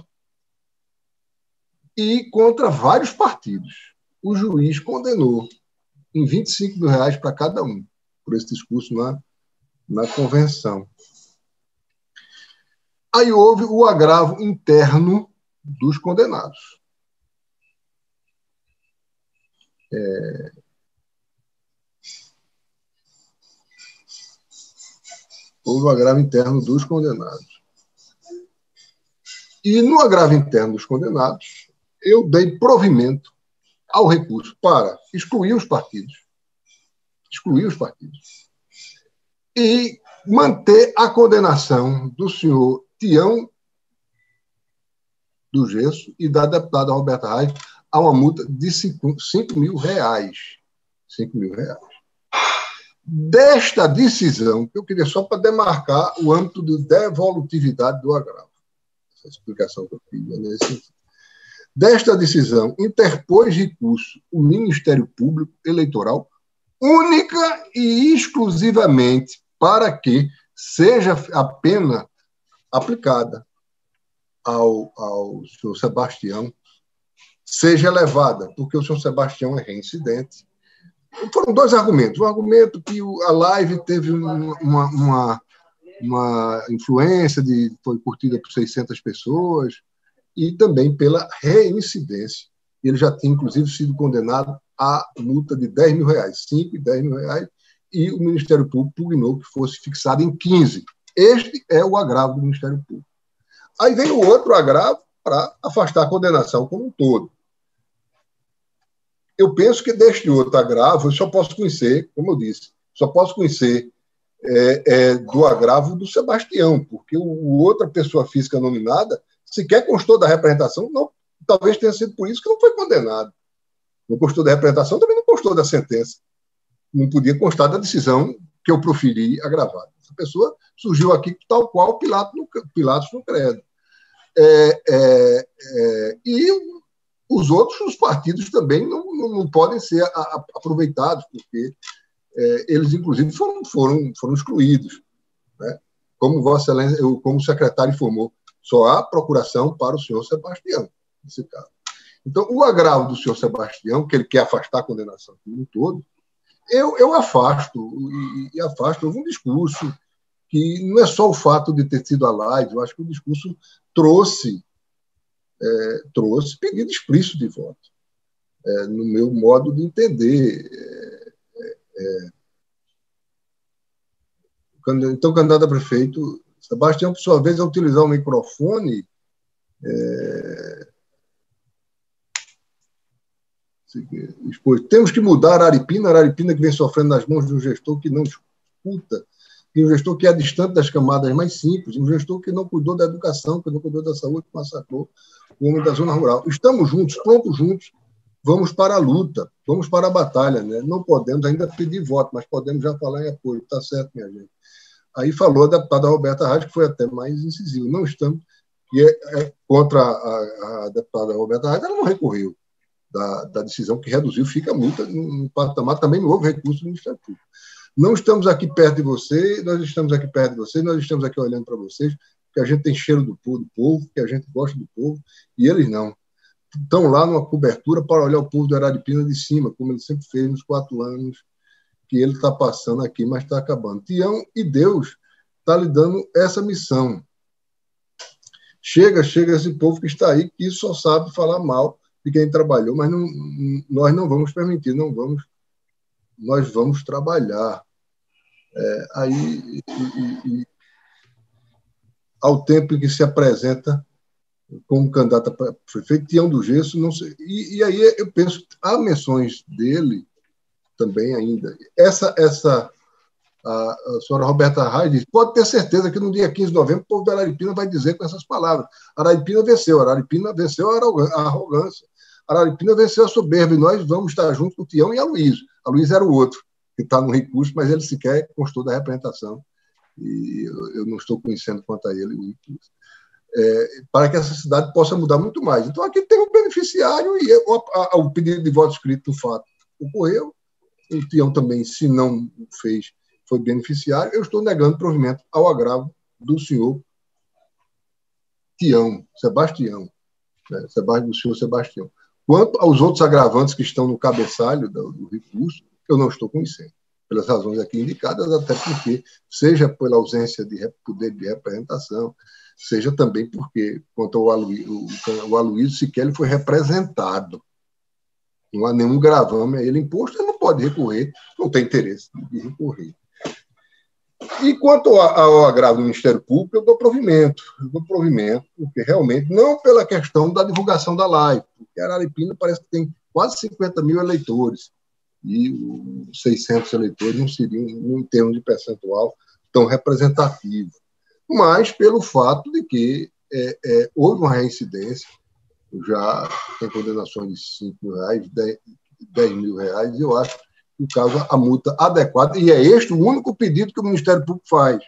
e contra vários partidos. O juiz condenou em R$25 mil para cada um, por esse discurso na convenção. Aí houve o agravo interno dos condenados. Houve o agravo interno dos condenados. E no agravo interno dos condenados, eu dei provimento ao recurso para excluir os partidos. E manter a condenação do senhor Tião do Gesso e da deputada Roberta Arraes a uma multa de R$5 mil. Desta decisão, eu queria só para demarcar o âmbito de devolutividade do agravo. Essa explicação que eu fiz é nesse sentido. Desta decisão, interpôs recurso o Ministério Público Eleitoral única e exclusivamente para que seja a pena aplicada ao senhor Sebastião seja elevada, porque o senhor Sebastião é reincidente foram dois argumentos. Um argumento que a live teve uma influência, foi curtida por 600 pessoas, e também pela reincidência. Ele já tinha, inclusive, sido condenado à multa de R$10.000, 5 e R$10.000, e o Ministério Público pugnou que fosse fixado em 15. Este é o agravo do Ministério Público. Aí vem o outro agravo para afastar a condenação como um todo. Eu penso que deste outro agravo, eu só posso conhecer, como eu disse, só posso conhecer do agravo do Sebastião, porque outra pessoa física nominada sequer constou da representação, não, talvez tenha sido por isso que não foi condenado. Não constou da representação, também não constou da sentença. Não podia constar da decisão que eu proferi agravada. Essa pessoa surgiu aqui tal qual Pilatos no credo. E os outros, os partidos também não podem ser aproveitados, porque eles, inclusive, foram excluídos. Né? Como Vossa Excelência, como o secretário informou, só há procuração para o senhor Sebastião, nesse caso. Então, o agravo do senhor Sebastião, que ele quer afastar a condenação como um todo, eu afasto, e afasto. Houve um discurso que não é só o fato de ter sido a live, eu acho que o discurso trouxe pedido explícito de voto, no meu modo de entender. Então, candidato a prefeito, Sebastião, por sua vez, ao utilizar o microfone, temos que mudar a Araripina que vem sofrendo nas mãos de um gestor que não escuta, de um gestor que é distante das camadas mais simples, um gestor que não cuidou da educação, que não cuidou da saúde, que massacrou o homem da zona rural. Estamos juntos, prontos juntos, vamos para a luta, vamos para a batalha. Né? Não podemos ainda pedir voto, mas podemos já falar em apoio. Está certo, minha gente. Aí falou a deputada Roberta Reis, que foi até mais incisivo. Não estamos, contra a deputada Roberta Reis, ela não recorreu da decisão que reduziu, fica a multa no patamar, também não houve recurso do Ministério Público. Não estamos aqui perto de você, nós estamos aqui perto de vocês, nós estamos aqui olhando para vocês, que a gente tem cheiro do povo, que a gente gosta do povo, e eles não. Estão lá numa cobertura para olhar o povo do Araripina de cima, como ele sempre fez nos 4 anos que ele está passando aqui, mas está acabando. Tião e Deus está lhe dando essa missão. Chega esse povo que está aí, que só sabe falar mal de quem trabalhou, mas nós não vamos permitir, nós vamos trabalhar. Ao tempo em que se apresenta como candidato a prefeito, Tião do Gesso, não sei. E aí eu penso que há menções dele também ainda. A senhora Roberta Reis diz, pode ter certeza que no dia 15 de novembro o povo da Araripina vai dizer com essas palavras: Araripina venceu a arrogância, Araripina venceu a soberba, e nós vamos estar junto com o Tião e a Luísa. A Luísa era o outro, que está no recurso, mas ele sequer constou da representação, e eu não estou conhecendo quanto a ele o recurso. Para que essa cidade possa mudar muito mais. Então, aqui tem um beneficiário, e o pedido de voto escrito, do fato, ocorreu. O Tião também, se não fez, foi beneficiário. Eu estou negando provimento ao agravo do senhor Sebastião, né? Do senhor Sebastião. Quanto aos outros agravantes que estão no cabeçalho do recurso, eu não estou conhecendo, pelas razões aqui indicadas, até porque, seja pela ausência de poder de representação, seja também porque, quanto ao Aloysio, sequer ele foi representado. Não há nenhum gravame a ele imposto, ele não pode recorrer, não tem interesse de recorrer. E quanto ao agravo do Ministério Público, eu dou provimento, porque realmente, não pela questão da divulgação da live, porque a Araripina parece que tem quase 50 mil eleitores, e os 600 eleitores não seriam, em termos de percentual, tão representativos. Mas pelo fato de que houve uma reincidência, já tem condenações de R$5.000, R$10.000, e eu acho que, no caso, a multa adequada, e é este o único pedido que o Ministério Público faz,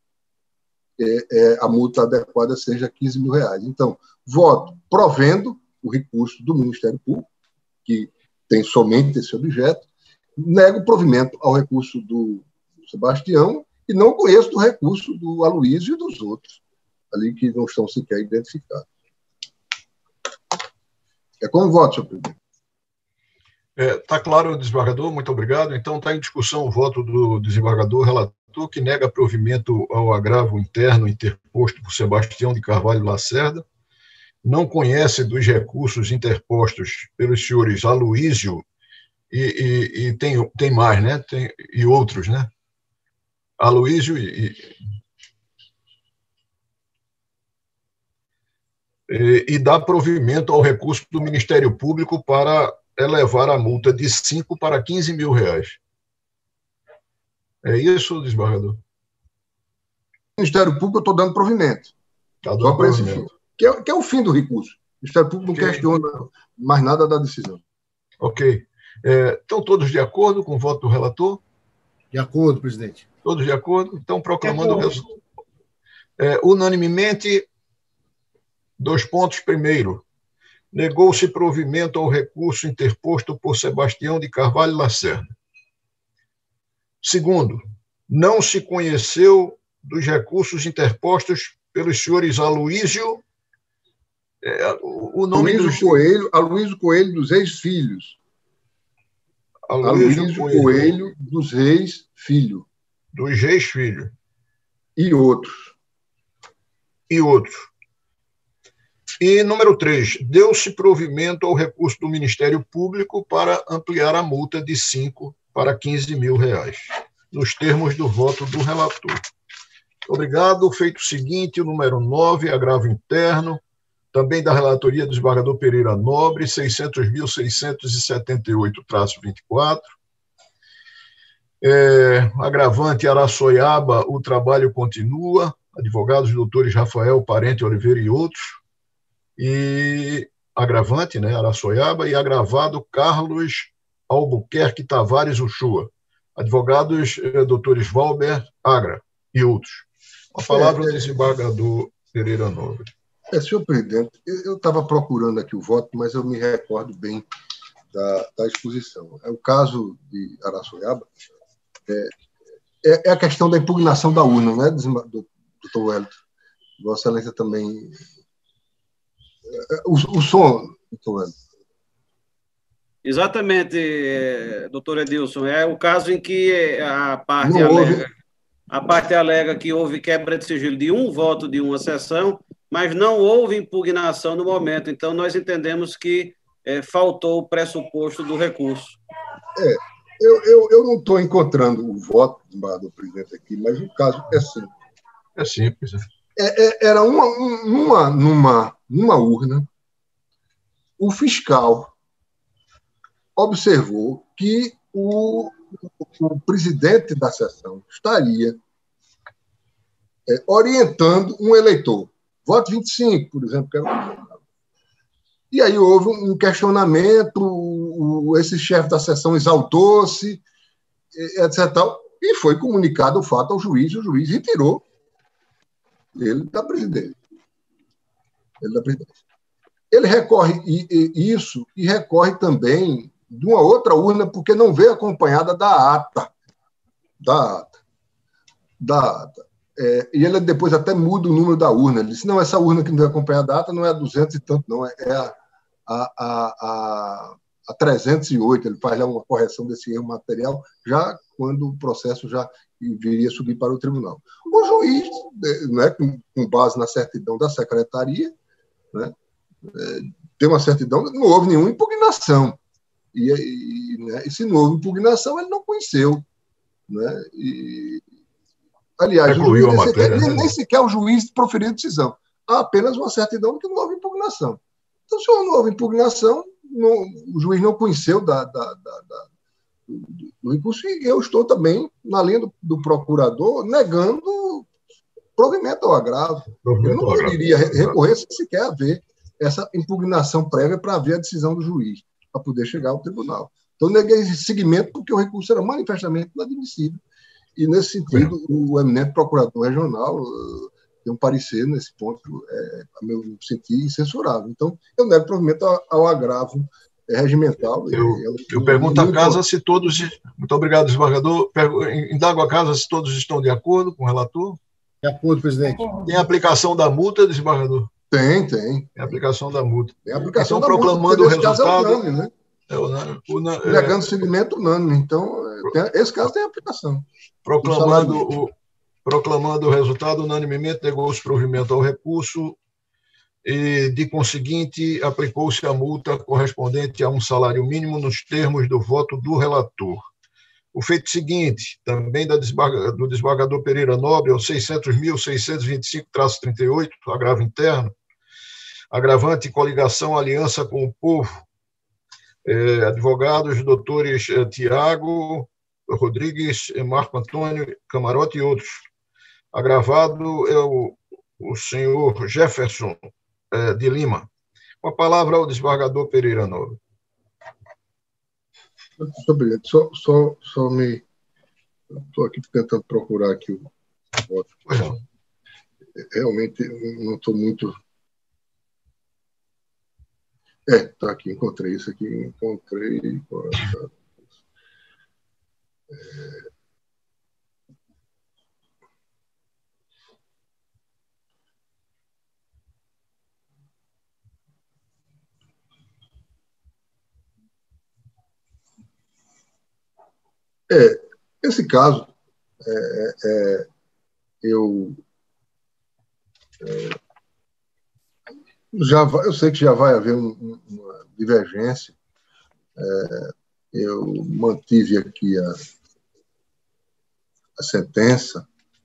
a multa adequada seja R$15.000. Então, voto provendo o recurso do Ministério Público, que tem somente esse objeto, nego provimento ao recurso do Sebastião, e não conheço do recurso do Aloysio e dos outros, ali que não estão sequer identificados. Como voto, senhor presidente. Está claro, desembargador, muito obrigado. Então, está em discussão o voto do desembargador relator, que nega provimento ao agravo interno interposto por Sebastião de Carvalho Lacerda, não conhece dos recursos interpostos pelos senhores Aloísio e tem mais, né? E outros, né? Aloísio e dá provimento ao recurso do Ministério Público para elevar a multa de 5 para 15 mil reais. É isso, desembargador? O Ministério Público eu estou dando provimento. Tá dando só para esse provimento. fim. Que é o fim do recurso. O Ministério Público não questiona mais nada da decisão. Ok. Estão todos de acordo com o voto do relator? De acordo, presidente. Todos de acordo? Então, proclamando o resultado. Unanimemente, 2 pontos. Primeiro, negou-se provimento ao recurso interposto por Sebastião de Carvalho Lacerda. Segundo, não se conheceu dos recursos interpostos pelos senhores Aloísio, o nome Aloísio Coelho dos Reis-Filhos. Aloísio Coelho dos Reis-Filho. Dos Reis-Filho. E outros. E número 3, deu-se provimento ao recurso do Ministério Público para ampliar a multa de 5 para 15 mil reais, nos termos do voto do relator. Obrigado. Feito o seguinte, o número 9, agravo interno, também da relatoria do desembargador Pereira Nobre, 600.678-24. Agravante Araçoiaba, o trabalho continua, advogados doutores Rafael Parente Oliveira e outros. E agravante, né, Araçoiaba, e agravado Carlos Albuquerque Tavares Uchoa, advogados doutores Valber Agra e outros. A palavra do desembargador Pereira Nobre. Senhor presidente, eu estava procurando aqui o voto, mas eu me recordo bem da exposição. O caso de Araçoiaba é a questão da impugnação da urna, né, doutor Wellington? Vossa Excelência também... O som, doutor Wellington. Exatamente, doutor Edilson. É o caso em que a parte alega que houve quebra de sigilo de um voto de uma sessão, mas não houve impugnação no momento. Então, nós entendemos que faltou o pressuposto do recurso. Eu não estou encontrando o voto do presidente aqui, mas o caso é simples. É simples. Era numa urna, o fiscal observou que o presidente da sessão estaria orientando um eleitor. Voto 25, por exemplo, que era o... E aí houve um questionamento, esse chefe da sessão exaltou-se, etc. E foi comunicado o fato ao juiz, o juiz retirou ele da presidência. Ele recorre isso e recorre também de uma outra urna, porque não veio acompanhada da ata. E ele depois até muda o número da urna. Ele disse, não, essa urna que não veio acompanhada da ata não é a 200 e tanto, não, é a 308. Ele faz lá uma correção desse erro material, já quando o processo já viria subir para o tribunal. O juiz, né, com base na certidão da secretaria, né, tem uma certidão, não houve nenhuma impugnação. E se não houve impugnação, ele não conheceu. Né? Aliás, nem sequer o juiz proferiu a decisão. Há apenas uma certidão de que não houve impugnação. Então, se não houve impugnação, o juiz não conheceu do recurso, e eu estou também, na linha do procurador, negando provimento ao agravo. Eu não poderia recorrer se sequer haver essa impugnação prévia para haver a decisão do juiz, para poder chegar ao tribunal. Então, neguei esse seguimento porque o recurso era manifestamente inadmissível. E, nesse sentido, o eminente procurador regional tem um parecer nesse ponto, a meu sentir, incensurável. Então, eu nego provimento ao agravo regimental. Eu pergunto à casa se todos... Muito obrigado, desembargador. Indago à casa se todos estão de acordo com o relator. De acordo, presidente. Tem a aplicação da multa, desembargador? Tem. Tem a aplicação da multa. Tem a aplicação então, da proclamando multa, o resultado... Caso é unânime, né? Negando seguimento unânime. Então, esse caso tem aplicação. Proclamando o resultado, unanimemente negou-se provimento ao recurso e, de conseguinte, aplicou-se a multa correspondente a um salário mínimo nos termos do voto do relator. O feito seguinte, também do desembargador Pereira Nobre, é o 600.625-38, agravo interno, agravante coligação, aliança com o povo, advogados, doutores Tiago Rodrigues, Marco Antônio Camarote e outros. Agravado é o senhor Jefferson de Lima. Com a palavra ao desembargador Pereira Nobre. Só me... Estou aqui tentando procurar aqui o voto. Realmente não estou muito... Está aqui, encontrei isso aqui. Encontrei... Esse caso, eu sei que já vai haver uma divergência. Eu mantive aqui a sentença.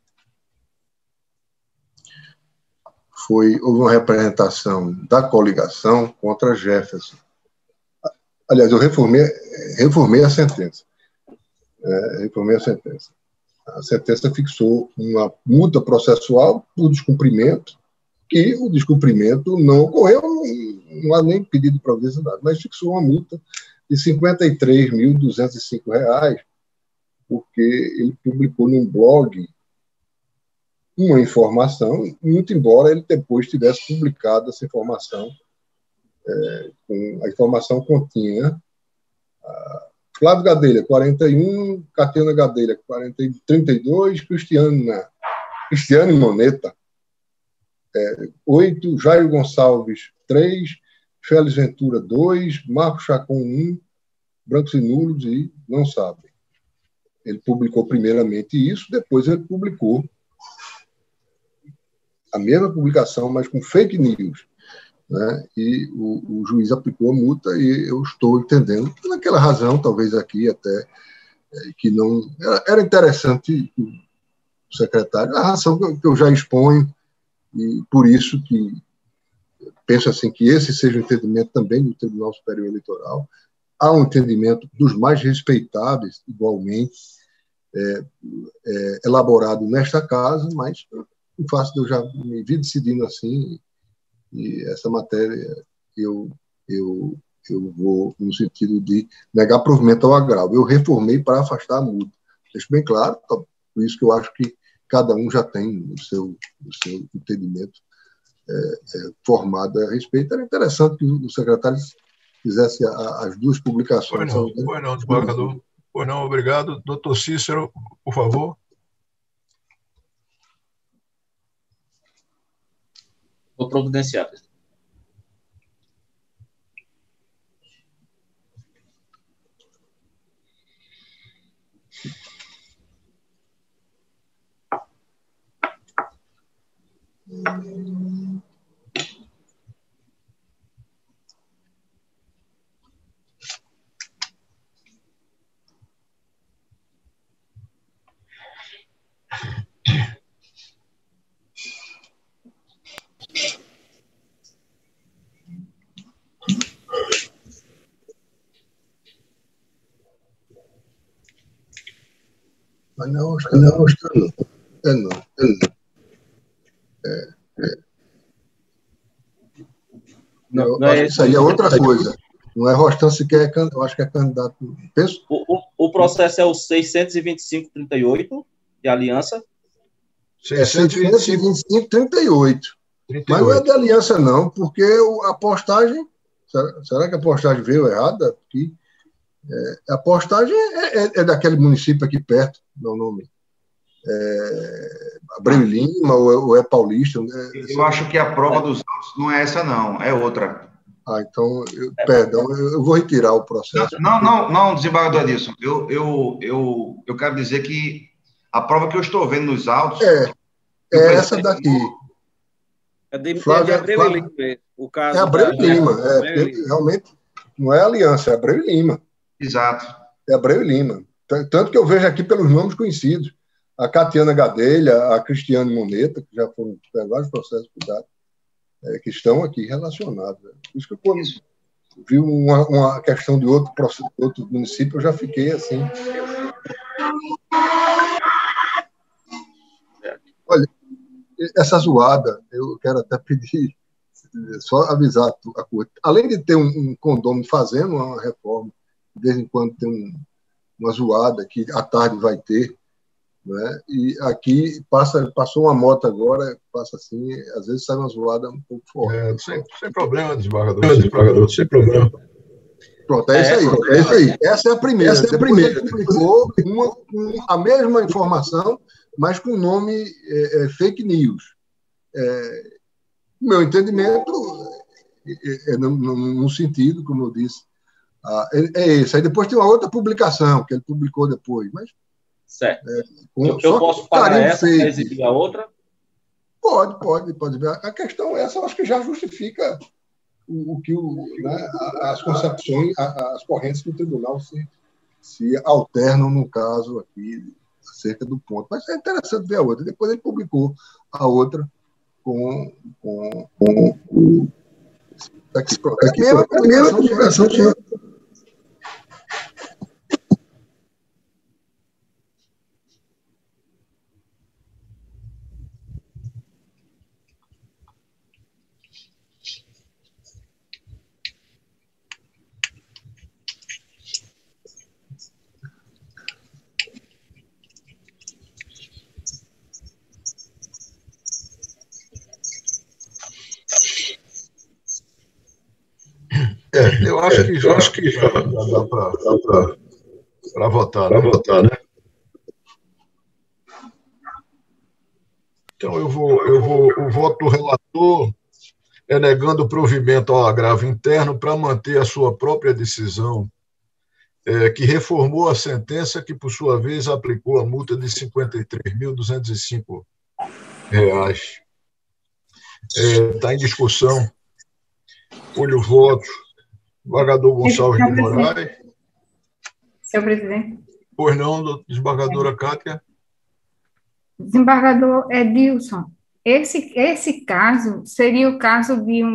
Houve uma representação da coligação contra Jefferson. Aliás, eu reformei a sentença. Reformei a sentença. A sentença fixou uma multa processual por descumprimento, que o descumprimento não ocorreu, não há nem pedido de providência nada, mas fixou uma multa de R$ 53.205, porque ele publicou num blog uma informação, muito embora ele depois tivesse publicado essa informação. A informação continha Flávio Gadelha, 41, Catena Gadelha, 32, Cristiane Moneta, 8, Jairo Gonçalves, 3, Félix Ventura, 2, Marco Chacon, 1, Brancos e Nulos e não sabem. Ele publicou primeiramente isso, depois ele publicou a mesma publicação, mas com fake news. Né? E o juiz aplicou a multa e eu estou entendendo, naquela razão, talvez aqui até, que não... Era interessante o secretário, a razão que eu já exponho, e por isso que penso assim que esse seja o entendimento também do Tribunal Superior Eleitoral. Há um entendimento dos mais respeitáveis, igualmente, elaborado nesta casa, mas o fato de eu já me vi decidindo assim, e essa matéria eu vou no sentido de negar provimento ao agravo. Eu reformei para afastar a multa. Deixo bem claro, por isso que eu acho que cada um já tem o seu entendimento formado a respeito. Era interessante que o secretário fizesse as duas publicações. Pois não, desembargador. Pois não, obrigado. Doutor Cícero, por favor. Vou providenciar. Mas não, acho que não. Não, acho que isso aí é outra coisa. Não é Rostan sequer, eu acho que é candidato. Penso. O processo é o 625-38 de aliança. 625-38. Mas não é de aliança, não, porque a postagem. Será que a postagem veio errada? Porque a postagem é daquele município aqui perto, meu nome. Abreu Lima ou é paulista? Eu acho que a prova dos autos não é essa, não, é outra. Então, perdão, eu vou retirar o processo. Não, desembargador Adilson. Eu quero dizer que a prova que eu estou vendo nos autos... É essa daqui. É de Abreu e Lima, o caso. É Abreu e Lima. Realmente, não é Aliança, é Abreu e Lima. Exato. É Abreu e Lima. Tanto que eu vejo aqui pelos nomes conhecidos. A Catiana Gadelha, a Cristiane Moneta, que já foram vários processos cuidados, que estão aqui relacionados. Por isso que quando vi uma questão de outro município, eu já fiquei assim. Olha, essa zoada, eu quero até pedir, só avisar a coisa. Além de ter um condômino fazendo uma reforma, de vez em quando tem uma zoada que à tarde vai ter, né? E aqui passou uma moto agora, passa assim, às vezes sai uma zoada um pouco forte. Sem problema, desembargador, sem problema. Pronto, é isso aí. Essa é a primeira. Ele publicou a mesma informação, mas com o nome fake news. Meu entendimento no sentido, como eu disse, é esse. Aí depois tem uma outra publicação que ele publicou depois, mas certo. Eu posso parar essa para exibir a outra? Pode ver. A questão essa, eu acho que já justifica as concepções, as correntes do tribunal se alternam no caso aqui acerca do ponto. Mas é interessante ver a outra. Depois ele publicou a outra com aqui, pronto. Aqui é a primeira publicação que eu acho que já dá para votar, né? Então, o voto do relator é negando o provimento ao agravo interno para manter a sua própria decisão, que reformou a sentença que, por sua vez, aplicou a multa de R$ 53.205. Está em discussão. Olho o voto. Desembargador Gonçalves de Moraes. Senhor presidente. Pois não, desembargadora Cátia. Desembargador Edilson, esse caso seria o caso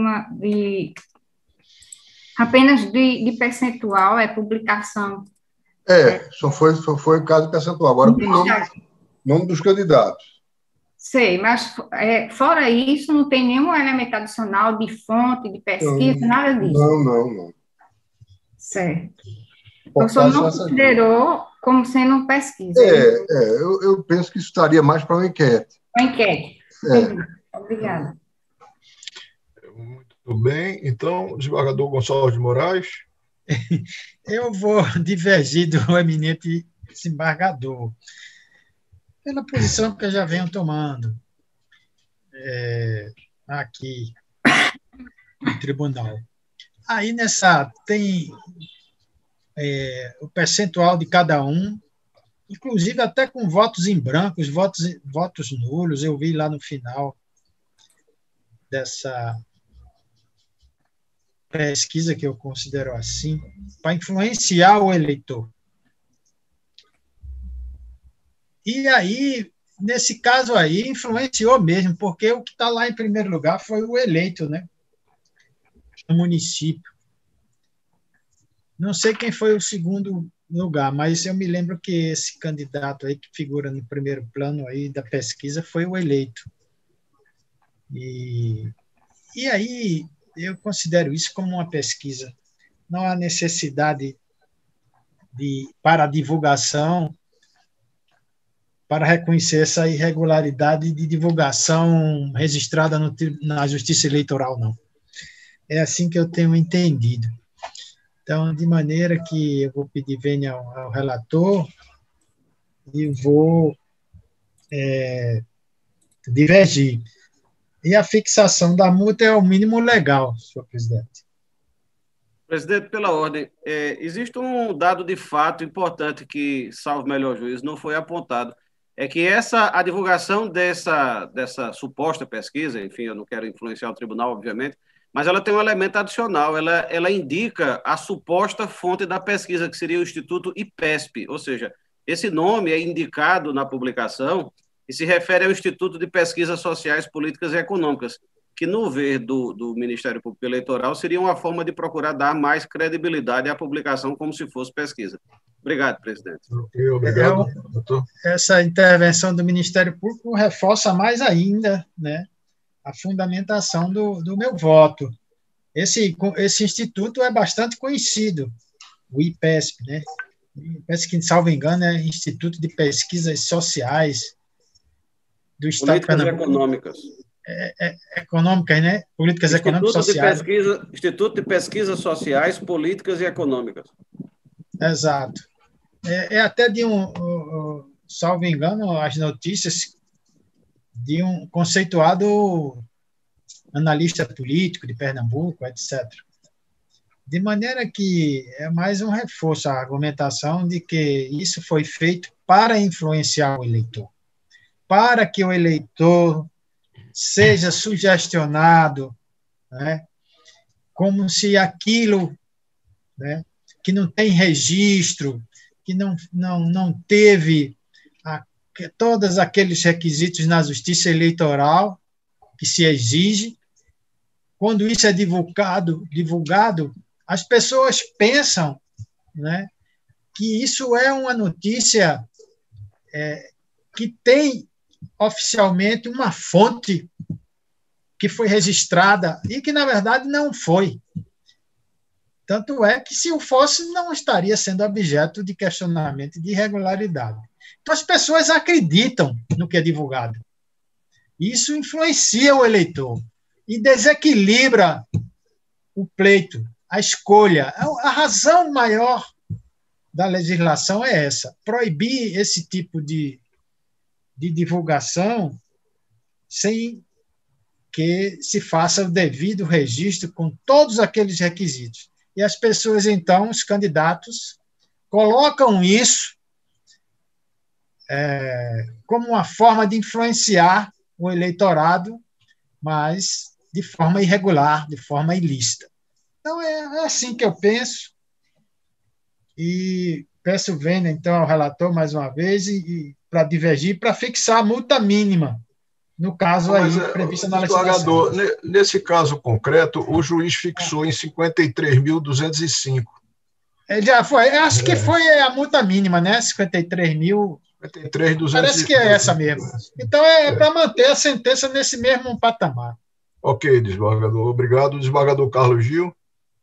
apenas de percentual, publicação. Só foi o caso percentual. Agora, com o nome dos candidatos. Sei, mas fora isso, não tem nenhum elemento adicional de fonte, de pesquisa, nada disso. Não. Certo. O senhor não considerou como sendo pesquisa. Eu penso que isso estaria mais para uma enquete. Uma enquete. Obrigada. Muito bem. Então, desembargador Gonçalves de Moraes. Eu vou divergir do eminente desembargador, pela posição que eu já venho tomando aqui no tribunal. Aí tem o percentual de cada um, inclusive até com votos em branco, os votos nulos, eu vi lá no final dessa pesquisa, que eu considero assim, para influenciar o eleitor. E aí, nesse caso aí, influenciou mesmo, porque o que está lá em primeiro lugar foi o eleito, né? No município. Não sei quem foi o segundo lugar, mas eu me lembro que esse candidato aí que figura no primeiro plano aí da pesquisa foi o eleito. E aí eu considero isso como uma pesquisa. Não há necessidade para a divulgação, para reconhecer essa irregularidade de divulgação registrada na Justiça Eleitoral, não. É assim que eu tenho entendido. Então, de maneira que eu vou pedir vênia ao relator e vou divergir. E a fixação da multa é o mínimo legal, senhor presidente. Presidente, pela ordem, existe um dado de fato importante que, salvo melhor juízo, não foi apontado. É que a divulgação dessa suposta pesquisa, enfim, eu não quero influenciar o tribunal, obviamente, mas ela tem um elemento adicional, ela indica a suposta fonte da pesquisa, que seria o Instituto IPESP, ou seja, esse nome é indicado na publicação e se refere ao Instituto de Pesquisas Sociais, Políticas e Econômicas, que, no ver do Ministério Público Eleitoral, seria uma forma de procurar dar mais credibilidade à publicação como se fosse pesquisa. Obrigado, presidente. Ok, obrigado, doutor. Essa intervenção do Ministério Público reforça mais ainda, né, a fundamentação do meu voto. Esse instituto é bastante conhecido, o IPESP, né? Parece que, salvo engano, é Instituto de Pesquisas Sociais do Estado de Pernambuco. Econômicas. Econômicas, né? Políticas econômicas sociais. Instituto de Pesquisas Sociais, Políticas e Econômicas. Exato. É até de salvo engano, as notícias de um conceituado analista político de Pernambuco, etc. De maneira que é mais um reforço à argumentação de que isso foi feito para influenciar o eleitor, para que o eleitor seja sugestionado, né, como se aquilo, né, que não tem registro, que não teve todos aqueles requisitos na justiça eleitoral que se exige, quando isso é divulgado, as pessoas pensam, né, que isso é uma notícia que tem oficialmente uma fonte que foi registrada e que, na verdade, não foi. Tanto é que, se o fosse, não estaria sendo objeto de questionamento de irregularidade. Então, as pessoas acreditam no que é divulgado. Isso influencia o eleitor e desequilibra o pleito, a escolha. A razão maior da legislação é essa: proibir esse tipo de divulgação sem que se faça o devido registro com todos aqueles requisitos. E as pessoas, então, os candidatos, colocam isso como uma forma de influenciar o eleitorado, mas de forma irregular, de forma ilícita. Então, é assim que eu penso, e peço vênia, então, ao relator, mais uma vez, e para divergir, para fixar a multa mínima, no caso aí previsto na legislação. Nesse caso concreto, o juiz fixou em 53.205. Já foi, acho que foi a multa mínima, né? 53.000. 53.205. Parece que é essa mesmo. Então, para manter a sentença nesse mesmo patamar. Ok, desembargador. Obrigado. Desembargador Carlos Gil.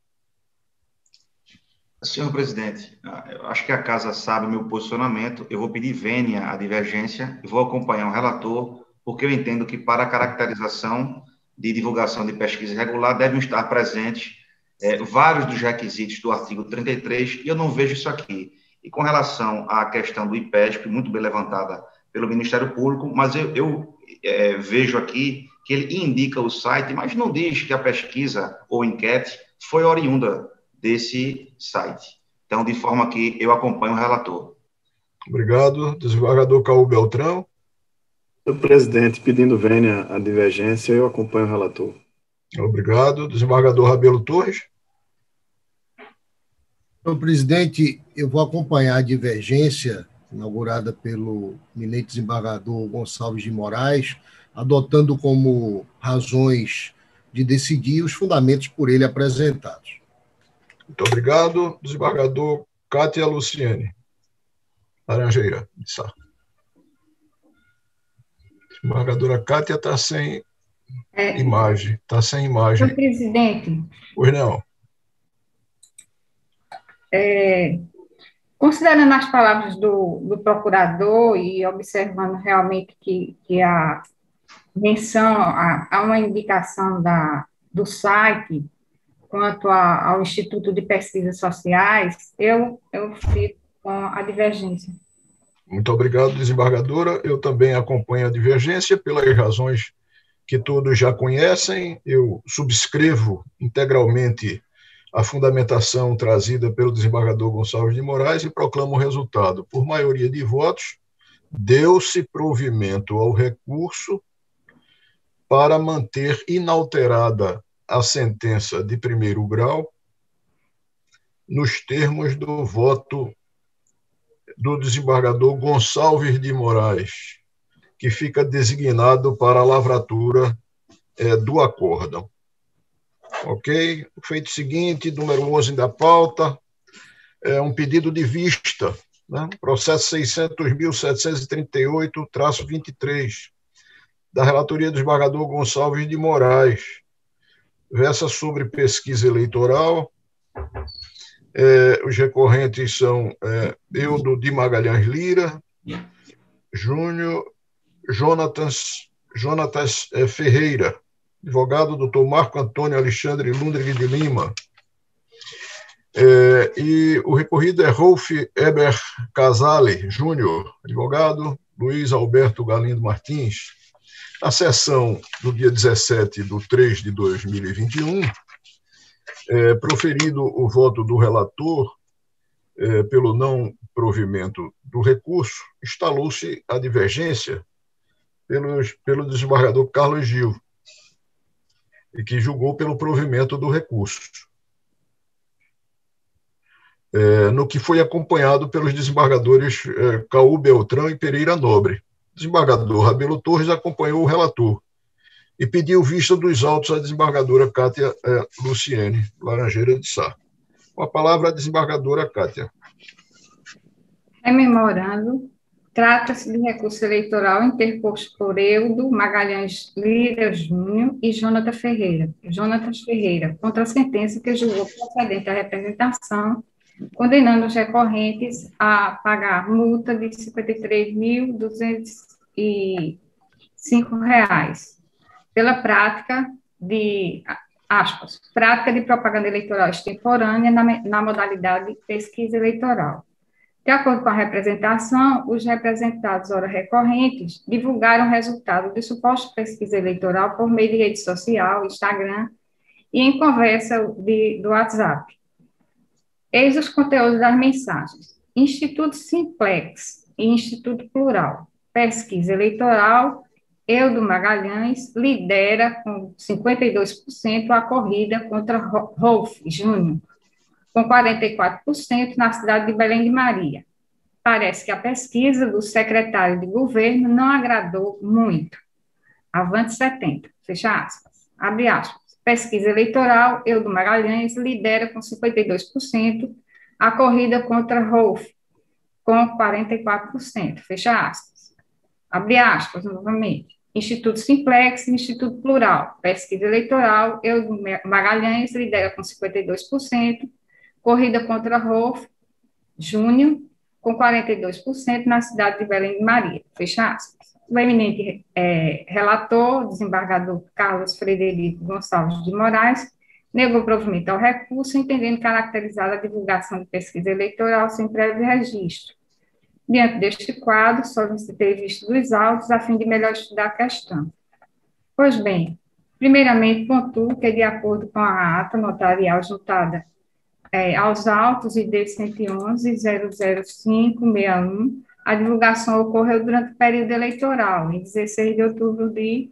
Senhor presidente, eu acho que a casa sabe o meu posicionamento. Eu vou pedir vênia à divergência e vou acompanhar o relator, porque eu entendo que, para a caracterização de divulgação de pesquisa irregular, devem estar presentes vários dos requisitos do artigo 33, e eu não vejo isso aqui. E com relação à questão do IPESP, muito bem levantada pelo Ministério Público, mas eu vejo aqui que ele indica o site, mas não diz que a pesquisa ou enquete foi oriunda desse site. Então, de forma que eu acompanho o relator. Obrigado. Desembargador Caú Beltrão. Senhor presidente, pedindo vênia à divergência, eu acompanho o relator. Obrigado. Desembargador Rabelo Torres. Senhor presidente, eu vou acompanhar a divergência inaugurada pelo eminente desembargador Gonçalves de Moraes, adotando como razões de decidir os fundamentos por ele apresentados. Muito obrigado. Desembargador Cátia Luciane Laranjeira de Sá. Desembargadora Cátia está sem imagem. Está sem imagem. Senhor presidente. Pois não. Considerando as palavras do procurador e observando realmente que a menção a uma indicação do site quanto ao Instituto de Pesquisas Sociais, eu fico com a divergência. Muito obrigado, desembargadora. Eu também acompanho a divergência pelas razões que todos já conhecem. Eu subscrevo integralmente a fundamentação trazida pelo desembargador Gonçalves de Moraes e proclama o resultado. Por maioria de votos, deu-se provimento ao recurso para manter inalterada a sentença de primeiro grau nos termos do voto do desembargador Gonçalves de Moraes, que fica designado para a lavratura do acórdão. Ok? O feito seguinte, número 11 da pauta, é um pedido de vista, né? Processo 600.738-23, da relatoria do desembargador Gonçalves de Moraes, versa sobre pesquisa eleitoral. Os recorrentes são Eudo de Magalhães Lira, Júnior, Jonatas Ferreira, advogado doutor Marco Antônio Alexandre Lundrig de Lima, e o recorrido é Rolf Eber Casale Júnior, advogado Luiz Alberto Galindo Martins. Na sessão do dia 17/3/2021, proferido o voto do relator pelo não provimento do recurso, instalou-se a divergência pelo desembargador Carlos Gil, e que julgou pelo provimento do recurso, no que foi acompanhado pelos desembargadores Caú Beltrão e Pereira Nobre. O desembargador Rabelo Torres acompanhou o relator e pediu vista dos autos à desembargadora Cátia Luciene Laranjeira de Sá. Com a palavra, a desembargadora Cátia. Rememorando, trata-se de recurso eleitoral interposto por Eudo Magalhães Lira Júnior e Jonatas Ferreira, contra a sentença que julgou procedente à representação, condenando os recorrentes a pagar multa de R$ 53.205 pela prática de, prática de propaganda eleitoral extemporânea na modalidade pesquisa eleitoral. De acordo com a representação, os representados, ora recorrentes, divulgaram o resultado de suposta pesquisa eleitoral por meio de rede social, Instagram e em conversa do WhatsApp. Eis os conteúdos das mensagens. Instituto Simplex e Instituto Plural. Pesquisa eleitoral, Eudo Magalhães lidera com 52% a corrida contra Rolf Júnior, com 44% na cidade de Belém de Maria. Parece que a pesquisa do secretário de governo não agradou muito. Avante 70, fecha aspas. Abre aspas. Pesquisa eleitoral, Eudo Magalhães lidera com 52% a corrida contra Rolf, com 44%, fecha aspas. Abre aspas, novamente. Instituto Simplex, Instituto Plural. Pesquisa eleitoral, Eudo Magalhães lidera com 52%, corrida contra Rolf Júnior, com 42% na cidade de Belém de Maria, fecha aspas. O eminente relator, desembargador Carlos Frederico Gonçalves de Moraes, negou provimento ao recurso, entendendo caracterizada a divulgação de pesquisa eleitoral sem prévio registro. Diante deste quadro, solicitei vista dos autos a fim de melhor estudar a questão. Pois bem, primeiramente pontuo que, de acordo com a ata notarial juntada aos autos ID 111.00561, a divulgação ocorreu durante o período eleitoral, em 16 de outubro de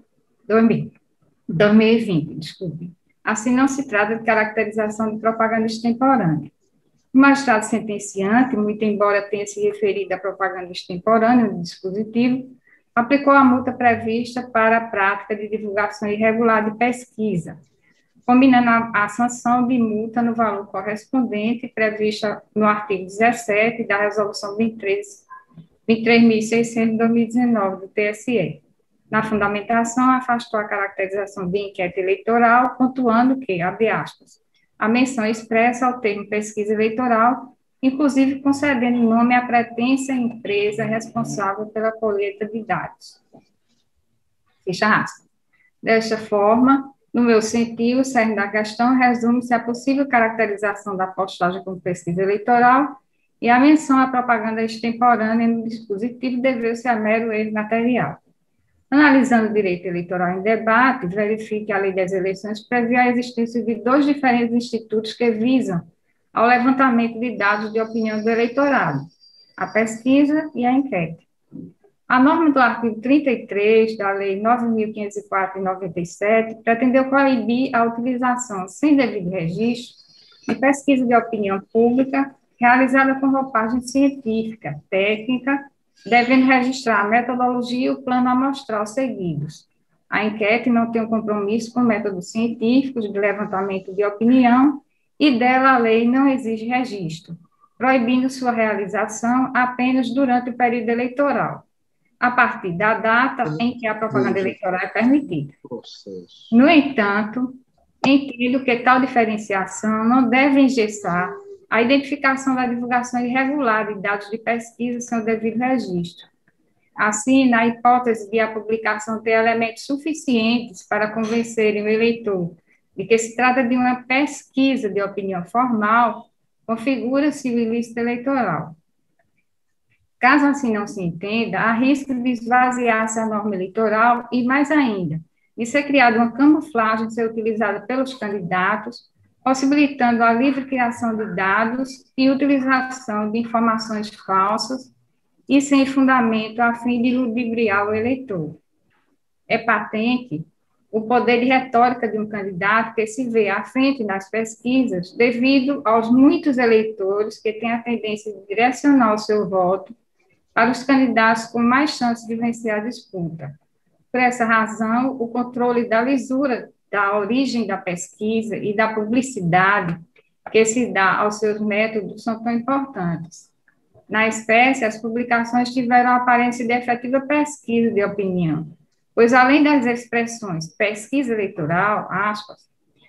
2020, desculpe. Assim, não se trata de caracterização de propaganda extemporânea. O magistrado sentenciante, muito embora tenha se referido à propaganda extemporânea no dispositivo, aplicou a multa prevista para a prática de divulgação irregular de pesquisa, combinando a sanção de multa no valor correspondente prevista no artigo 17 da Resolução 23.600 de 2019 do TSE. Na fundamentação, afastou a caracterização de inquérito eleitoral, pontuando que, abre aspas, a menção expressa ao termo pesquisa eleitoral, inclusive concedendo nome à pretensa empresa responsável pela coleta de dados. Fecha aspas. Desta forma, no meu sentido, o cerne da questão resume-se à possível caracterização da postagem como pesquisa eleitoral e a menção à propaganda extemporânea no dispositivo deveu-se a mero erro material. Analisando o direito eleitoral em debate, verifique que a Lei das Eleições prevê a existência de dois diferentes institutos que visam ao levantamento de dados de opinião do eleitorado, a pesquisa e a enquete. A norma do artigo 33 da Lei 9.504 de 97 pretendeu coibir a utilização sem devido registro de pesquisa de opinião pública realizada com roupagem científica, técnica, devendo registrar a metodologia e o plano amostral seguidos. A enquete não tem um compromisso com métodos científicos de levantamento de opinião e dela a lei não exige registro, proibindo sua realização apenas durante o período eleitoral, a partir da data em que a propaganda eleitoral é permitida. No entanto, entendo que tal diferenciação não deve engessar a identificação da divulgação irregular de dados de pesquisa sem o devido registro. Assim, na hipótese de a publicação ter elementos suficientes para convencerem o eleitor de que se trata de uma pesquisa de opinião formal, configura-se o ilícito eleitoral. Caso assim não se entenda, há risco de esvaziar-se a norma eleitoral e, mais ainda, de ser criada uma camuflagem de ser utilizada pelos candidatos, possibilitando a livre criação de dados e utilização de informações falsas e sem fundamento a fim de ludibriar o eleitor. É patente o poder de retórica de um candidato que se vê à frente nas pesquisas devido aos muitos eleitores que têm a tendência de direcionar o seu voto para os candidatos com mais chances de vencer a disputa. Por essa razão, o controle da lisura da origem da pesquisa e da publicidade que se dá aos seus métodos são tão importantes. Na espécie, as publicações tiveram a aparência de efetiva pesquisa de opinião, pois além das expressões pesquisa eleitoral, aspas,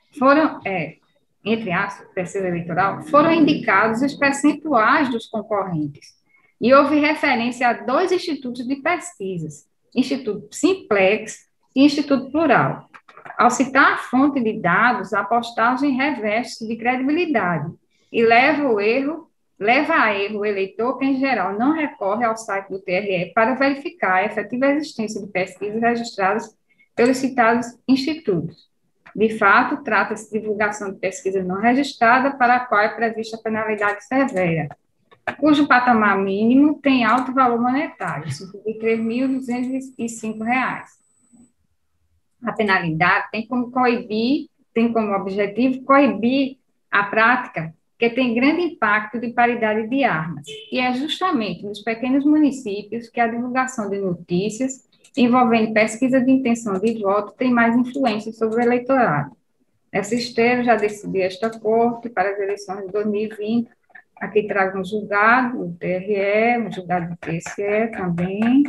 entre aspas, pesquisa eleitoral, foram indicados os percentuais dos concorrentes, e houve referência a dois institutos de pesquisas, Instituto Simplex e Instituto Plural. Ao citar a fonte de dados, a postagem reveste de credibilidade e leva a erro o eleitor que, em geral, não recorre ao site do TRE para verificar a efetiva existência de pesquisas registradas pelos citados institutos. De fato, trata-se de divulgação de pesquisa não registrada para a qual é prevista penalidade severa, cujo patamar mínimo tem alto valor monetário, R$ 53.205. A penalidade tem como objetivo coibir a prática que tem grande impacto de paridade de armas, e é justamente nos pequenos municípios que a divulgação de notícias envolvendo pesquisa de intenção de voto tem mais influência sobre o eleitorado. Nessa esteira, já decidi esta Corte para as eleições de 2020. Aqui trago um julgado do TRE, um julgado do TSE também.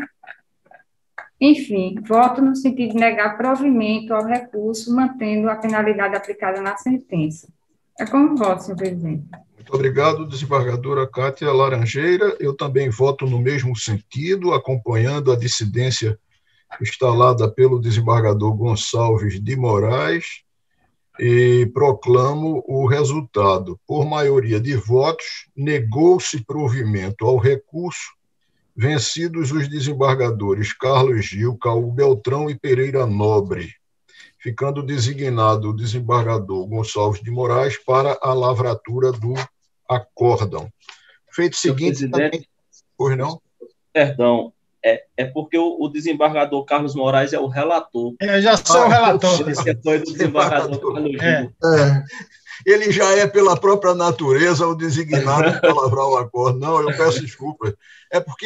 Enfim, voto no sentido de negar provimento ao recurso, mantendo a penalidade aplicada na sentença. É como voto, senhor presidente. Muito obrigado, desembargadora Cátia Laranjeira. Eu também voto no mesmo sentido, acompanhando a dissidência instalada pelo desembargador Gonçalves de Moraes, e proclamo o resultado. Por maioria de votos, negou-se provimento ao recurso, vencidos os desembargadores Carlos Gil, Caú Beltrão e Pereira Nobre, ficando designado o desembargador Gonçalves de Moraes para a lavratura do acórdão. Feito seguinte... Também... Pois não? Perdão, é porque o desembargador Carlos Moraes é o relator. Eu já sou o relator. Esse foi do desembargador Carlos Gil. Ele já é, pela própria natureza, o designado para lavrar o acordo. Não, eu peço desculpas. É porque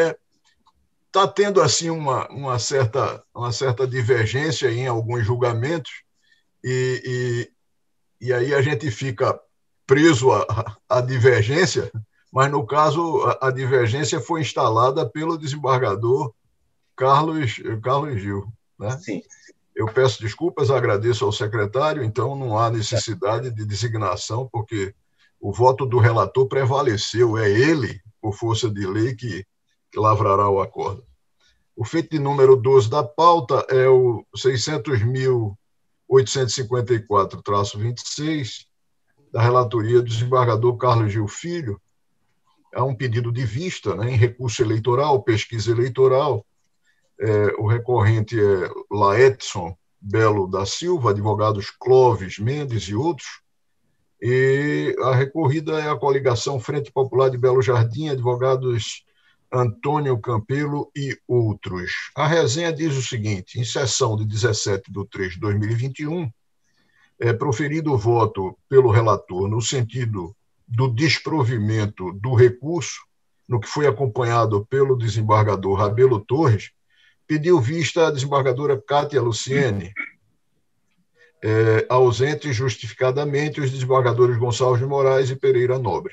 está tendo assim, uma certa divergência em alguns julgamentos, e aí a gente fica preso à divergência, mas, no caso, a divergência foi instalada pelo desembargador Carlos Gil. Né? Sim. Eu peço desculpas, agradeço ao secretário, então não há necessidade de designação, porque o voto do relator prevaleceu, é ele, por força de lei, que lavrará o acordo. O feito de número 12 da pauta é o 600.854-26, da relatoria do desembargador Carlos Gil Filho. É um pedido de vista, né, em recurso eleitoral, pesquisa eleitoral, o recorrente é Laedson Belo da Silva, advogados Clóvis Mendes e outros, e a recorrida é a coligação Frente Popular de Belo Jardim, advogados Antônio Campelo e outros. A resenha diz o seguinte: em sessão de 17/3/2021, é proferido o voto pelo relator no sentido do desprovimento do recurso, no que foi acompanhado pelo desembargador Rabelo Torres, pediu vista a desembargadora Cátia Luciene, ausente justificadamente os desembargadores Gonçalves de Moraes e Pereira Nobre.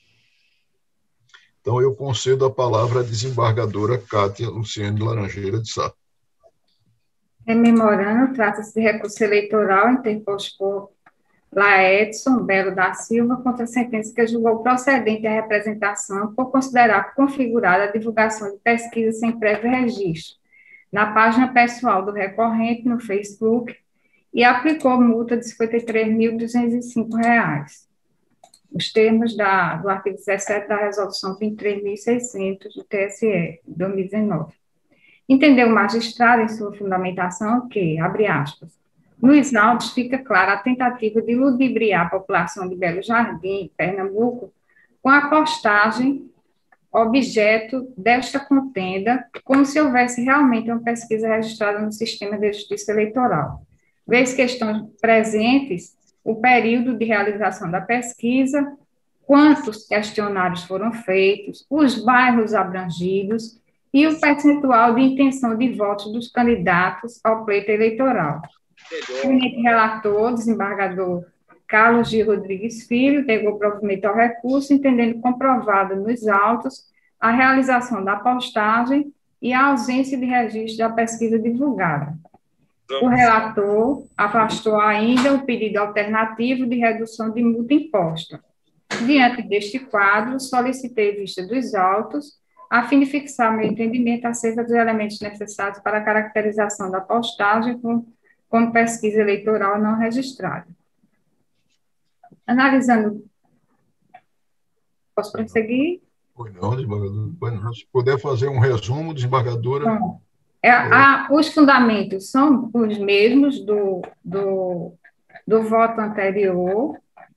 Então, eu concedo a palavra à desembargadora Cátia Luciene Laranjeira de Sá. Rememorando, trata-se de recurso eleitoral interposto por Laedson Belo da Silva contra a sentença que julgou procedente a representação por considerar configurada a divulgação de pesquisa sem prévio registro na página pessoal do recorrente no Facebook e aplicou multa de R$ 53.205. Os termos do artigo 17 da resolução 23.600 do TSE, de 2019. Entendeu o magistrado em sua fundamentação que, abre aspas, nos autos fica clara a tentativa de ludibriar a população de Belo Jardim, Pernambuco, com a postagem objeto desta contenda, como se houvesse realmente uma pesquisa registrada no sistema de justiça eleitoral. Vez que estão presentes o período de realização da pesquisa, quantos questionários foram feitos, os bairros abrangidos e o percentual de intenção de votos dos candidatos ao pleito eleitoral. O relator, desembargador Carlos G. Rodrigues Filho, negou provimento ao recurso, entendendo comprovado nos autos a realização da postagem e a ausência de registro da pesquisa divulgada. O relator afastou ainda o pedido alternativo de redução de multa imposta. Diante deste quadro, solicitei vista dos autos, a fim de fixar meu entendimento acerca dos elementos necessários para a caracterização da postagem como pesquisa eleitoral não registrada. Analisando... Posso prosseguir? Pois não, desembargador. Se puder fazer um resumo, desembargadora... Bom, os fundamentos são os mesmos do voto anterior.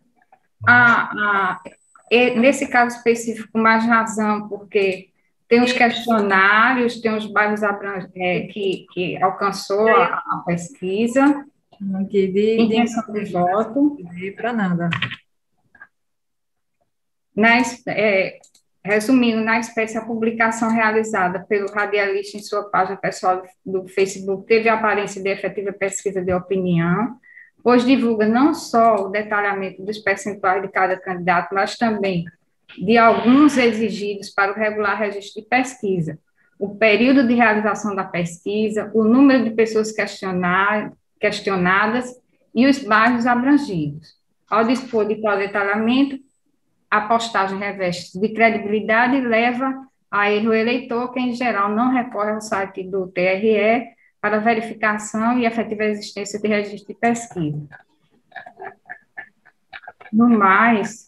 Nesse caso específico, mais razão, porque tem os questionários, tem os bairros que alcançou a pesquisa, intenção de voto. Para nada. Resumindo, na espécie, a publicação realizada pelo radialista em sua página pessoal do Facebook teve a aparência de efetiva pesquisa de opinião, pois divulga não só o detalhamento dos percentuais de cada candidato, mas também de alguns exigidos para o regular registro de pesquisa, o período de realização da pesquisa, o número de pessoas questionadas e os bairros abrangidos. Ao dispor de tal detalhamento, a postagem reveste de credibilidade e leva a erro o eleitor, que, em geral, não recorre ao site do TRE para verificação e efetiva existência de registro de pesquisa. No mais,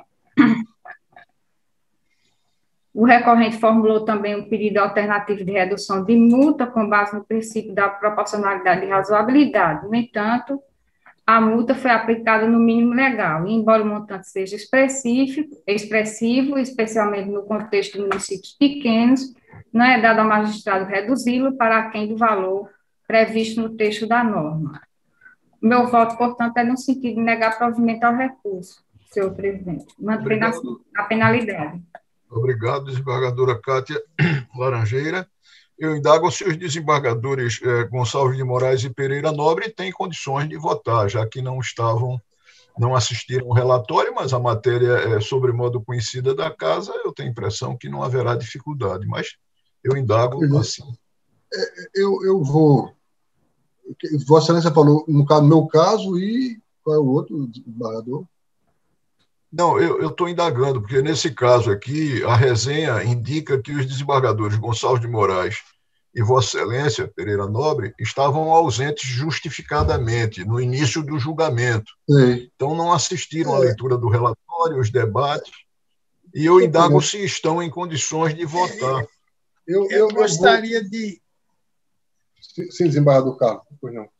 o recorrente formulou também um pedido alternativo de redução de multa com base no princípio da proporcionalidade e razoabilidade. No entanto, a multa foi aplicada no mínimo legal, e embora o montante seja expressivo, especialmente no contexto de municípios pequenos, não é dado ao magistrado reduzi-lo para aquém do valor previsto no texto da norma. O meu voto, portanto, é no sentido de negar provimento ao recurso, senhor presidente, mantendo a penalidade. Obrigado, desembargadora Cátia Laranjeira. Eu indago se os desembargadores Gonçalves de Moraes e Pereira Nobre têm condições de votar, já que não assistiram ao relatório, mas a matéria é sobremodo conhecida da casa, eu tenho a impressão que não haverá dificuldade, mas eu indago assim. Eu vou... Vossa Excelência falou, no meu caso, e qual é o outro desembargador? Não, eu estou indagando, porque nesse caso aqui, a resenha indica que os desembargadores Gonçalves de Moraes e Vossa Excelência, Pereira Nobre, estavam ausentes justificadamente no início do julgamento. Sim. Então, não assistiram à leitura do relatório, os debates, e eu indago se estão em condições de votar. Eu gostaria de Sim, desembargador Carlos, pois não.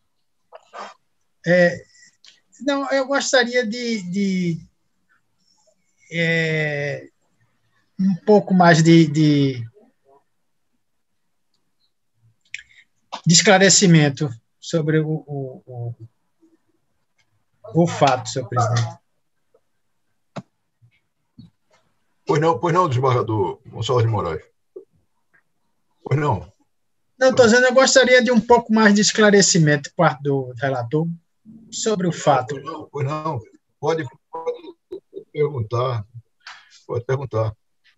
Não, eu gostaria de um pouco mais de esclarecimento sobre o fato, senhor presidente. Pois não, desembargador Gonçalves de Moraes. Pois não. Não, estou dizendo, eu gostaria de um pouco mais de esclarecimento por parte do relator sobre o fato. Pois não. Pode perguntar. Pode perguntar.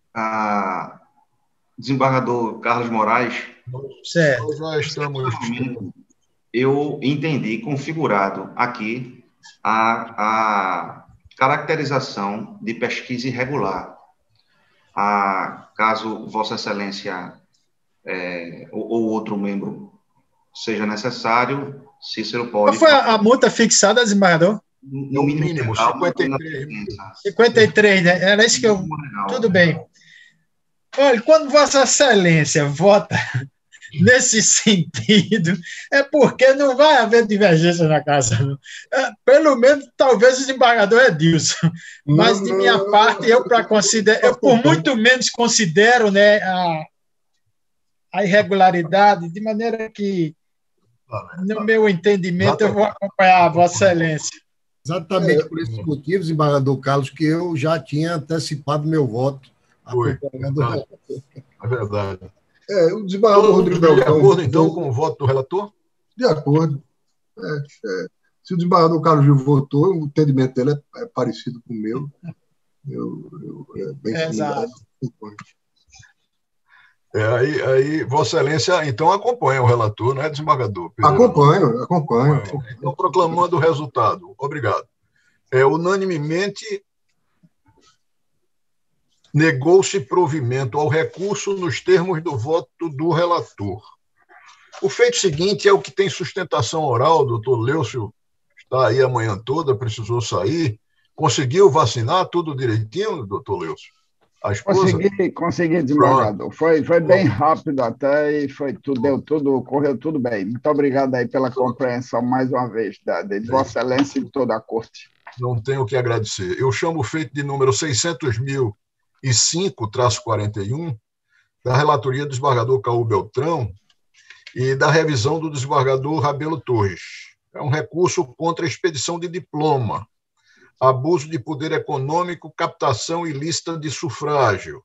Desembargador Carlos Moraes. Certo. Nós já estamos... Eu entendi configurado aqui a caracterização de pesquisa irregular. Caso Vossa Excelência ou outro membro seja necessário, Cícero pode... Qual foi a multa fixada, desembargador? No mínimo, 53. 53, né? Era isso que eu... Tudo bem. Olha, quando Vossa Excelência vota nesse sentido, é porque não vai haver divergência na casa. Não. Pelo menos, talvez o desembargador Edilson. Mas, de minha parte, eu por muito menos considero, né, a irregularidade, de maneira que, no meu entendimento, eu vou acompanhar a Vossa Excelência. Exatamente por esses motivos, desembargador Carlos, que eu já tinha antecipado meu voto. É verdade. O desembargador Rodrigo Beltrão... De acordo, então, com o voto do relator? De acordo. Se o desembargador Carlos Gil votou, o entendimento dele é parecido com o meu. Bem similar. Aí, Vossa Excelência, então, acompanha o relator, não é, desembargador? Acompanho. Então, proclamando o resultado. Obrigado. Unanimemente, negou-se provimento ao recurso nos termos do voto do relator. O feito seguinte é o que tem sustentação oral, o doutor Leucio está aí a manhã toda, precisou sair. Conseguiu vacinar tudo direitinho, doutor Leucio? A esposa? Consegui, desembargador. Foi bem rápido até e correu tudo bem. Muito obrigado aí pela compreensão, mais uma vez, de Vossa Excelência e de toda a Corte. Não tenho o que agradecer. Eu chamo o feito de número 600.005-41, da relatoria do desembargador Caú Beltrão e da revisão do desembargador Rabelo Torres. É um recurso contra a expedição de diploma, abuso de poder econômico, captação ilícita de sufrágio.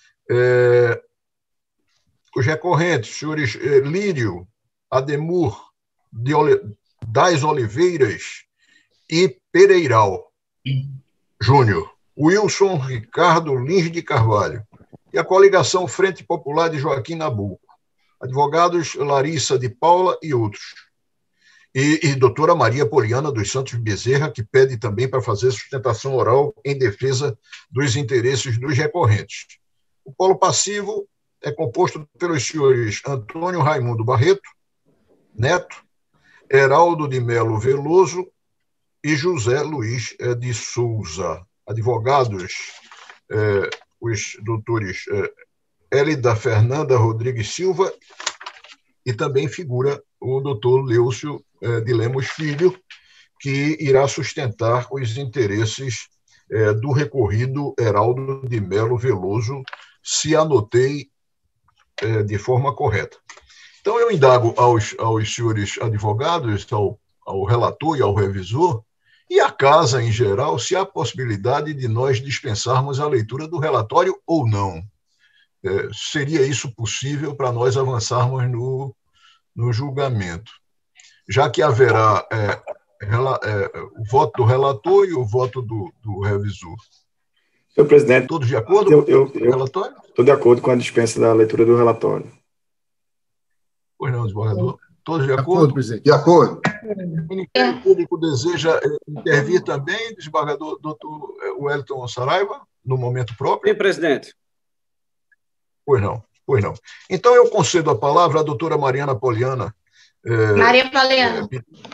Os recorrentes, senhores Lírio Ademur das Oliveiras e Pereiral Júnior, Wilson Ricardo Lins de Carvalho e a coligação Frente Popular de Joaquim Nabuco, advogados Larissa de Paula e outros. E doutora Maria Poliana dos Santos Bezerra, que pede também para fazer sustentação oral em defesa dos interesses dos recorrentes. O polo passivo é composto pelos senhores Antônio Raimundo Barreto, Neto, Heraldo de Melo Veloso e José Luiz de Souza. Advogados, os doutores Hélida Fernanda Rodrigues Silva e também figura o doutor Leucio de Lemos Filho, que irá sustentar os interesses do recorrido Heraldo de Melo Veloso, se anotei de forma correta. Então, eu indago aos senhores advogados, ao relator e ao revisor, e à casa em geral, se há possibilidade de nós dispensarmos a leitura do relatório ou não. Seria isso possível para nós avançarmos no julgamento? Já que haverá o voto do relator e o voto do revisor. Senhor presidente, todos de acordo com o relatório? Estou de acordo com a dispensa da leitura do relatório. Pois não, desembargador. Todos de acordo? Presidente. De acordo. O Ministério Público deseja intervir também, desembargador doutor Wellington Saraiva, no momento próprio? Sim, presidente. Pois não. Então, eu concedo a palavra à doutora Mariana Poliana. Maria Poliana.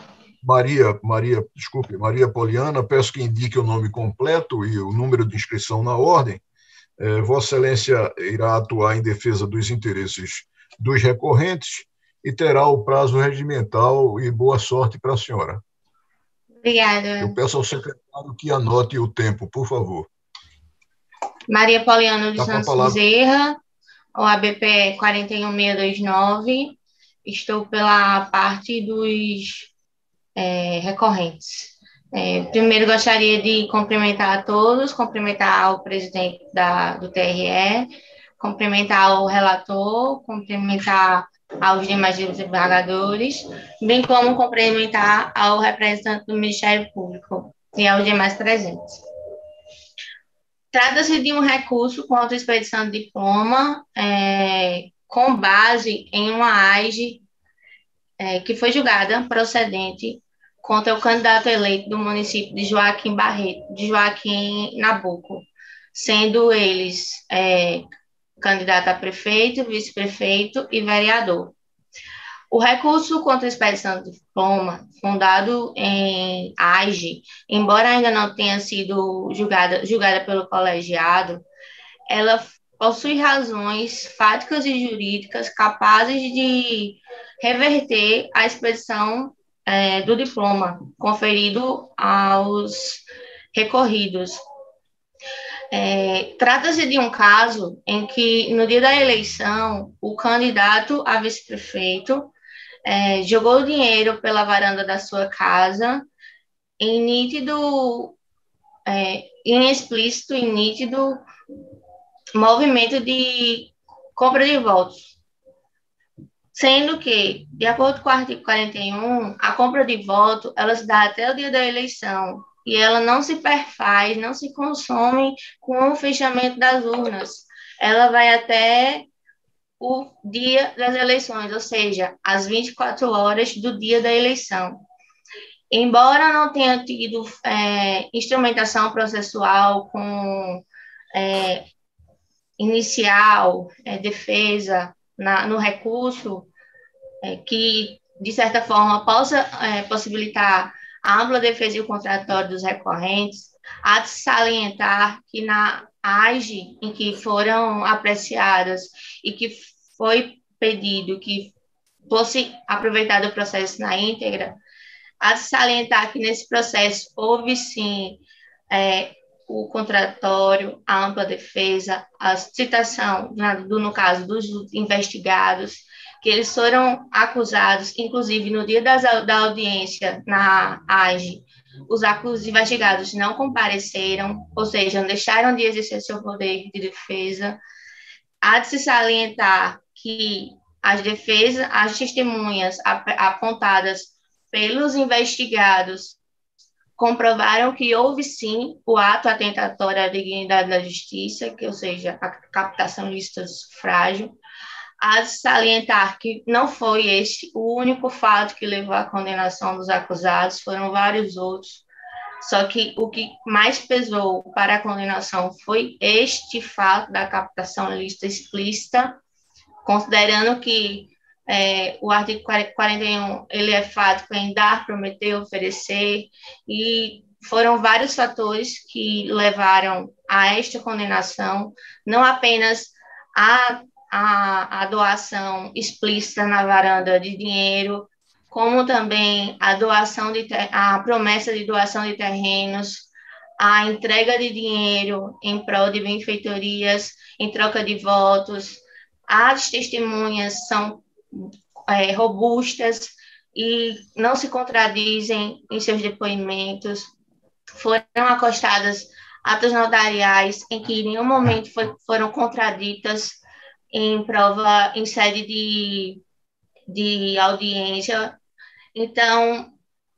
Maria Poliana, peço que indique o nome completo e o número de inscrição na ordem. Vossa Excelência irá atuar em defesa dos interesses dos recorrentes e terá o prazo regimental, e boa sorte para a senhora. Obrigada. Eu peço ao secretário que anote o tempo, por favor. Maria Poliana dos Dá para Santos falar. Bezerra, OABPE 41629. Estou pela parte dos recorrentes. Primeiro, gostaria de cumprimentar a todos, cumprimentar o presidente do TRE, cumprimentar o relator, cumprimentar aos demais desembargadores, bem como cumprimentar ao representante do Ministério Público e aos demais presentes. Trata-se de um recurso contra a expedição de diploma com base em uma AIGE que foi julgada procedente contra o candidato eleito do município de Joaquim Nabuco, sendo eles candidato a prefeito, vice-prefeito e vereador. O recurso contra a expedição de diploma, fundado em AIGE, embora ainda não tenha sido julgada pelo colegiado, ela possui razões fáticas e jurídicas capazes de reverter a expedição do diploma conferido aos recorridos. Trata-se de um caso em que, no dia da eleição, o candidato a vice-prefeito jogou dinheiro pela varanda da sua casa em explícito e nítido movimento de compra de votos. Sendo que, de acordo com o artigo 41, a compra de voto, ela se dá até o dia da eleição, e ela não se perfaz, não se consome com o fechamento das urnas. Ela vai até o dia das eleições, ou seja, às 24 horas do dia da eleição. Embora não tenha tido instrumentação processual com inicial, defesa, no recurso, que, de certa forma, possa possibilitar a ampla defesa e o contraditório dos recorrentes, há de salientar que na AIGE, em que foram apreciadas e que foi pedido que fosse aproveitado o processo na íntegra, há de salientar que nesse processo houve, sim, o contraditório, a ampla defesa, a citação, no caso dos investigados, que eles foram acusados, inclusive no dia da audiência na AIGE, os investigados não compareceram, ou seja, não deixaram de exercer seu poder de defesa. Há de se salientar que as testemunhas apontadas pelos investigados comprovaram que houve, sim, o ato atentatório à dignidade da justiça, ou seja, a captação ilícita do sufrágio. Há de salientar que não foi este o único fato que levou à condenação dos acusados, foram vários outros, só que o que mais pesou para a condenação foi este fato da captação ilícita explícita, considerando que o artigo 41, ele é fático em dar, prometer, oferecer, e foram vários fatores que levaram a esta condenação, não apenas a doação explícita na varanda de dinheiro, como também a promessa de doação de terrenos, a entrega de dinheiro em prol de benfeitorias, em troca de votos. As testemunhas são robustas e não se contradizem em seus depoimentos. Foram acostadas atas notariais em que em nenhum momento foram contraditas em prova, em sede de audiência. Então,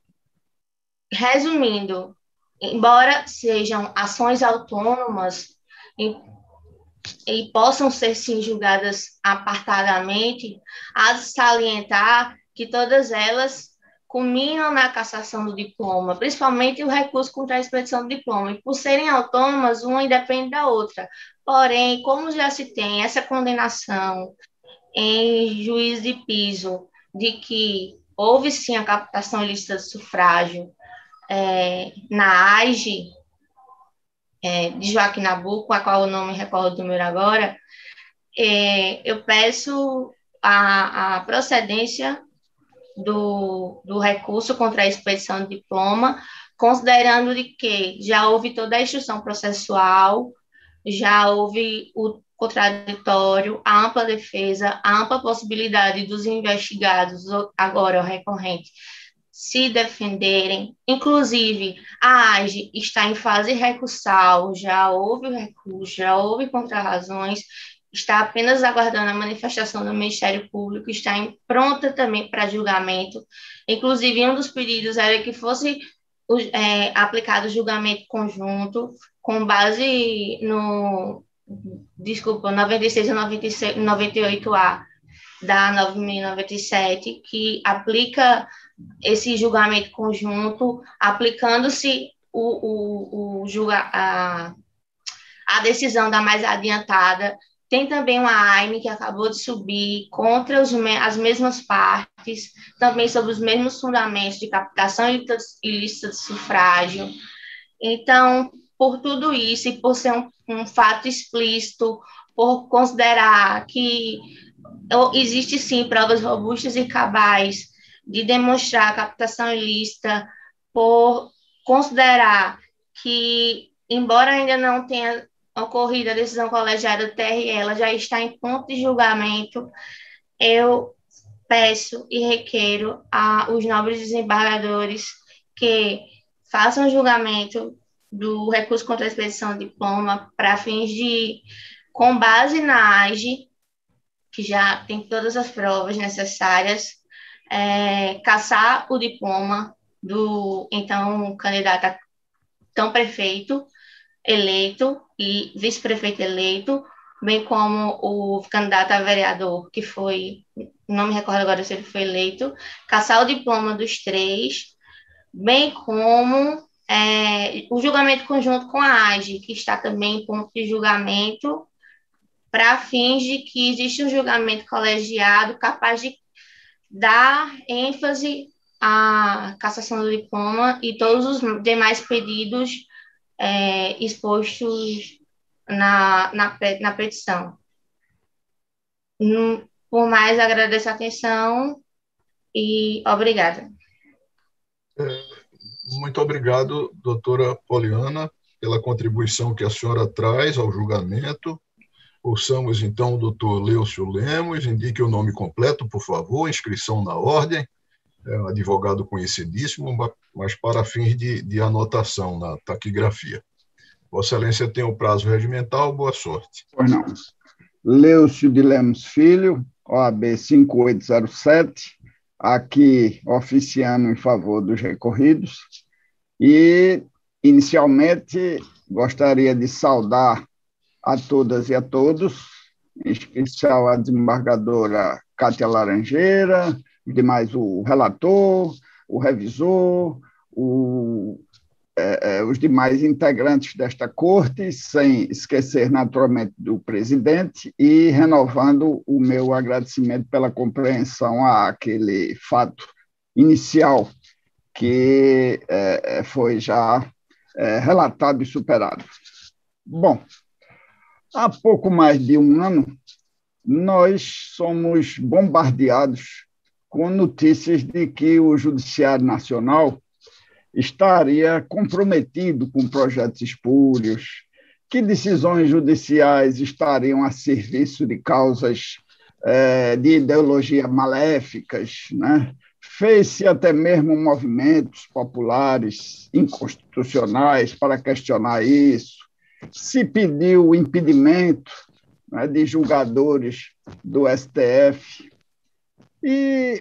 resumindo, embora sejam ações autônomas e possam ser, sim, julgadas apartadamente, há de salientar que todas elas culminam na cassação do diploma, principalmente o recurso contra a expedição do diploma, e por serem autônomas, uma independe da outra. Porém, como já se tem essa condenação em juízo de piso de que houve, sim, a captação ilícita do sufrágio na AIGE, de Joaquim Nabuco, a qual eu não me recordo do número agora, eu peço a procedência do recurso contra a expedição de diploma, considerando de que já houve toda a instrução processual, já houve o contraditório, a ampla defesa, a ampla possibilidade dos investigados, agora o recorrente, se defenderem. Inclusive, a AGE está em fase recursal, já houve o recurso, já houve contrarrazões, está apenas aguardando a manifestação do Ministério Público, está pronta também para julgamento. Inclusive, um dos pedidos era que fosse aplicado julgamento conjunto, com base no, 96 ou 98A da 9.097, que aplica esse julgamento conjunto, aplicando-se a decisão da mais adiantada. Tem também uma AIME que acabou de subir contra as mesmas partes, também sobre os mesmos fundamentos de captação ilícita de sufrágio. Então, por tudo isso, e por ser um fato explícito, por considerar que existe sim provas robustas e cabais de demonstrar a captação ilícita, por considerar que, embora ainda não tenha ocorrido a decisão colegiada do TRE, ela já está em ponto de julgamento, eu peço e requeiro aos nobres desembargadores que façam julgamento do recurso contra a expedição de diploma para fins de, com base na AGE, que já tem todas as provas necessárias, cassar o diploma do então candidato então prefeito eleito e vice-prefeito eleito, bem como o candidato a vereador, que foi, não me recordo agora se ele foi eleito, cassar o diploma dos três, bem como o julgamento conjunto com a AGE, que está também em ponto de julgamento, para fins de que existe um julgamento colegiado capaz de dar ênfase à cassação do diploma e todos os demais pedidos expostos na petição. Por mais, agradeço a atenção e obrigada. Muito obrigado, doutora Poliana, pela contribuição que a senhora traz ao julgamento. Ouçamos, então, o doutor Leucio Lemos. Indique o nome completo, por favor, inscrição na ordem. É um advogado conhecidíssimo, mas para fins de anotação na taquigrafia. Vossa Excelência tem o prazo regimental, boa sorte. Pois não. Leucio de Lemos Filho, OAB 5807, aqui oficiando em favor dos recorridos. E, inicialmente, gostaria de saudar a todas e a todos, em especial a desembargadora Cátia Laranjeira, demais o relator, o revisor, os demais integrantes desta corte, sem esquecer naturalmente do presidente, e renovando o meu agradecimento pela compreensão àquele fato inicial que foi já relatado e superado. Bom, há pouco mais de um ano, nós somos bombardeados com notícias de que o Judiciário Nacional estaria comprometido com projetos espúrios, que decisões judiciais estariam a serviço de causas de ideologia maléficas, né? Fez-se até mesmo movimentos populares inconstitucionais para questionar isso, se pediu o impedimento, né, de julgadores do STF. E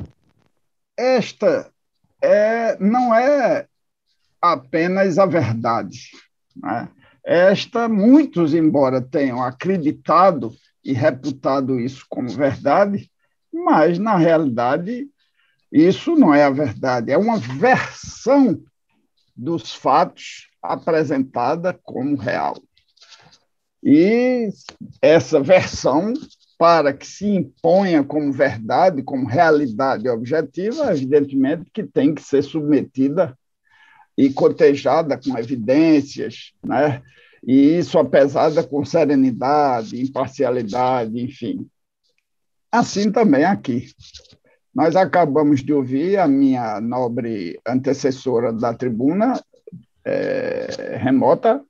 esta não é apenas a verdade, né? Esta, muitos, embora tenham acreditado e reputado isso como verdade, mas, na realidade, isso não é a verdade, é uma versão dos fatos apresentada como real. E essa versão, para que se imponha como verdade, como realidade objetiva, evidentemente que tem que ser submetida e cotejada com evidências, né? E isso apesada com serenidade, imparcialidade, enfim. Assim também aqui. Nós acabamos de ouvir a minha nobre antecessora da tribuna remota,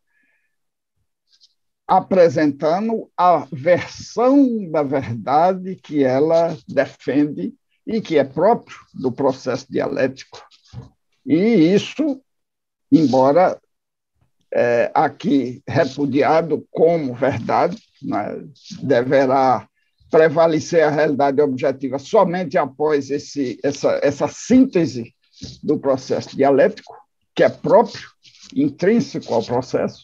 apresentando a versão da verdade que ela defende e que é próprio do processo dialético. E isso, embora aqui repudiado como verdade, né, deverá prevalecer a realidade objetiva somente após essa síntese do processo dialético, que é próprio, intrínseco ao processo.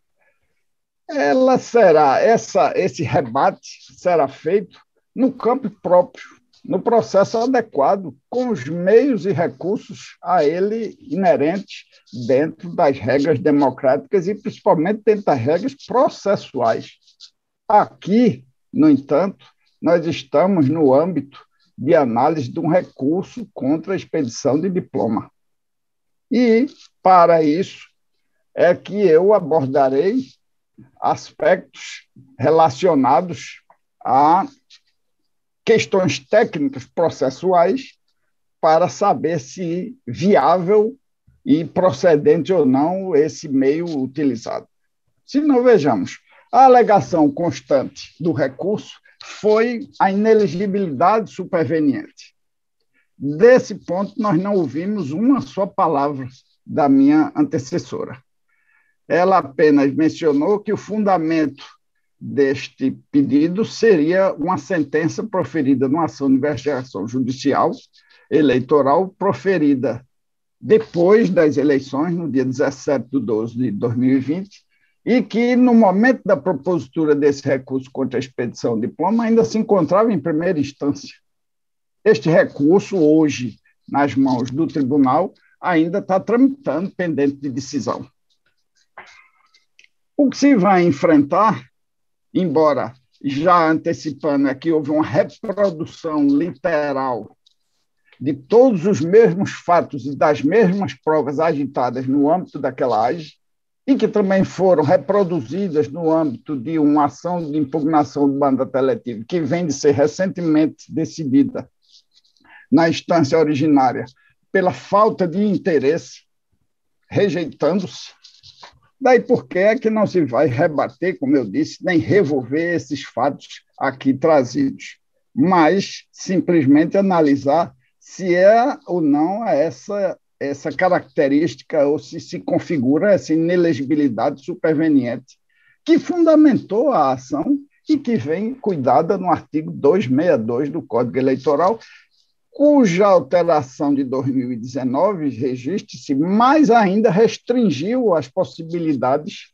Esse rebate será feito no campo próprio, no processo adequado, com os meios e recursos a ele inerentes dentro das regras democráticas e principalmente dentro das regras processuais. Aqui, no entanto, nós estamos no âmbito de análise de um recurso contra a expedição de diploma. E, para isso, é que eu abordarei aspectos relacionados a questões técnicas processuais para saber se viável e procedente ou não esse meio utilizado. Se não, vejamos, a alegação constante do recurso foi a inelegibilidade superveniente. Desse ponto, nós não ouvimos uma só palavra da minha antecessora. Ela apenas mencionou que o fundamento deste pedido seria uma sentença proferida numa ação de investigação judicial eleitoral proferida depois das eleições, no dia 17/12/2020, e que, no momento da propositura desse recurso contra a expedição de diploma, ainda se encontrava em primeira instância. Este recurso, hoje, nas mãos do tribunal, ainda está tramitando, pendente de decisão. O que se vai enfrentar, embora já antecipando aqui, houve uma reprodução literal de todos os mesmos fatos e das mesmas provas agitadas no âmbito daquela AGE, e que também foram reproduzidas no âmbito de uma ação de impugnação do mandato eletivo, que vem de ser recentemente decidida na instância originária pela falta de interesse, rejeitando-se. Daí por que é que não se vai rebater, como eu disse, nem revolver esses fatos aqui trazidos, mas simplesmente analisar se é ou não essa característica ou se configura essa inelegibilidade superveniente que fundamentou a ação e que vem cuidada no artigo 262 do Código Eleitoral, cuja alteração de 2019, registre-se, mais ainda restringiu as possibilidades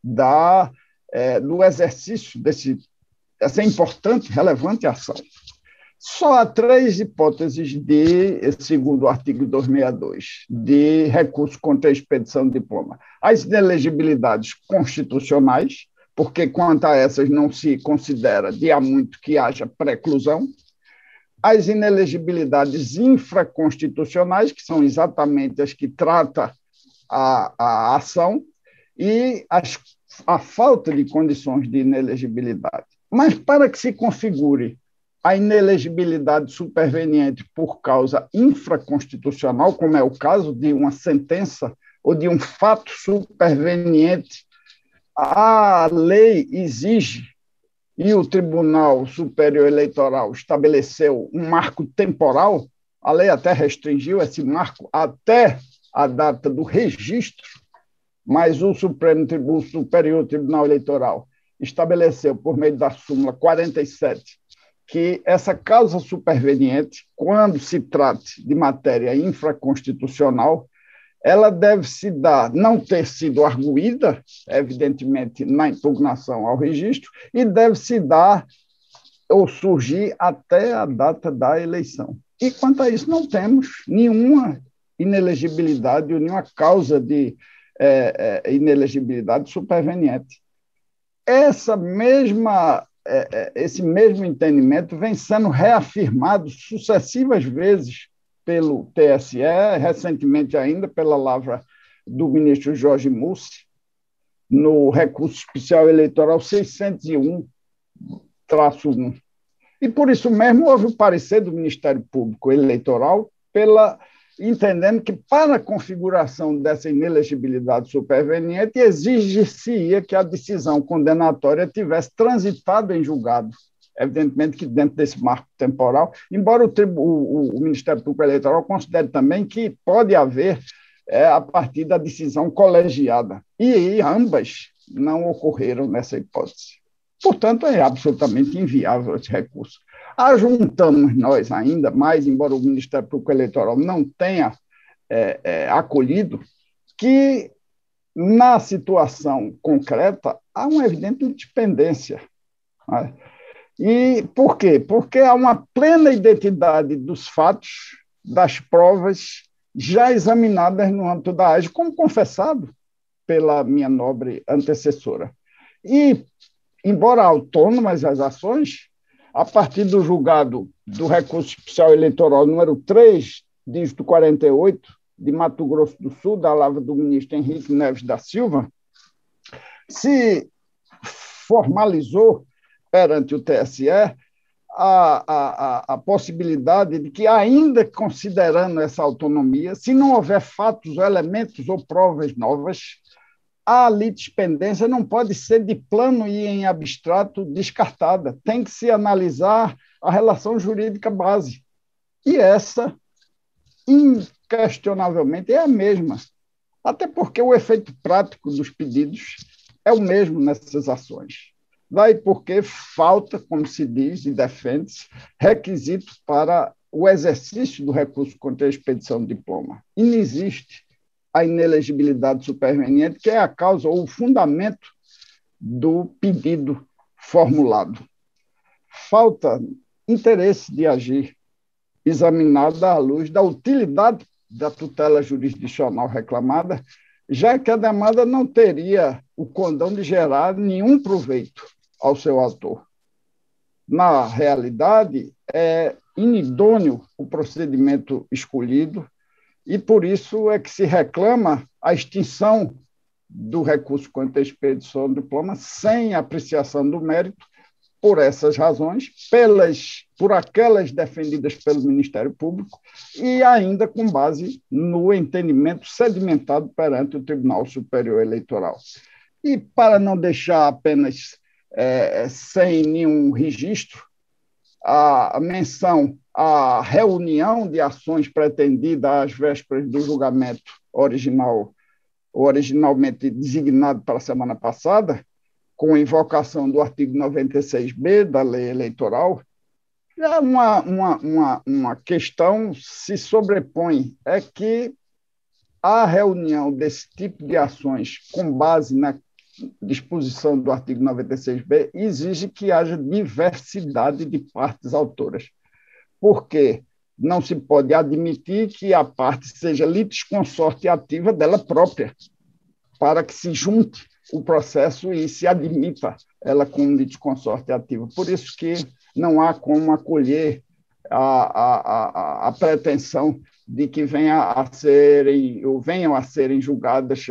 do exercício dessa importante, relevante ação. Só há 3 hipóteses segundo o artigo 262, de recurso contra a expedição de diploma. As inelegibilidades constitucionais, porque quanto a essas não se considera de há muito que haja preclusão, as inelegibilidades infraconstitucionais, que são exatamente as que trata a ação, e a falta de condições de inelegibilidade. Mas para que se configure a inelegibilidade superveniente por causa infraconstitucional, como é o caso de uma sentença ou de um fato superveniente, a lei exige, e o Tribunal Superior Eleitoral estabeleceu um marco temporal, a lei até restringiu esse marco até a data do registro, mas o Superior Tribunal Eleitoral estabeleceu, por meio da súmula 47, que essa causa superveniente, quando se trate de matéria infraconstitucional, ela deve se dar, não ter sido arguída, evidentemente, na impugnação ao registro, e deve se dar ou surgir até a data da eleição. E, quanto a isso, não temos nenhuma inelegibilidade ou nenhuma causa de inelegibilidade superveniente. Esse mesmo entendimento vem sendo reafirmado sucessivas vezes pelo TSE, recentemente ainda pela lavra do ministro Jorge Mussi, no recurso especial eleitoral 601-1. E por isso mesmo houve o parecer do Ministério Público Eleitoral entendendo que para a configuração dessa inelegibilidade superveniente exigir-se-ia que a decisão condenatória tivesse transitado em julgado. Evidentemente que dentro desse marco temporal, embora o Ministério Público Eleitoral considere também que pode haver a partir da decisão colegiada, e ambas não ocorreram nessa hipótese. Portanto, é absolutamente inviável esse recurso. Ajuntamos nós ainda mais, embora o Ministério Público Eleitoral não tenha acolhido, que na situação concreta há uma evidente independência. Né? E por quê? Porque há uma plena identidade dos fatos, das provas já examinadas no âmbito da AGE, como confessado pela minha nobre antecessora. E, embora autônomas as ações, a partir do julgado do recurso especial eleitoral número 3, dígito 48, de Mato Grosso do Sul, da lavra do ministro Henrique Neves da Silva, se formalizou perante o TSE a possibilidade de que, ainda considerando essa autonomia, se não houver fatos, elementos ou provas novas, a litispendência não pode ser de plano e em abstrato descartada. Tem que se analisar a relação jurídica base. E essa, inquestionavelmente, é a mesma. Até porque o efeito prático dos pedidos é o mesmo nessas ações. Daí porque falta, como se diz e defende-se, requisitos para o exercício do recurso contra a expedição de diploma. E não existe a inelegibilidade superveniente, que é a causa ou o fundamento do pedido formulado. Falta interesse de agir, examinada à luz da utilidade da tutela jurisdicional reclamada, já que a demanda não teria o condão de gerar nenhum proveito ao seu autor. Na realidade, é inidôneo o procedimento escolhido, e por isso é que se reclama a extinção do recurso contra a expedição do diploma sem apreciação do mérito, por essas razões, por aquelas defendidas pelo Ministério Público e ainda com base no entendimento sedimentado perante o Tribunal Superior Eleitoral. E para não deixar apenas sem nenhum registro, a menção à reunião de ações pretendida às vésperas do julgamento originalmente designado para a semana passada, com invocação do artigo 96b da Lei Eleitoral, é uma questão se sobrepõe, é que a reunião desse tipo de ações com base na disposição do artigo 96b exige que haja diversidade de partes autoras, porque não se pode admitir que a parte seja litisconsorte ativa dela própria, para que se junte o processo e se admita ela como litisconsorte ativa. Por isso que não há como acolher a pretensão de que venham a serem julgadas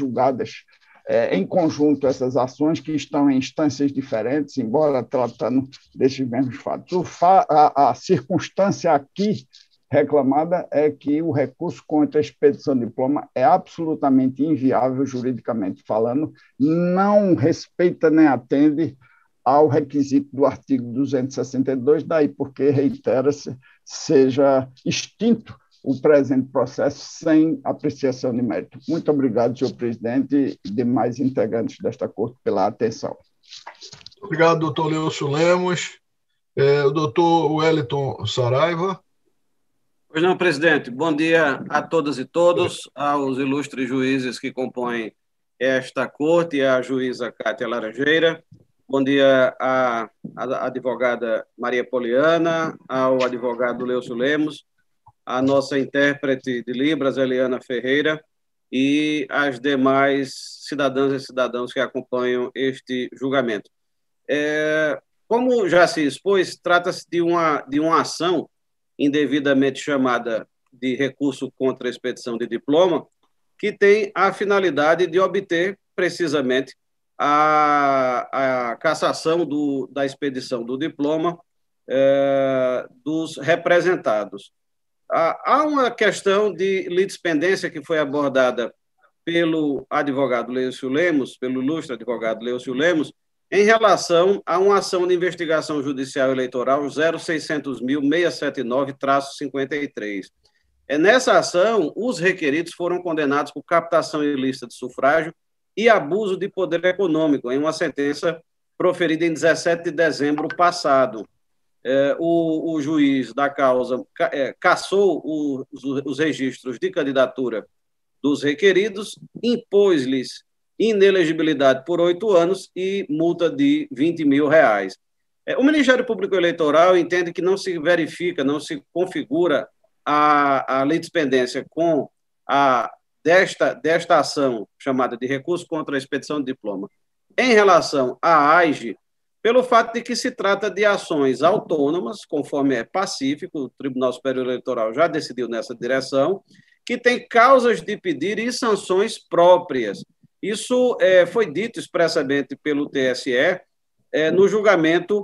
em conjunto essas ações que estão em instâncias diferentes, embora tratando desses mesmos fatos. A circunstância aqui reclamada é que o recurso contra a expedição de diploma é absolutamente inviável, juridicamente falando, não respeita nem atende ao requisito do artigo 262, daí porque, reitera-se, seja extinto o presente processo sem apreciação de mérito. Muito obrigado, senhor presidente e demais integrantes desta Corte, pela atenção. Obrigado, doutor Leôncio Lemos. O doutor Wellington Saraiva. Pois não, presidente. Bom dia a todas e todos, aos ilustres juízes que compõem esta Corte e à juíza Cátia Laranjeira. Bom dia à advogada Maria Poliana, ao advogado Leôncio Lemos, a nossa intérprete de Libras, Eliana Ferreira, e as demais cidadãs e cidadãos que acompanham este julgamento. Como já se expôs, trata-se de uma ação indevidamente chamada de recurso contra a expedição de diploma, que tem a finalidade de obter, precisamente, a cassação da expedição do diploma dos representados. Há uma questão de litispendência que foi abordada pelo advogado Leucio Lemos, pelo ilustre advogado Leucio Lemos, em relação a uma ação de investigação judicial eleitoral 0600.679-53. Nessa ação, os requeridos foram condenados por captação ilícita de sufrágio e abuso de poder econômico, em uma sentença proferida em 17 de dezembro passado. O juiz da causa cassou os registros de candidatura dos requeridos, impôs-lhes inelegibilidade por 8 anos e multa de R$20 mil. O Ministério Público Eleitoral entende que não se verifica, não se configura a litispendência com desta ação chamada de recurso contra a expedição de diploma em relação à AIGE, pelo fato de que se trata de ações autônomas, conforme é pacífico, o Tribunal Superior Eleitoral já decidiu nessa direção, que tem causas de pedir e sanções próprias. Isso foi dito expressamente pelo TSE no julgamento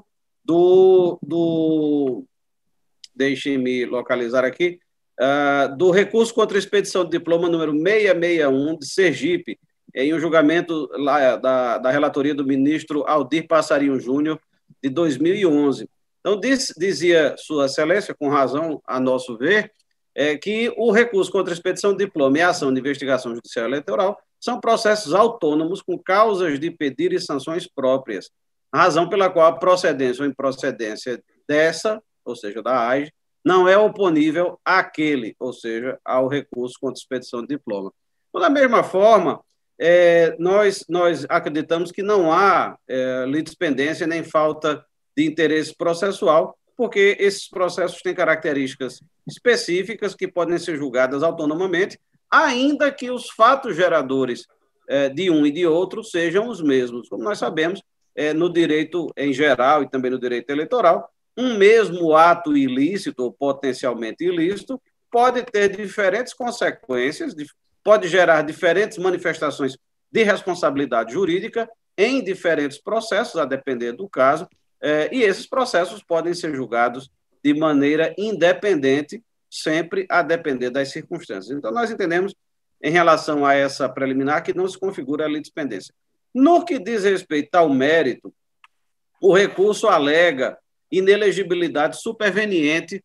deixem-me localizar aqui, do recurso contra a expedição de diploma número 661 de Sergipe, em um julgamento da relatoria do ministro Aldir Passarinho Júnior, de 2011. Então, dizia Sua Excelência, com razão, a nosso ver, que o recurso contra a expedição de diploma e a ação de investigação judicial eleitoral são processos autônomos com causas de pedir e sanções próprias, a razão pela qual a procedência ou improcedência dessa, ou seja, da AIGE, não é oponível àquele, ou seja, ao recurso contra a expedição de diploma. Então, da mesma forma, nós acreditamos que não há litispendência nem falta de interesse processual, porque esses processos têm características específicas que podem ser julgadas autonomamente, ainda que os fatos geradores de um e de outro sejam os mesmos. Como nós sabemos, no direito em geral e também no direito eleitoral, um mesmo ato ilícito ou potencialmente ilícito pode ter diferentes consequências, pode gerar diferentes manifestações de responsabilidade jurídica em diferentes processos, a depender do caso, e esses processos podem ser julgados de maneira independente, sempre a depender das circunstâncias. Então, nós entendemos, em relação a essa preliminar, que não se configura a litispendência. No que diz respeito ao mérito, o recurso alega inelegibilidade superveniente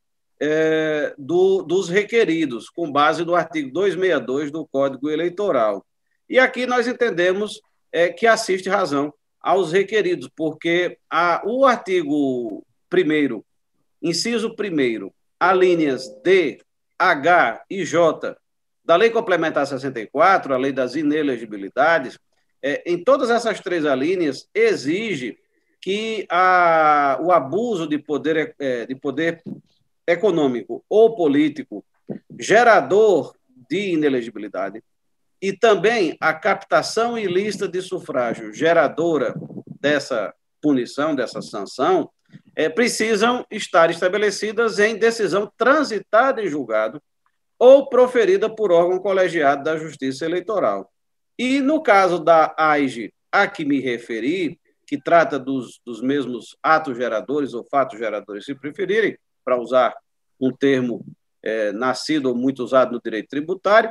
dos requeridos, com base no artigo 262 do Código Eleitoral. E aqui nós entendemos que assiste razão aos requeridos, porque o artigo 1º, inciso 1º, alíneas D, H e J da Lei Complementar 64, a Lei das Inelegibilidades, em todas essas três alíneas, exige que o abuso de poder econômico ou político gerador de inelegibilidade e também a captação ilícita de sufrágio geradora dessa punição, dessa sanção, precisam estar estabelecidas em decisão transitada em julgado ou proferida por órgão colegiado da Justiça Eleitoral. E no caso da AIGE, a que me referi, que trata dos mesmos atos geradores ou fatos geradores, se preferirem, para usar um termo nascido ou muito usado no direito tributário,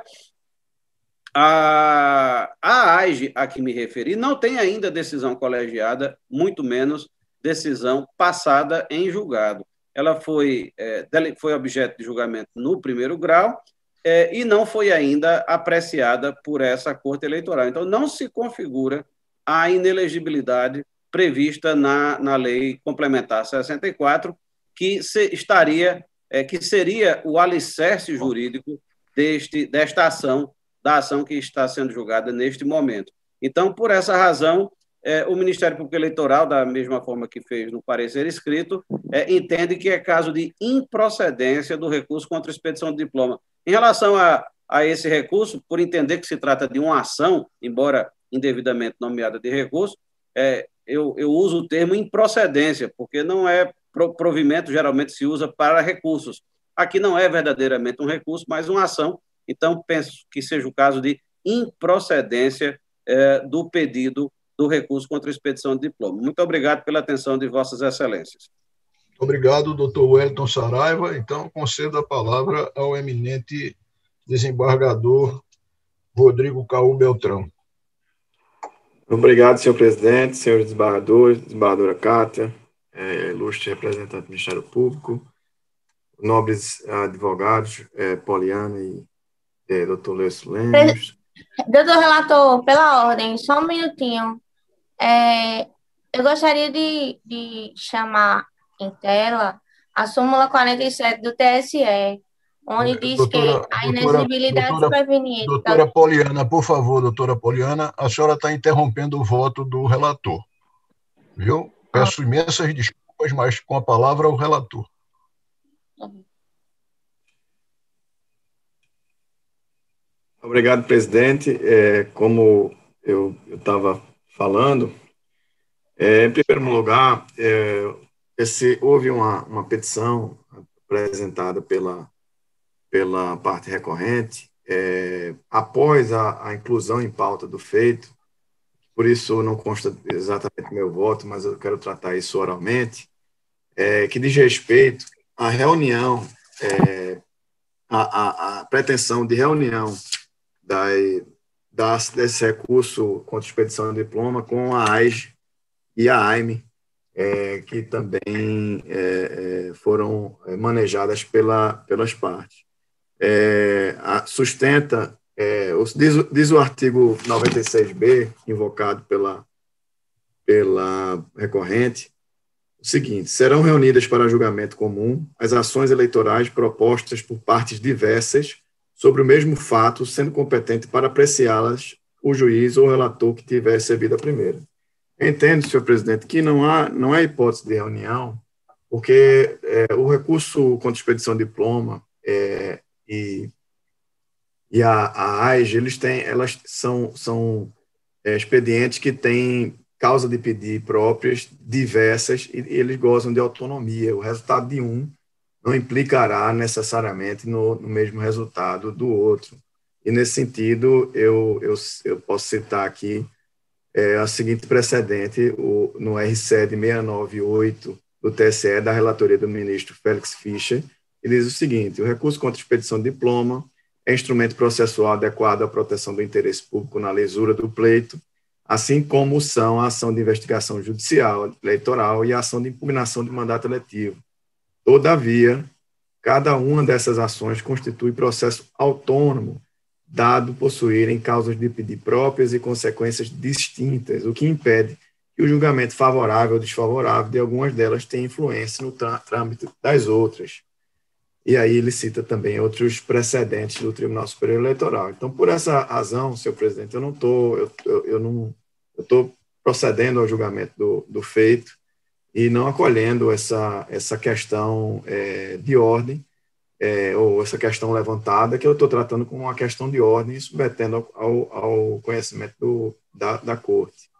a AIGE, a que me referi, não tem ainda decisão colegiada, muito menos decisão passada em julgado. Ela foi objeto de julgamento no primeiro grau e não foi ainda apreciada por essa Corte Eleitoral. Então, não se configura a inelegibilidade prevista na Lei Complementar 64, que seria o alicerce jurídico desta ação, da ação que está sendo julgada neste momento. Então, por essa razão, o Ministério Público Eleitoral, da mesma forma que fez no parecer escrito, entende que é caso de improcedência do recurso contra a expedição de diploma. Em relação a esse recurso, por entender que se trata de uma ação, embora indevidamente nomeada de recurso, eu uso o termo improcedência, porque não é provimento, geralmente se usa para recursos. Aqui não é verdadeiramente um recurso, mas uma ação. Então, penso que seja o caso de improcedência do pedido do recurso contra a expedição de diploma. Muito obrigado pela atenção de Vossas Excelências. Obrigado, doutor Wellington Saraiva. Então, concedo a palavra ao eminente desembargador Rodrigo Caú Beltrão. Obrigado, senhor presidente, senhores desembargadores, desembargadora Cátia, ilustre representante do Ministério Público, nobres advogados, Poliana e doutor Leucio Lemos. Doutor relator, pela ordem, só um minutinho. Eu gostaria de chamar em tela a súmula 47 do TSE, onde diz que a inexigibilidade superveniente... Doutora Poliana, por favor, doutora Poliana, a senhora está interrompendo o voto do relator, viu? Peço imensas desculpas, mas com a palavra o relator. Obrigado, presidente. Como eu estava falando, em primeiro lugar, houve uma petição apresentada pela parte recorrente, após a inclusão em pauta do feito, por isso não consta exatamente meu voto, mas eu quero tratar isso oralmente, que diz respeito à reunião, a pretensão de reunião desse recurso contra expedição de diploma com a AIGE e a AIME, que também foram manejadas pelas partes. Sustenta, diz o artigo 96b, invocado pela recorrente, o seguinte: serão reunidas para julgamento comum as ações eleitorais propostas por partes diversas sobre o mesmo fato, sendo competente para apreciá-las o juiz ou o relator que tiver recebido a primeira. Entendo, senhor presidente, que não há hipótese de reunião, porque o recurso contra expedição de diploma e a AIGE, elas são expedientes que têm causa de pedir próprias, diversas, e eles gozam de autonomia. O resultado de um não implicará necessariamente no mesmo resultado do outro. E, nesse sentido, eu posso citar aqui a seguinte precedente, no RCED 698 do TSE, da relatoria do ministro Félix Fischer, ele diz o seguinte: o recurso contra expedição de diploma é instrumento processual adequado à proteção do interesse público na lisura do pleito, assim como são a ação de investigação judicial, eleitoral e a ação de impugnação de mandato eletivo. Todavia, cada uma dessas ações constitui processo autônomo, dado possuírem causas de pedir próprias e consequências distintas, o que impede que o julgamento favorável ou desfavorável de algumas delas tenha influência no trâmite das outras. E aí ele cita também outros precedentes do Tribunal Superior Eleitoral. Então, por essa razão, senhor presidente, eu estou procedendo ao julgamento do feito e não acolhendo essa questão de ordem, ou essa questão levantada, que eu estou tratando como uma questão de ordem e submetendo ao conhecimento da Corte.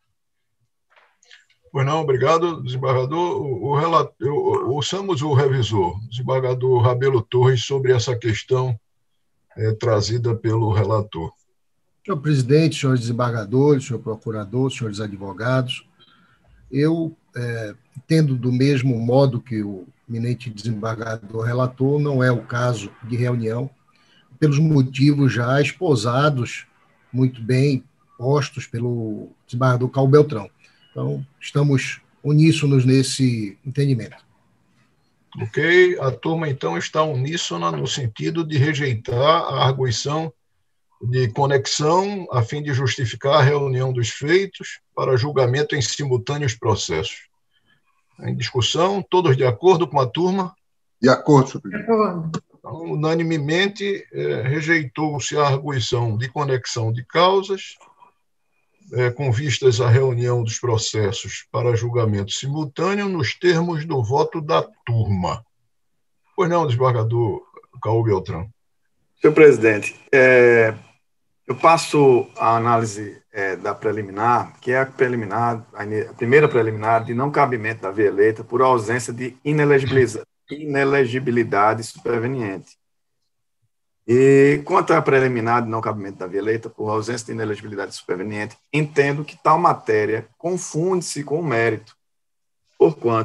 Pois não, obrigado, desembargador. Ouçamos o revisor, desembargador Rabelo Torres, sobre essa questão trazida pelo relator. Senhor presidente, senhores desembargadores, senhor procurador, senhores advogados, eu entendo do mesmo modo que o eminente desembargador relator, não é o caso de reunião, pelos motivos já esposados, muito bem postos pelo desembargador Caú Beltrão. Então, estamos uníssonos nesse entendimento. Ok, a turma, então, está uníssona no sentido de rejeitar a arguição de conexão a fim de justificar a reunião dos feitos para julgamento em simultâneos processos. Em discussão, todos de acordo com a turma? De acordo, senhor presidente. Então, unanimemente, rejeitou-se a arguição de conexão de causas, com vistas à reunião dos processos para julgamento simultâneo nos termos do voto da turma. Pois não, desembargador Caú Beltrão. Senhor presidente, eu passo a análise da preliminar, que é a primeira preliminar de não cabimento da via eleita por ausência de inelegibilidade superveniente. E quanto à preliminar de não cabimento da via eleita por ausência de inelegibilidade superveniente, entendo que tal matéria confunde-se com o mérito, porquanto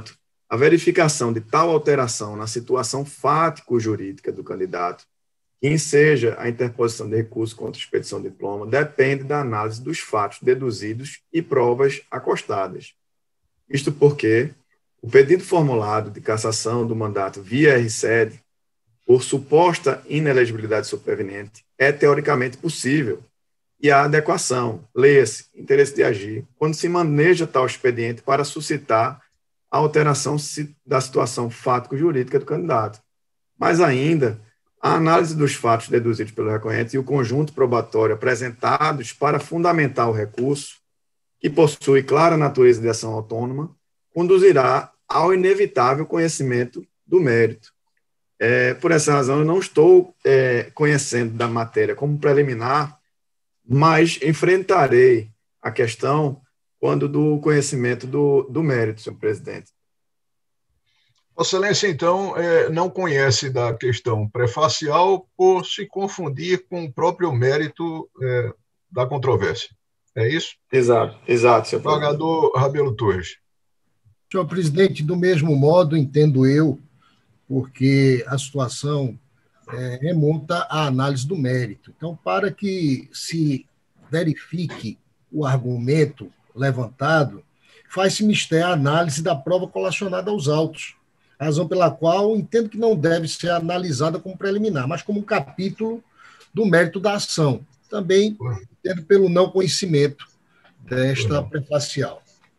a verificação de tal alteração na situação fático-jurídica do candidato, que enseja a interposição de recurso contra expedição de diploma, depende da análise dos fatos deduzidos e provas acostadas. Isto porque o pedido formulado de cassação do mandato via RSED, por suposta inelegibilidade superveniente, é teoricamente possível, e a adequação, leia-se, interesse de agir, quando se maneja tal expediente para suscitar a alteração da situação fático-jurídica do candidato. Mas ainda, a análise dos fatos deduzidos pelo recorrente e o conjunto probatório apresentados para fundamentar o recurso, que possui clara natureza de ação autônoma, conduzirá ao inevitável conhecimento do mérito. Por essa razão, eu não estou conhecendo da matéria como preliminar, mas enfrentarei a questão quando do conhecimento do mérito, senhor presidente. Vossa Excelência, então, não conhece da questão pré-facial por se confundir com o próprio mérito da controvérsia. É isso? Exato, senhor presidente. Desembargador Rabelo Torres. Senhor presidente, do mesmo modo, entendo eu, porque a situação remonta à análise do mérito. Então, para que se verifique o argumento levantado, faz-se mister a análise da prova colacionada aos autos, razão pela qual entendo que não deve ser analisada como preliminar, mas como um capítulo do mérito da ação. Também entendo pelo não conhecimento desta prefacial.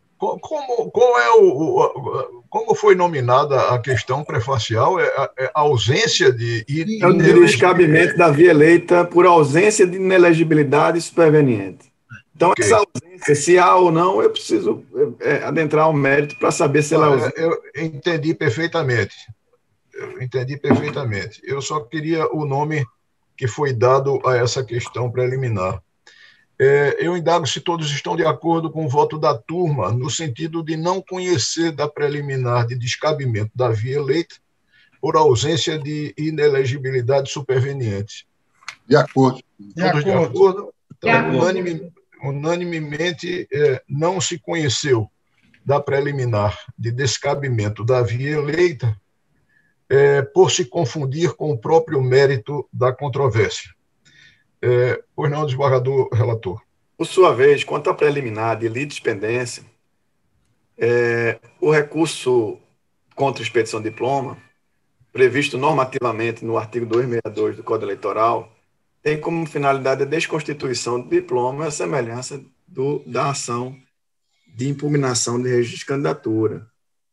Como foi nominada a questão prefacial? É a ausência de... É o descabimento da via eleita por ausência de inelegibilidade superveniente. Então, okay. Essa ausência, se há ou não, eu preciso adentrar ao mérito para saber se ela é ausente. Eu entendi perfeitamente. Eu só queria o nome que foi dado a essa questão preliminar. Eu indago se todos estão de acordo com o voto da turma, no sentido de não conhecer da preliminar de descabimento da via eleita por ausência de inelegibilidade superveniente. De acordo. Todos de acordo? Então, unanimemente, não se conheceu da preliminar de descabimento da via eleita por se confundir com o próprio mérito da controvérsia. Pois não, desembargador relator. Por sua vez, quanto à preliminar de litispendência, o recurso contra expedição de diploma, previsto normativamente no artigo 262 do Código Eleitoral, tem como finalidade a desconstituição do diploma e a semelhança da ação de impugnação de registro de candidatura.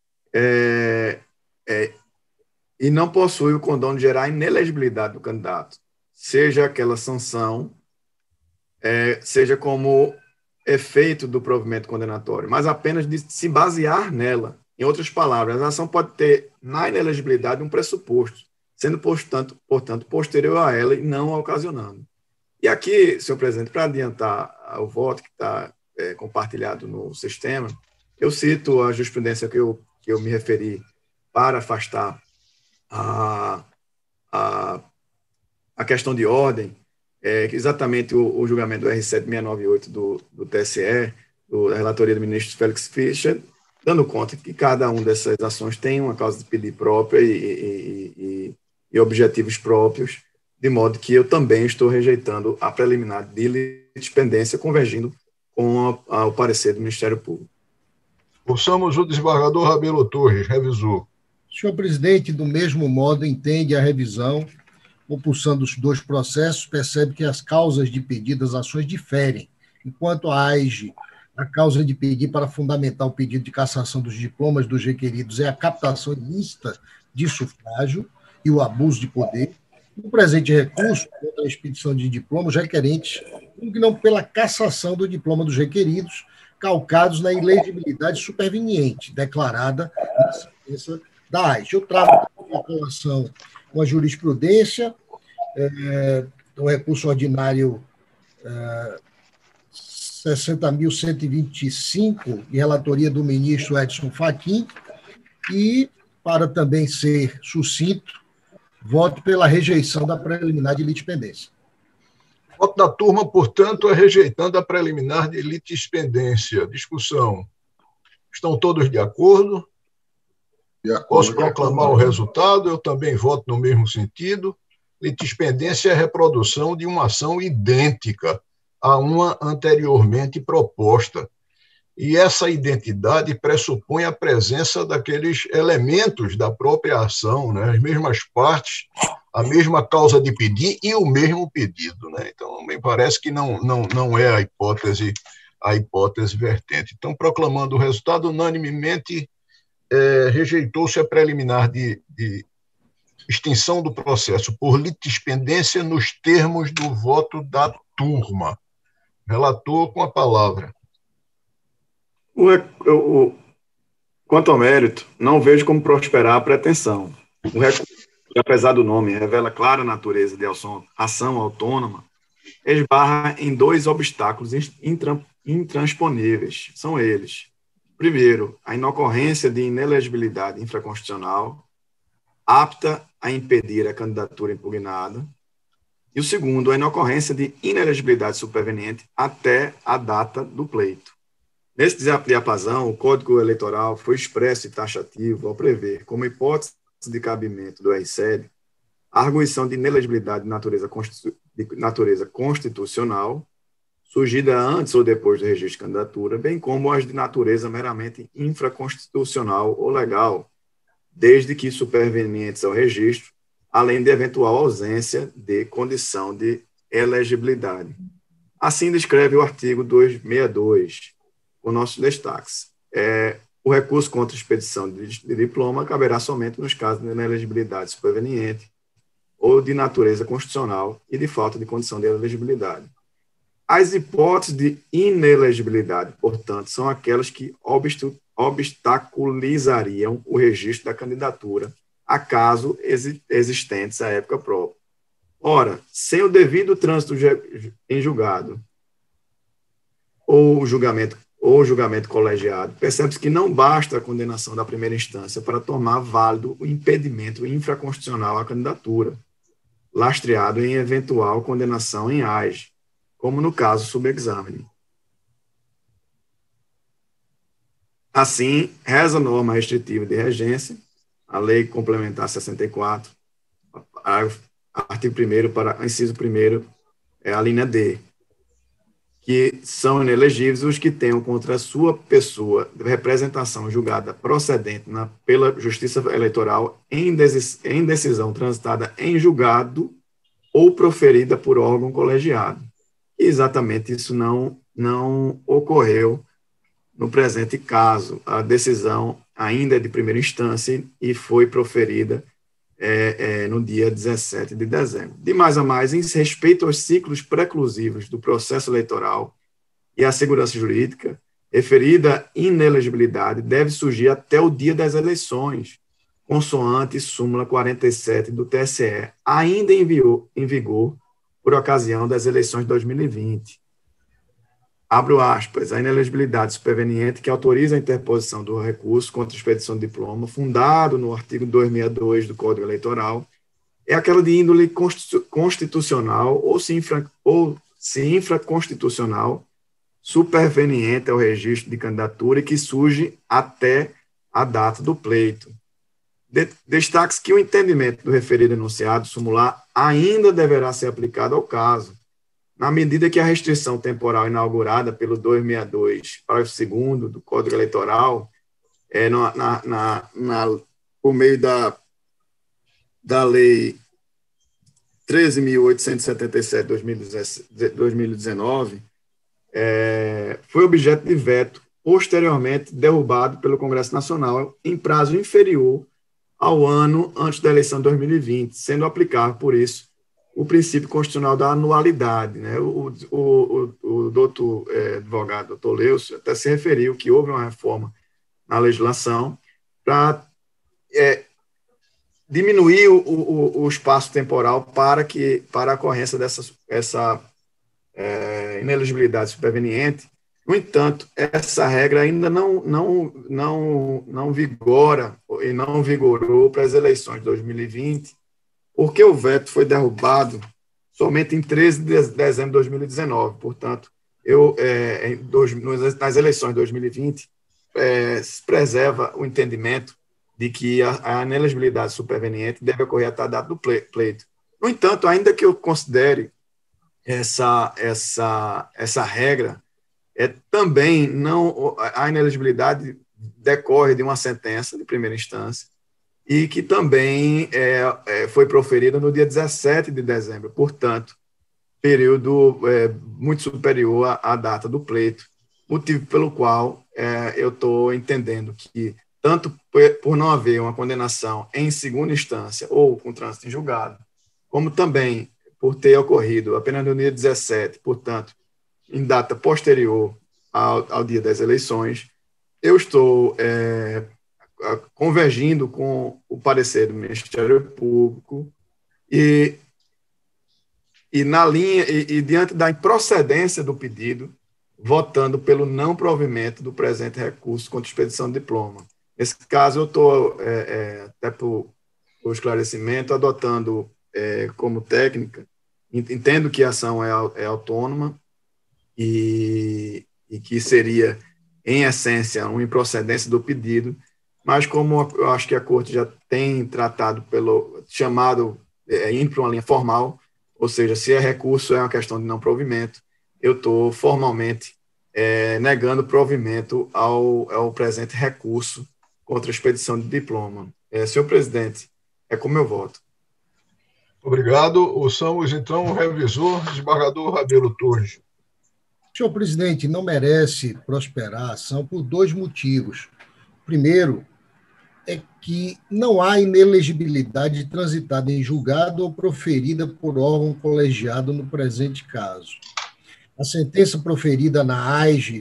E não possui o condão de gerar inelegibilidade do candidato, seja aquela sanção, seja como efeito do provimento condenatório, mas apenas de se basear nela. Em outras palavras, a ação pode ter na inelegibilidade um pressuposto, sendo, portanto, posterior a ela e não ocasionando. E aqui, senhor presidente, para adiantar o voto que está compartilhado no sistema, eu cito a jurisprudência que eu me referi para afastar a questão de ordem, exatamente o julgamento do R7698 do TSE, da relatoria do ministro Félix Fischer, dando conta que cada uma dessas ações tem uma causa de pedir própria e objetivos próprios, de modo que eu também estou rejeitando a preliminar de litispendência, convergindo com o parecer do Ministério Público. Ouçamos o desembargador Rabelo Torres, revisor. Senhor presidente, do mesmo modo, entende a revisão, compulsando os dois processos, percebe que as causas de pedido das ações diferem, enquanto a AIGE, a causa de pedir para fundamentar o pedido de cassação dos diplomas dos requeridos é a captação ilícita de sufrágio e o abuso de poder. O presente recurso contra a expedição de diplomas requerentes, que não pela cassação do diploma dos requeridos, calcados na ilegibilidade superveniente, declarada na sentença da AIGE. Eu trago em relação com a jurisprudência, o recurso ordinário 60.125, de relatoria do ministro Edson Fachin, e, para também ser sucinto, voto pela rejeição da preliminar de litispendência. O voto da turma, portanto, é rejeitando a preliminar de litispendência. Discussão. Estão todos de acordo? Posso proclamar o resultado? Eu também voto no mesmo sentido. Litispendência é a reprodução de uma ação idêntica a uma anteriormente proposta. E essa identidade pressupõe a presença daqueles elementos da própria ação, né? As mesmas partes, a mesma causa de pedir e o mesmo pedido, né? Então, me parece que não é a hipótese vertente. Então, proclamando o resultado, unanimemente rejeitou-se a preliminar de extinção do processo por litispendência nos termos do voto da turma. Relator com a palavra. Quanto ao mérito, não vejo como prosperar a pretensão. O recurso, apesar do nome, revela clara natureza de ação autônoma, esbarra em dois obstáculos intransponíveis. São eles: primeiro, a inocorrência de inelegibilidade infraconstitucional, apta a impedir a candidatura impugnada, e o segundo, a inocorrência de inelegibilidade superveniente até a data do pleito. Nesse diapasão, o Código Eleitoral foi expresso e taxativo ao prever, como hipótese de cabimento do RCED, a arguição de inelegibilidade de natureza constitucional, surgida antes ou depois do registro de candidatura, bem como as de natureza meramente infraconstitucional ou legal, desde que supervenientes ao registro, além de eventual ausência de condição de elegibilidade. Assim descreve o artigo 262, com nossos destaques. O recurso contra a expedição de diploma caberá somente nos casos de inelegibilidade superveniente ou de natureza constitucional e de falta de condição de elegibilidade. As hipóteses de inelegibilidade, portanto, são aquelas que obstaculizariam o registro da candidatura, acaso existentes à época própria. Ora, sem o devido trânsito em julgado ou julgamento colegiado, percebe-se que não basta a condenação da primeira instância para tornar válido o impedimento infraconstitucional à candidatura, lastreado em eventual condenação em AIS, como no caso subexame. Assim, reza a norma restritiva de regência, a Lei Complementar 64, artigo 1º, para inciso 1º, a linha D, que são inelegíveis os que tenham contra a sua pessoa representação julgada procedente pela Justiça Eleitoral em decisão transitada em julgado ou proferida por órgão colegiado. E exatamente isso não ocorreu no presente caso. A decisão ainda é de primeira instância e foi proferida no dia 17 de dezembro. De mais a mais, em respeito aos ciclos preclusivos do processo eleitoral e à segurança jurídica, referida inelegibilidade deve surgir até o dia das eleições, consoante súmula 47 do TSE, ainda em vigor por ocasião das eleições de 2020. Abro aspas, a inelegibilidade superveniente que autoriza a interposição do recurso contra a expedição de diploma, fundado no artigo 262 do Código Eleitoral, é aquela de índole constitucional ou se infraconstitucional, superveniente ao registro de candidatura e que surge até a data do pleito. Destaque-se que o entendimento do referido enunciado sumular ainda deverá ser aplicado ao caso, na medida que a restrição temporal inaugurada pelo 262, parágrafo 2º do Código Eleitoral, por meio da Lei 13.877 de 2019, foi objeto de veto, posteriormente derrubado pelo Congresso Nacional em prazo inferior ao ano antes da eleição de 2020, sendo aplicável, por isso, o princípio constitucional da anualidade, né? O doutor advogado, doutor Leucio, até se referiu que houve uma reforma na legislação para diminuir o espaço temporal para a ocorrência dessa inelegibilidade superveniente. No entanto, essa regra ainda não vigora e não vigorou para as eleições de 2020, porque o veto foi derrubado somente em 13 de dezembro de 2019. Portanto, nas eleições de 2020, se preserva o entendimento de que a inelegibilidade superveniente deve ocorrer até a data do pleito. No entanto, ainda que eu considere essa regra, também não, a inelegibilidade decorre de uma sentença de primeira instância e que também foi proferida no dia 17 de dezembro, portanto, período muito superior à data do pleito, motivo pelo qual eu estou entendendo que, tanto por não haver uma condenação em segunda instância ou com trânsito em julgado, como também por ter ocorrido apenas no dia 17, portanto, em data posterior ao dia das eleições, eu estou convergindo com o parecer do Ministério Público e na linha e diante da improcedência do pedido, votando pelo não provimento do presente recurso contra expedição de diploma. Nesse caso, eu estou, até por esclarecimento, adotando como técnica, entendo que a ação é autônoma e que seria, em essência, uma improcedência do pedido, mas como eu acho que a Corte já tem tratado chamado, indo para uma linha formal, ou seja, se é recurso, é uma questão de não provimento, eu estou formalmente negando provimento ao presente recurso contra a expedição de diploma. Senhor presidente, é como eu voto. Obrigado. Ouçamos, então, o revisor, desembargador Rabelo Torres. Senhor presidente, não merece prosperar a ação por dois motivos. Primeiro, é que não há inelegibilidade transitada em julgado ou proferida por órgão colegiado no presente caso. A sentença proferida na AIGE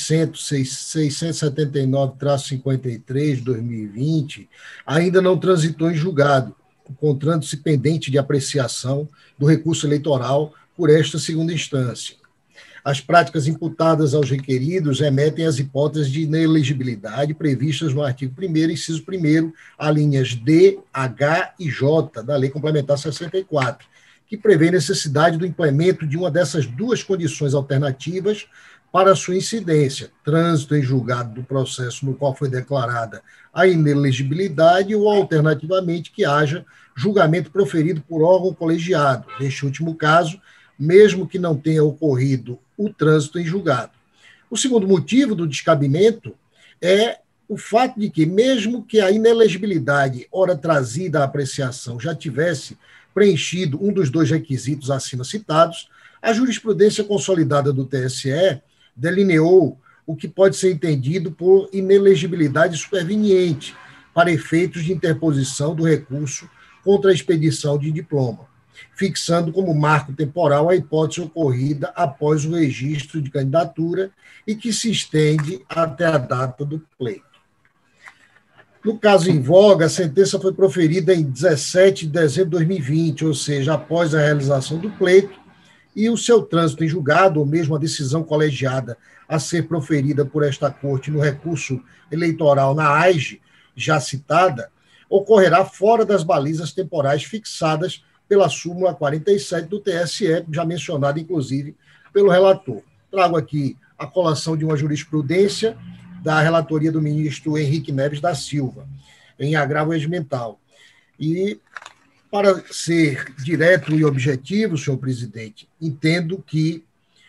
679-53 de 2020 ainda não transitou em julgado, encontrando-se pendente de apreciação do recurso eleitoral por esta segunda instância. As práticas imputadas aos requeridos remetem às hipóteses de inelegibilidade previstas no artigo 1º, inciso 1º, alíneas D, H e J da Lei Complementar 64, que prevê necessidade do implemento de uma dessas duas condições alternativas para sua incidência: trânsito em julgado do processo no qual foi declarada a inelegibilidade ou, alternativamente, que haja julgamento proferido por órgão colegiado, neste último caso, mesmo que não tenha ocorrido o trânsito em julgado. O segundo motivo do descabimento é o fato de que, mesmo que a inelegibilidade, ora trazida à apreciação, já tivesse preenchido um dos dois requisitos acima citados, a jurisprudência consolidada do TSE delineou o que pode ser entendido por inelegibilidade superveniente para efeitos de interposição do recurso contra a expedição de diploma, fixando como marco temporal a hipótese ocorrida após o registro de candidatura e que se estende até a data do pleito. No caso em voga, a sentença foi proferida em 17 de dezembro de 2020, ou seja, após a realização do pleito, e o seu trânsito em julgado, ou mesmo a decisão colegiada a ser proferida por esta Corte no recurso eleitoral na AIGE, já citada, ocorrerá fora das balizas temporais fixadas pela súmula 47 do TSE, já mencionada, inclusive, pelo relator. Trago aqui a colação de uma jurisprudência da relatoria do ministro Henrique Neves da Silva, em agravo regimental. E, para ser direto e objetivo, senhor presidente, entendo que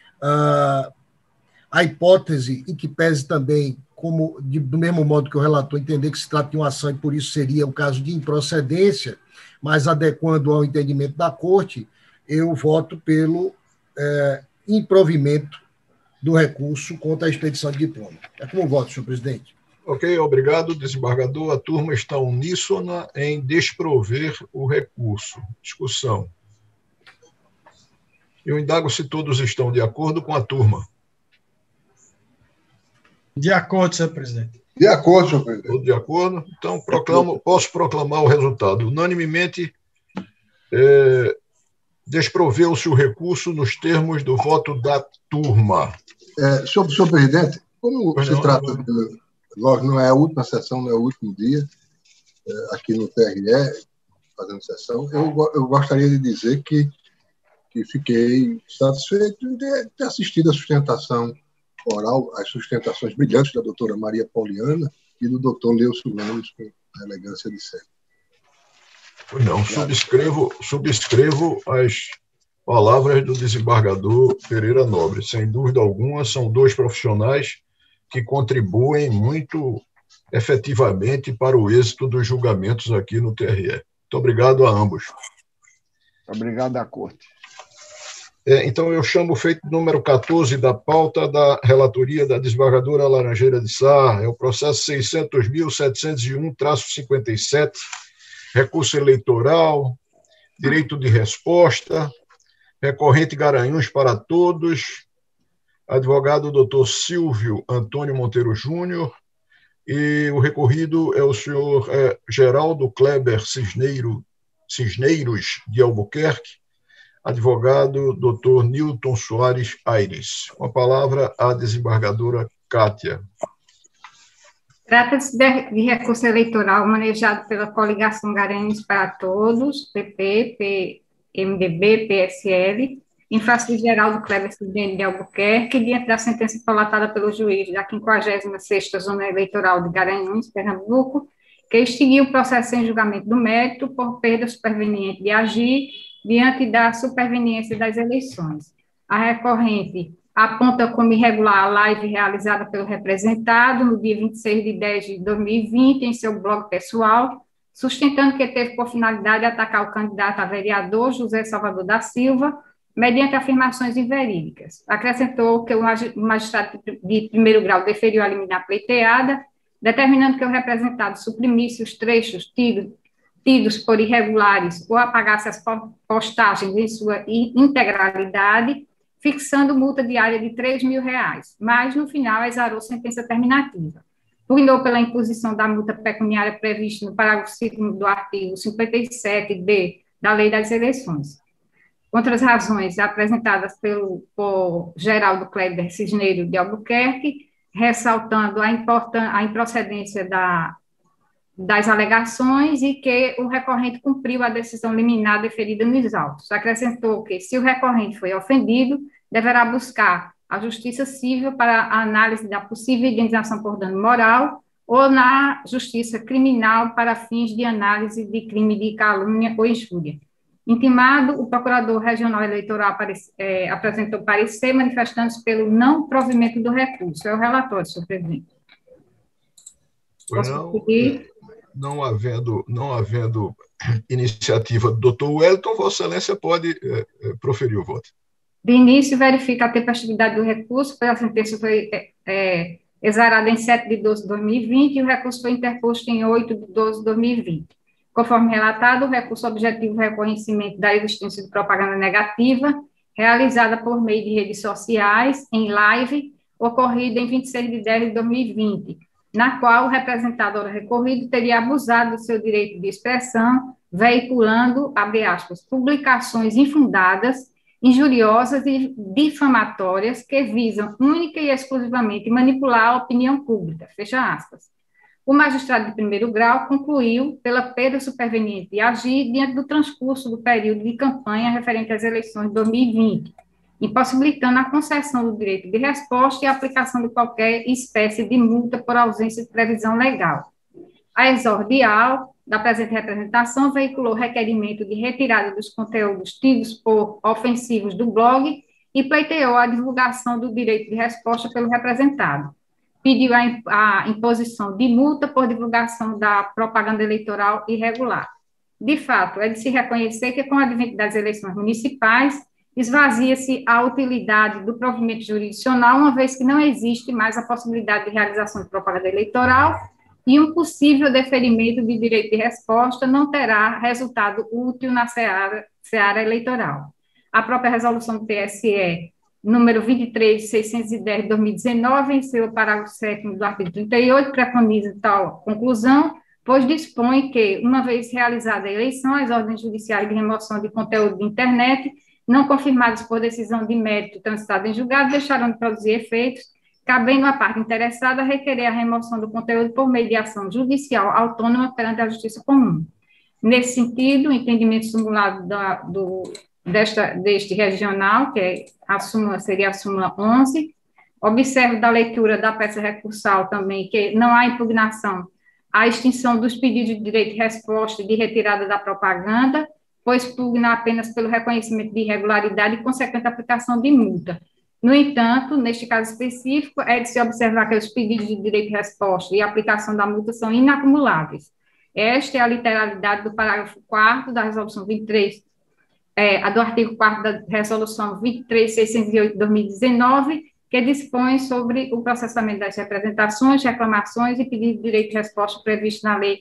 a hipótese em que pese também, do mesmo modo que o relator entender que se trata de uma ação e por isso seria o caso de improcedência, mas adequando ao entendimento da Corte, eu voto pelo improvimento do recurso contra a expedição de diploma. É como voto, senhor presidente. Ok, obrigado, desembargador. A turma está uníssona em desprover o recurso. Discussão. Eu indago se todos estão de acordo com a turma. De acordo, senhor presidente. De acordo, senhor presidente. Todos de acordo? Então, posso proclamar o resultado. Unanimemente, desproveu-se o recurso nos termos do voto da turma. Senhor presidente, como se trata não é a última sessão, não é o último dia, aqui no TRE, fazendo sessão, eu gostaria de dizer que fiquei satisfeito de ter assistido a sustentação oral, as sustentações brilhantes da doutora Maria Pauliana e do doutor Leucio Lemos, com a elegância de sempre. Pois não, subscrevo as palavras do desembargador Pereira Nobre. Sem dúvida alguma, são dois profissionais que contribuem muito efetivamente para o êxito dos julgamentos aqui no TRE. Muito obrigado a ambos. Obrigado à Corte. Então, eu chamo o feito número 14 da pauta da relatoria da desembargadora Laranjeira de Sá, é o processo 600.701-57, recurso eleitoral, direito de resposta, recorrente Garanhuns para todos, advogado doutor Silvio Antônio Monteiro Júnior, e o recorrido é o senhor Geraldo Kleber Cisneiros de Albuquerque, advogado doutor Nilton Soares Aires. Com a palavra, a desembargadora Kátia. Trata-se de recurso eleitoral manejado pela coligação Garanhuns para Todos, PP, PMDB, PSL, em face de Geraldo Kleber Cisneiros de Albuquerque, diante da sentença prolatada pelo juiz da 56ª Zona Eleitoral de Garanhuns, Pernambuco, que extinguiu o processo sem julgamento do mérito por perda superveniente de agir diante da superveniência das eleições. A recorrente aponta como irregular a live realizada pelo representado no dia 26 de 10 de 2020 em seu blog pessoal, sustentando que teve por finalidade atacar o candidato a vereador José Salvador da Silva, mediante afirmações inverídicas. Acrescentou que o magistrado de primeiro grau deferiu a liminar pleiteada, determinando que o representado suprimisse os trechos tidos por irregulares ou apagasse as postagens em sua integralidade, fixando multa diária de R$3.000, mas, no final, exarou sentença terminativa. Pugnou pela imposição da multa pecuniária prevista no parágrafo 2º do artigo 57d da Lei das Eleições. Contra as razões apresentadas por Geraldo Kleber Cisneiros de Albuquerque, ressaltando a improcedência das alegações e que o recorrente cumpriu a decisão liminar deferida nos autos. Acrescentou que, se o recorrente foi ofendido, deverá buscar a justiça civil para a análise da possível indenização por dano moral ou na justiça criminal para fins de análise de crime de calúnia ou injúria. Intimado, o Procurador Regional Eleitoral apresentou parecer manifestando-se pelo não provimento do recurso. É o relatório, senhor presidente. Não havendo iniciativa do doutor Wellington, Vossa Excelência pode proferir o voto. De início, verifica a tempestividade do recurso, pois a sentença foi exarada em 7 de 12 de 2020 e o recurso foi interposto em 8 de 12 de 2020. Conforme relatado, o recurso objetivo o reconhecimento da existência de propaganda negativa realizada por meio de redes sociais, em live, ocorrida em 26 de 10 de 2020, na qual o representado recorrido teria abusado do seu direito de expressão, veiculando, abre aspas, publicações infundadas, injuriosas e difamatórias que visam única e exclusivamente manipular a opinião pública, fecha aspas. O magistrado de primeiro grau concluiu pela perda superveniente de agir diante do transcurso do período de campanha referente às eleições de 2020, impossibilitando a concessão do direito de resposta e a aplicação de qualquer espécie de multa por ausência de previsão legal. A exordial da presente representação veiculou requerimento de retirada dos conteúdos tidos por ofensivos do blog e pleiteou a divulgação do direito de resposta pelo representado. Pediu a imposição de multa por divulgação da propaganda eleitoral irregular. De fato, é de se reconhecer que, com o advento das eleições municipais, esvazia-se a utilidade do provimento jurisdicional, uma vez que não existe mais a possibilidade de realização de propaganda eleitoral e um possível deferimento de direito de resposta não terá resultado útil na seara eleitoral. A própria resolução do TSE, número 23.610 de 2019, em seu parágrafo 7º do artigo 38, preconiza tal conclusão, pois dispõe que, uma vez realizada a eleição, as ordens judiciais de remoção de conteúdo de internet, não confirmadas por decisão de mérito transitada em julgado, deixarão de produzir efeitos, cabendo à parte interessada requerer a remoção do conteúdo por meio de ação judicial autônoma perante a Justiça Comum. Nesse sentido, o entendimento simulado deste regional, que seria a súmula 11, observo da leitura da peça recursal também que não há impugnação a extinção dos pedidos de direito de resposta e de retirada da propaganda, pois pugna apenas pelo reconhecimento de irregularidade e consequente aplicação de multa. No entanto, neste caso específico, é de se observar que os pedidos de direito de resposta e aplicação da multa são inacumuláveis. Esta é a literalidade do parágrafo 4º da Resolução 23, do artigo 4º da Resolução 23.608 de 2019, que dispõe sobre o processamento das representações, reclamações e pedidos de direito de resposta previsto na Lei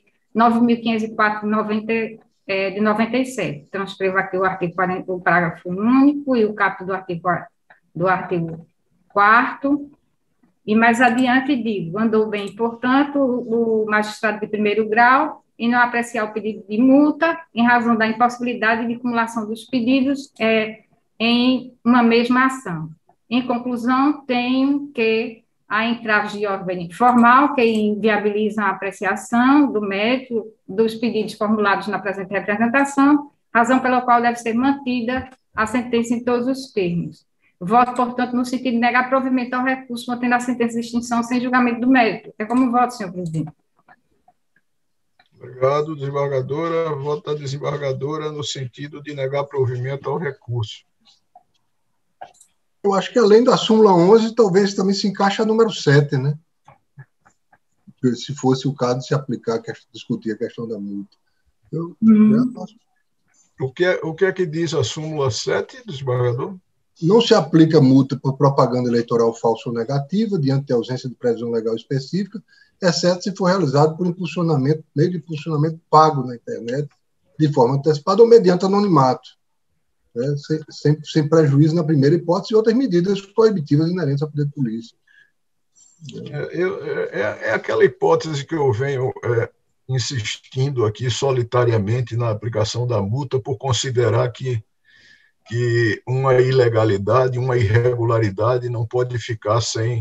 9.504 de 97. Transcrevo aqui o artigo 40, o parágrafo único e o caput do artigo 4º, e mais adiante digo, andou bem, portanto, o magistrado de primeiro grau, e não apreciar o pedido de multa, em razão da impossibilidade de acumulação dos pedidos em uma mesma ação. Em conclusão, tenho que há entraves de ordem formal que inviabilizam a apreciação do mérito dos pedidos formulados na presente representação, razão pela qual deve ser mantida a sentença em todos os termos. Voto, portanto, no sentido de negar provimento ao recurso, mantendo a sentença de extinção sem julgamento do mérito. É como voto, senhor presidente. Obrigado, desembargadora. Voto da desembargadora no sentido de negar provimento ao recurso. Eu acho que, além da súmula 11, talvez também se encaixe a número 7, né? Se fosse o caso de se aplicar, discutir a questão da multa. O que é que diz a súmula 7, desembargador? Não se aplica multa por propaganda eleitoral falsa ou negativa, diante de ausência de previsão legal específica, exceto se for realizado por meio de impulsionamento pago na internet, de forma antecipada ou mediante anonimato, né, sem prejuízo na primeira hipótese e outras medidas proibitivas inerentes ao poder de polícia. É aquela hipótese que eu venho insistindo aqui solitariamente na aplicação da multa por considerar que uma ilegalidade, uma irregularidade não pode ficar sem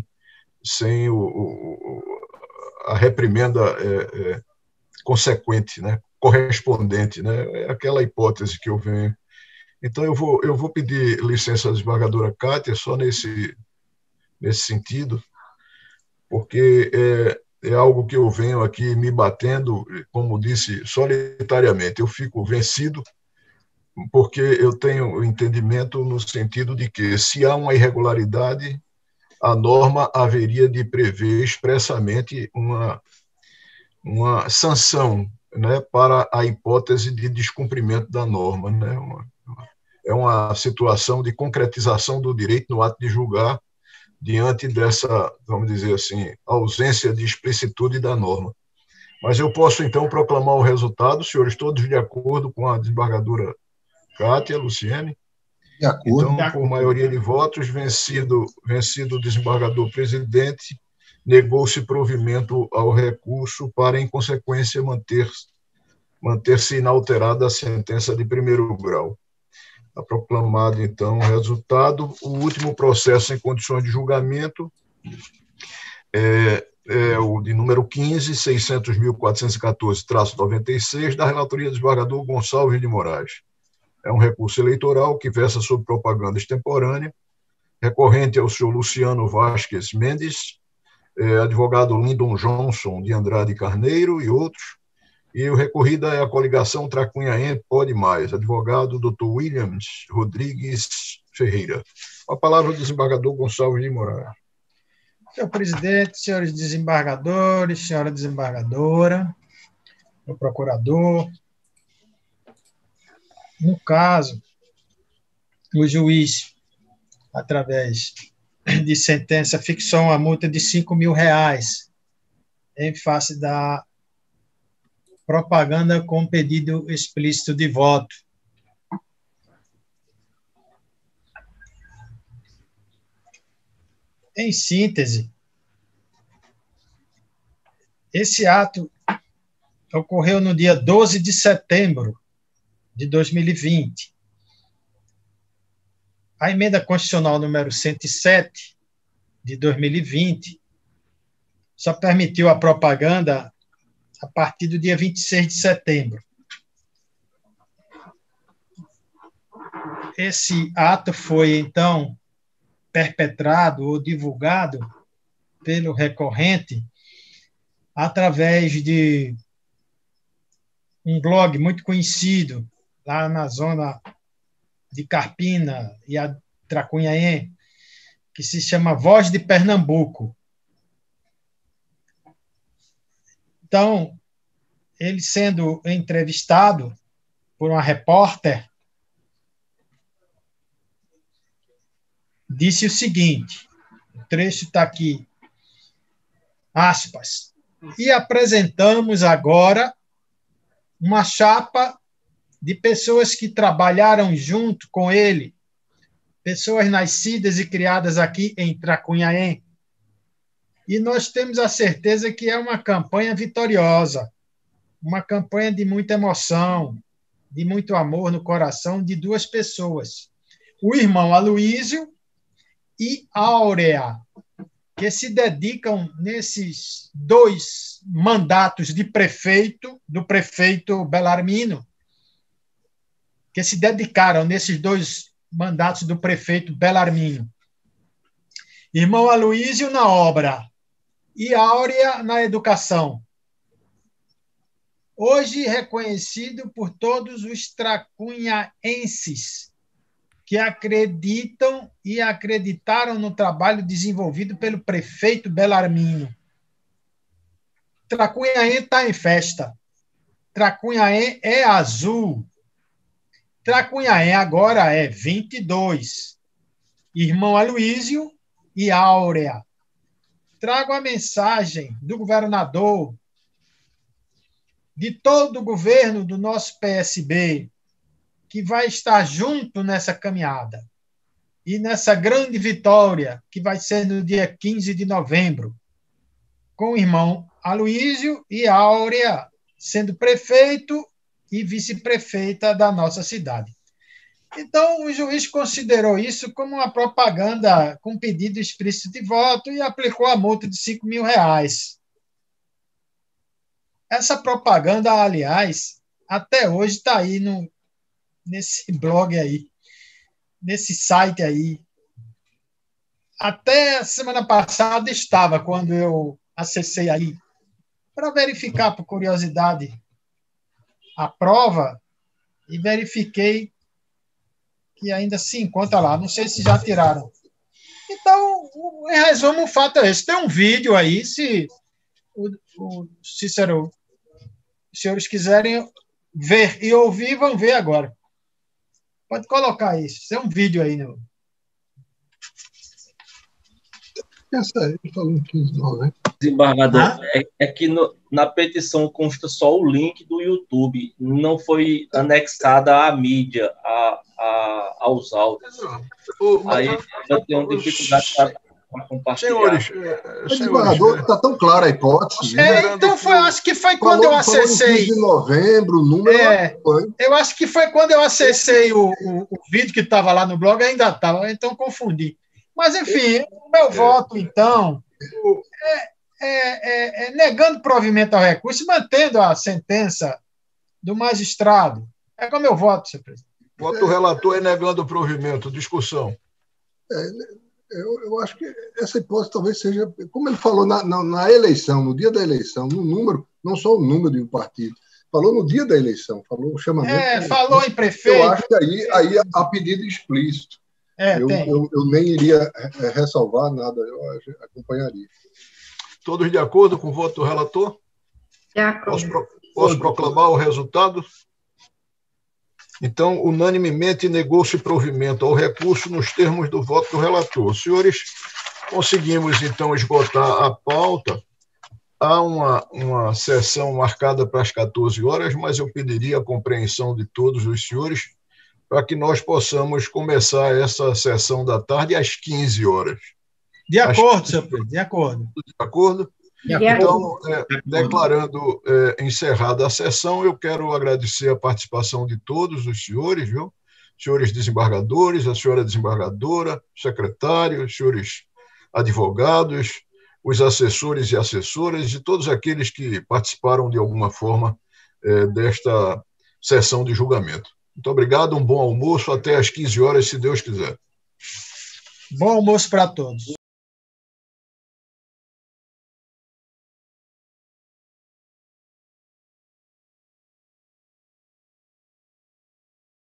a reprimenda consequente, né, correspondente, né, é aquela hipótese que eu venho. Então, eu vou pedir licença à desembargadora Cátia, só nesse sentido, porque é algo que eu venho aqui me batendo, como disse, solitariamente. Eu fico vencido, porque eu tenho o entendimento no sentido de que, se há uma irregularidade, a norma haveria de prever expressamente uma sanção, né, para a hipótese de descumprimento da norma, né? É uma situação de concretização do direito no ato de julgar diante dessa, vamos dizer assim, ausência de explicitude da norma. Mas eu posso, então, proclamar o resultado, senhores, todos de acordo com a desembargadora Cátia, Luciene? De acordo. Então, por maioria de votos, vencido o desembargador presidente, negou-se provimento ao recurso para, em consequência, manter-se inalterada a sentença de primeiro grau. Está proclamado, então, o resultado. O último processo em condições de julgamento é o de número 15.600.414-96, da relatoria do desembargador Gonçalves de Moraes. É um recurso eleitoral que versa sobre propaganda extemporânea, recorrente ao senhor Luciano Vasquez Mendes, advogado Lyndon Johnson de Andrade Carneiro e outros, e o recorrido é a coligação Tracunhaém Pode Mais, advogado Dr. Williams Rodrigues Ferreira. A palavra do desembargador Gonçalves de Moraes. Senhor presidente, senhores desembargadores, senhora desembargadora, o procurador. No caso, o juiz, através de sentença, fixou uma multa de R$5.000 em face da propaganda com pedido explícito de voto. Em síntese, esse ato ocorreu no dia 12 de setembro de 2020. A emenda constitucional número 107 de 2020 só permitiu a propaganda a partir do dia 26 de setembro. Esse ato foi, então, perpetrado ou divulgado pelo recorrente através de um blog muito conhecido lá na zona de Carpina e a Tracunhaém, que se chama Voz de Pernambuco. Então, ele sendo entrevistado por uma repórter, disse o seguinte, o trecho está aqui, aspas, e apresentamos agora uma chapa de pessoas que trabalharam junto com ele, pessoas nascidas e criadas aqui em Tracunhaém, e nós temos a certeza que é uma campanha vitoriosa, uma campanha de muita emoção, de muito amor no coração de duas pessoas, o irmão Aloísio e Áurea, que se dedicam nesses 2 mandatos de prefeito, do prefeito Belarmino, que se dedicaram nesses 2 mandatos do prefeito Belarmino. Irmão Aloísio na obra e Áurea na educação. Hoje reconhecido por todos os tracunhaenses que acreditam e acreditaram no trabalho desenvolvido pelo prefeito Belarmino. Tracunhaém está em festa. Tracunhaém é azul. Tracunhaém agora é 22. Irmão Aloísio e Áurea. Trago a mensagem do governador, de todo o governo do nosso PSB, que vai estar junto nessa caminhada e nessa grande vitória, que vai ser no dia 15 de novembro, com o irmão Aloísio e Áurea sendo prefeito e vice-prefeita da nossa cidade. Então, o juiz considerou isso como uma propaganda com pedido explícito de voto e aplicou a multa de R$5.000. Essa propaganda, aliás, até hoje está aí nesse blog aí, nesse site aí. Até a semana passada estava, quando eu acessei aí, para verificar, por curiosidade, a prova, e verifiquei que ainda se encontra lá. Não sei se já tiraram. Então, em resumo, o fato é esse. Tem um vídeo aí, se o Cícero, os senhores quiserem ver e ouvir, vão ver agora. Pode colocar isso. Tem um vídeo aí. Essa aí, falando 15 não, né? Desembargador, é que na petição consta só o link do YouTube, não foi anexada à mídia, aos áudios. Aí eu tenho dificuldade para compartilhar. O desembargador está tão clara a hipótese. Então, acho que foi quando eu acessei. De novembro, o número. Eu acho que foi quando eu acessei o vídeo que estava lá no blog, ainda estava, então confundi. Mas, enfim, o meu voto, então, negando provimento ao recurso e mantendo a sentença do magistrado. É como eu voto, senhor presidente. Voto do relator é negando o provimento. Discussão. Eu acho que essa hipótese talvez seja, como ele falou na eleição, no dia da eleição, no número, não só o número de um partido, falou no dia da eleição, falou o chamamento. Falou em prefeito. Eu acho que aí há pedido explícito. Eu nem iria ressalvar nada, eu acompanharia. Todos de acordo com o voto do relator? De acordo. Posso proclamar o resultado? Então, unanimemente negou-se provimento ao recurso nos termos do voto do relator. Senhores, conseguimos, então, esgotar a pauta. Há uma sessão marcada para as 14 horas, mas eu pediria a compreensão de todos os senhores para que nós possamos começar essa sessão da tarde às 15 horas. De acordo, senhor presidente, de acordo. De acordo? Então, declarando encerrada a sessão, eu quero agradecer a participação de todos os senhores, viu? Senhores desembargadores, a senhora desembargadora, secretário, senhores advogados, os assessores e assessoras e todos aqueles que participaram de alguma forma desta sessão de julgamento. Muito obrigado, um bom almoço, até às 15 horas, se Deus quiser. Bom almoço para todos.